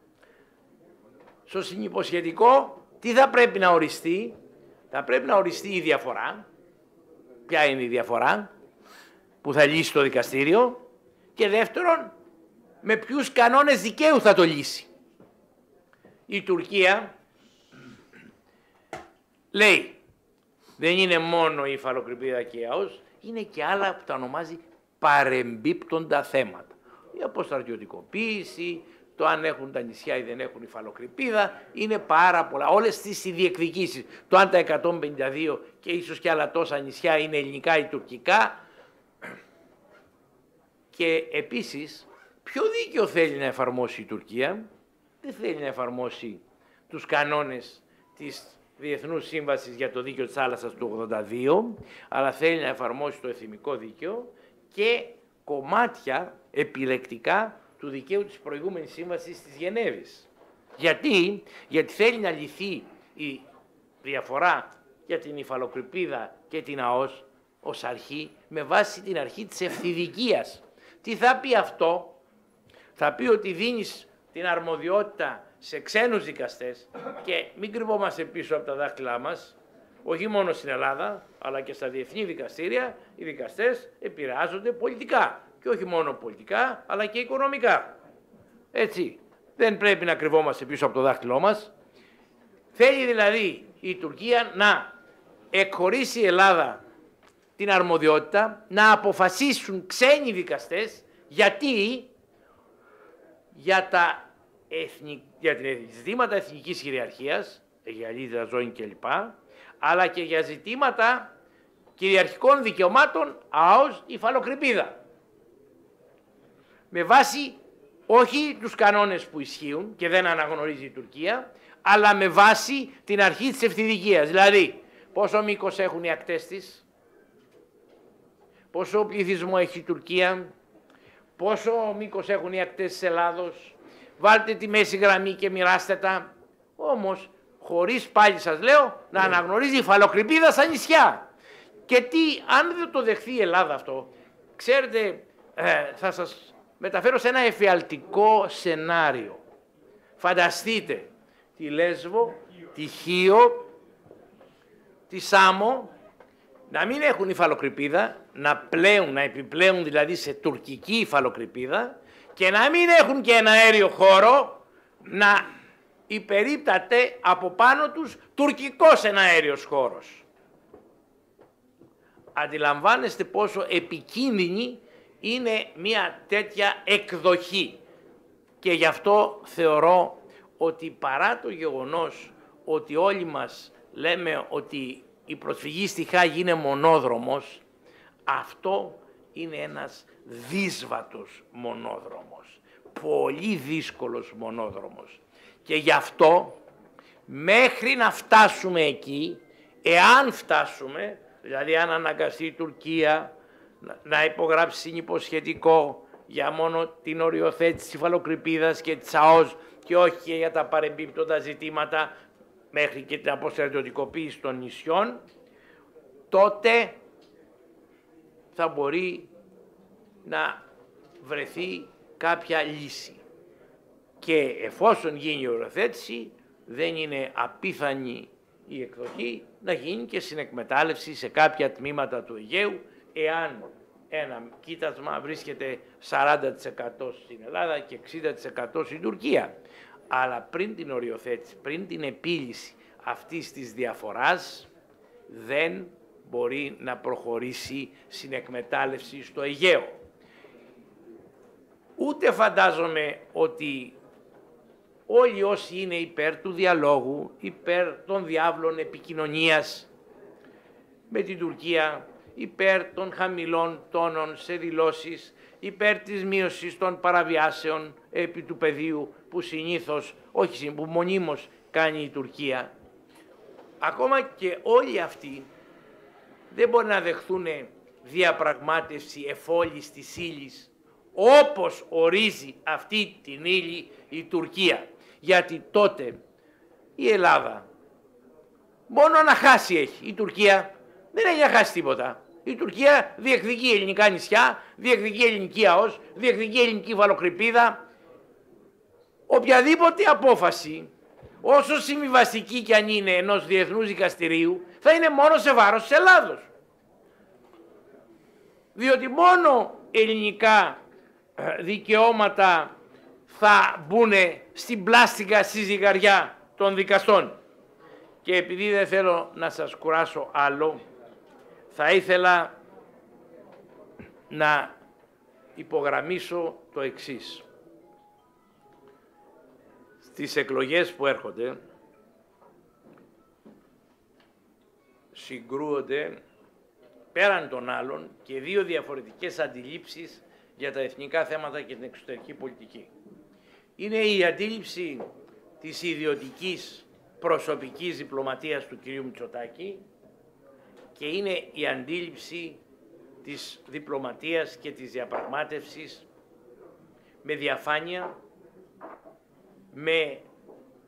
E: Στο συνυποσχετικό τι θα πρέπει να οριστεί? Θα πρέπει να οριστεί η διαφορά. Ποια είναι η διαφορά που θα λύσει το δικαστήριο? Και δεύτερον, με ποιους κανόνες δικαίου θα το λύσει? Η Τουρκία λέει, δεν είναι μόνο η υφαλοκρηπίδα και η ΑΟΣ, είναι και άλλα που τα ονομάζει παρεμπίπτοντα θέματα. Η αποστρατιωτικοποίηση, το αν έχουν τα νησιά ή δεν έχουν υφαλοκρηπίδα, είναι πάρα πολλά. Όλες τις διεκδικήσεις, το αν τα 152 και ίσως και άλλα τόσα νησιά είναι ελληνικά ή τουρκικά. Και επίσης, ποιο δίκαιο θέλει να εφαρμόσει η Τουρκία? Δεν θέλει να εφαρμόσει τους κανόνες της Διεθνούς Σύμβασης για το Δίκαιο της Θάλασσας του 82, αλλά θέλει να εφαρμόσει το εθνικό δίκαιο και κομμάτια επιλεκτικά του δικαίου της προηγούμενης σύμβασης της Γενέβης. Γιατί θέλει να λυθεί η διαφορά για την υφαλοκρηπίδα και την ΑΟΣ ως αρχή με βάση την αρχή της ευθυδικίας. Τι θα πει αυτό? Θα πει ότι δίνεις την αρμοδιότητα σε ξένους δικαστές και μην κρυβόμαστε πίσω από τα δάχτυλά μας, όχι μόνο στην Ελλάδα, αλλά και στα διεθνή δικαστήρια, οι δικαστές επηρεάζονται πολιτικά. Και όχι μόνο πολιτικά, αλλά και οικονομικά. Έτσι, δεν πρέπει να κρυβόμαστε πίσω από το δάχτυλό μας. Θέλει δηλαδή η Τουρκία να εκχωρήσει η Ελλάδα την αρμοδιότητα, να αποφασίσουν ξένοι δικαστές, γιατί για τα ζητήματα εθνικής κυριαρχίας, για λίδρα ζώνη κλπ, αλλά και για ζητήματα κυριαρχικών δικαιωμάτων ΑΟΣ υφαλοκρηπίδα. Με βάση όχι τους κανόνες που ισχύουν και δεν αναγνωρίζει η Τουρκία, αλλά με βάση την αρχή της ευθυδικίας. Δηλαδή, πόσο μήκος έχουν οι ακτές της, πόσο πληθυσμό έχει η Τουρκία, πόσο μήκος έχουν οι ακτές της Ελλάδος, βάλτε τη μέση γραμμή και μοιράστε τα, όμως χωρίς, πάλι σας λέω, να αναγνωρίζει υφαλοκρηπίδα στα νησιά. Και τι, αν δεν το δεχθεί η Ελλάδα αυτό, ξέρετε, θα σας μεταφέρω σε ένα εφιαλτικό σενάριο. Φανταστείτε τη Λέσβο, τη Χίο, τη Σάμο, να μην έχουν υφαλοκρηπίδα, να επιπλέουν δηλαδή σε τουρκική υφαλοκρηπίδα και να μην έχουν και ένα αέριο χώρο, να υπερίπταται από πάνω τους τουρκικός εναέριος χώρος. Αντιλαμβάνεστε πόσο επικίνδυνη είναι μια τέτοια εκδοχή. Και γι' αυτό θεωρώ ότι παρά το γεγονός ότι όλοι μας λέμε ότι η προσφυγή στη Χάγη είναι μονόδρομος, αυτό είναι ένας δύσβατος μονόδρομος, πολύ δύσκολος μονόδρομος. Και γι' αυτό μέχρι να φτάσουμε εκεί, εάν φτάσουμε, δηλαδή αν αναγκαστεί η Τουρκία να υπογράψει συνυποσχετικό για μόνο την οριοθέτηση της υφαλοκρηπίδας και της ΑΟΣ και όχι και για τα παρεμπίπτοντα ζητήματα μέχρι και την αποστρατιωτικοποίηση των νησιών, τότε θα μπορεί να βρεθεί κάποια λύση. Και εφόσον γίνει η οριοθέτηση, δεν είναι απίθανη η εκδοχή να γίνει και συνεκμετάλλευση σε κάποια τμήματα του Αιγαίου, εάν ένα κοίτασμα βρίσκεται 40% στην Ελλάδα και 60% στην Τουρκία. Αλλά πριν την οριοθέτηση, πριν την επίλυση αυτής της διαφοράς, δεν μπορεί να προχωρήσει συνεκμετάλλευση στο Αιγαίο. Ούτε φαντάζομαι ότι όλοι όσοι είναι υπέρ του διαλόγου, υπέρ των διάβλων επικοινωνίας με την Τουρκία, υπέρ των χαμηλών τόνων σε δηλώσεις, υπέρ της μείωσης των παραβιάσεων επί του πεδίου που συνήθως, όχι που μονίμως κάνει η Τουρκία, ακόμα και όλοι αυτοί δεν μπορεί να δεχθούν διαπραγμάτευση εφόλης της ύλης όπως ορίζει αυτή την ύλη η Τουρκία. Γιατί τότε η Ελλάδα μόνο να χάσει έχει. Η Τουρκία δεν έχει να χάσει τίποτα. Η Τουρκία διεκδικεί ελληνικά νησιά, διεκδικεί ελληνική ΑΟΣ, διεκδικεί ελληνική υφαλοκρηπίδα. Οποιαδήποτε απόφαση, όσο συμβιβαστική κι αν είναι ενός διεθνούς δικαστηρίου, θα είναι μόνο σε βάρος της Ελλάδος. Διότι μόνο ελληνικά δικαιώματα θα μπουν στην πλάστικα στη ζυγαριά των δικαστών. Και επειδή δεν θέλω να σας κουράσω άλλο, θα ήθελα να υπογραμμίσω το εξής. Στις εκλογές που έρχονται συγκρούονται πέραν των άλλων και δύο διαφορετικές αντιλήψεις για τα εθνικά θέματα και την εξωτερική πολιτική. Είναι η αντίληψη της ιδιωτικής προσωπικής διπλωματίας του κυρίου Μητσοτάκη και είναι η αντίληψη της διπλωματίας και της διαπραγμάτευσης με διαφάνεια, με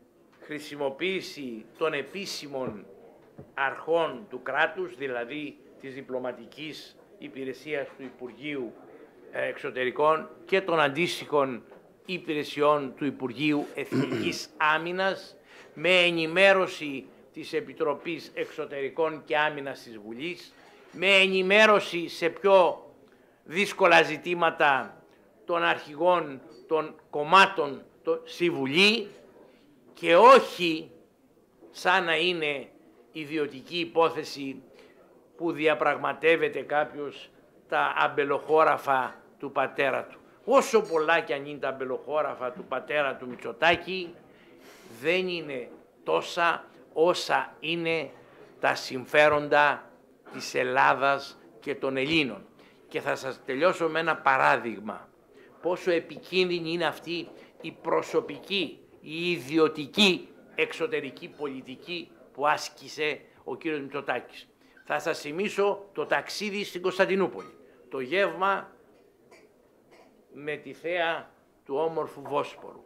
E: χρησιμοποίηση των επίσημων αρχών του κράτους, δηλαδή της διπλωματικής υπηρεσίας του Υπουργείου Εξωτερικών και των αντίστοιχων υπηρεσιών του Υπουργείου Εθνικής Άμυνας, με ενημέρωση της Επιτροπής Εξωτερικών και Άμυνας της Βουλής, με ενημέρωση σε πιο δύσκολα ζητήματα των αρχηγών των κομμάτων στη Βουλή και όχι σαν να είναι ιδιωτική υπόθεση που διαπραγματεύεται κάποιος τα αμπελοχώραφα του πατέρα του. Όσο πολλά κι αν είναι τα αμπελοχώραφα του πατέρα του Μητσοτάκη, δεν είναι τόσα όσα είναι τα συμφέροντα της Ελλάδας και των Ελλήνων. Και θα σας τελειώσω με ένα παράδειγμα. Πόσο επικίνδυνη είναι αυτή η προσωπική, η ιδιωτική εξωτερική πολιτική που άσκησε ο κύριος Μητσοτάκης. Θα σας θυμίσω το ταξίδι στην Κωνσταντινούπολη. Το γεύμα με τη θέα του όμορφου Βόσπορου.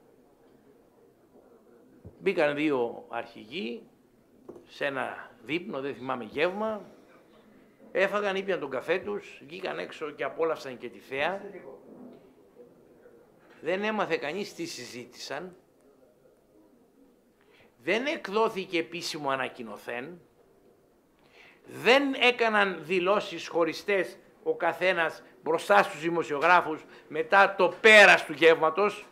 E: Μπήκαν δύο αρχηγοί σε ένα δείπνο, δεν θυμάμαι γεύμα, έφαγαν, ήπιαν τον καφέ τους, βγήκαν έξω και απόλαυσαν και τη θέα. Δεν έμαθε κανείς τι συζήτησαν, δεν εκδόθηκε επίσημο ανακοινωθέν, δεν έκαναν δηλώσεις χωριστές ο καθένας μπροστά στους δημοσιογράφους μετά το πέρας του γεύματος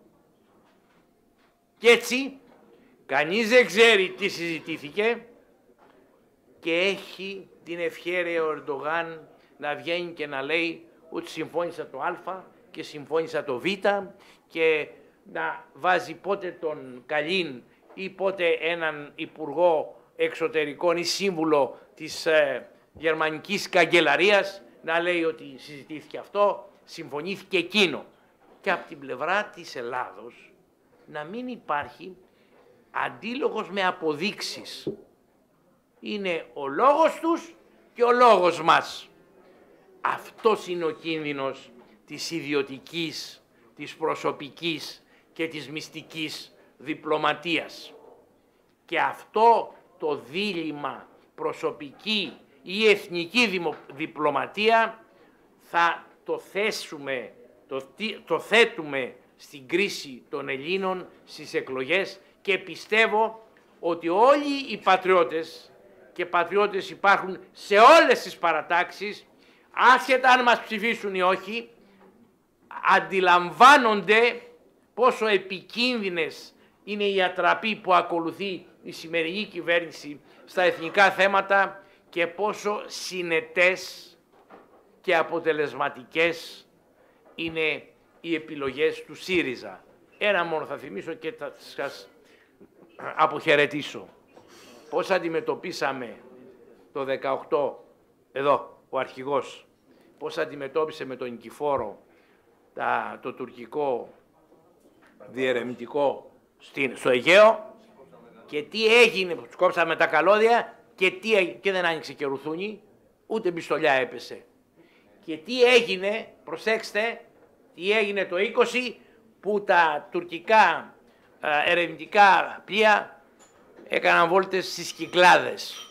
E: και έτσι κανείς δεν ξέρει τι συζητήθηκε και έχει την ευχέρεια ο Ερντογάν να βγαίνει και να λέει ότι συμφώνησα το Α και συμφώνησα το Β και να βάζει πότε τον Καλίν ή πότε έναν υπουργό εξωτερικών ή σύμβουλο της γερμανικής καγκελαρίας να λέει ότι συζητήθηκε αυτό, συμφωνήθηκε εκείνο. Και από την πλευρά της Ελλάδος να μην υπάρχει αντίλογος με αποδείξεις. Είναι ο λόγος τους και ο λόγος μας. Αυτός είναι ο κίνδυνος της ιδιωτικής, της προσωπικής και της μυστικής διπλωματίας. Και αυτό το δίλημμα προσωπική ή εθνική διπλωματία θα το θέτουμε στην κρίση των Ελλήνων στις εκλογές και πιστεύω ότι όλοι οι πατριώτες και πατριώτες υπάρχουν σε όλες τις παρατάξεις, άσχετα αν μας ψηφίσουν ή όχι, αντιλαμβάνονται πόσο επικίνδυνες είναι η ατραπή που ακολουθεί η σημερινή κυβέρνηση στα εθνικά θέματα και πόσο συνετές και αποτελεσματικές είναι οι επιλογές του ΣΥΡΙΖΑ. Ένα μόνο θα θυμίσω και θα σας αποχαιρετήσω. Πώς αντιμετωπίσαμε το 18, εδώ ο αρχηγός, πώς αντιμετώπισε με τον Νικηφόρο το τουρκικό διερευνητικό στο Αιγαίο και τι έγινε, τους κόψαμε τα καλώδια και δεν άνοιξε και ρουθούνι, ούτε μπιστολιά έπεσε. Και τι έγινε, προσέξτε, τι έγινε το 20 που τα τουρκικά ερευνητικά πλοία έκαναν βόλτες στις Κυκλάδες.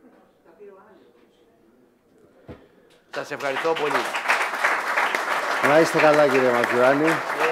E: Σας ευχαριστώ πολύ.
A: Να είστε καλά, κύριε Ματζουράνη.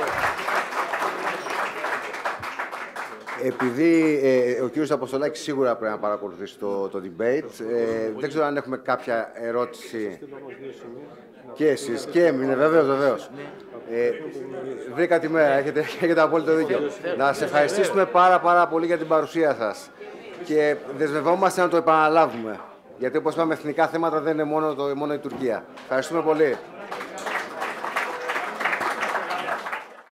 A: Επειδή ο κύριος Αποστολάκης σίγουρα πρέπει να παρακολουθήσει το debate, δεν ξέρω αν έχουμε κάποια ερώτηση. Και εσείς και εμείς, βεβαίως. Βρήκα τη μέρα, έχετε απόλυτο δίκιο. Να σας ευχαριστήσουμε πάρα πολύ για την παρουσία σας. Και δεσμευόμαστε να το επαναλάβουμε. Γιατί όπως είπαμε, εθνικά θέματα δεν είναι μόνο η Τουρκία. Ευχαριστούμε πολύ.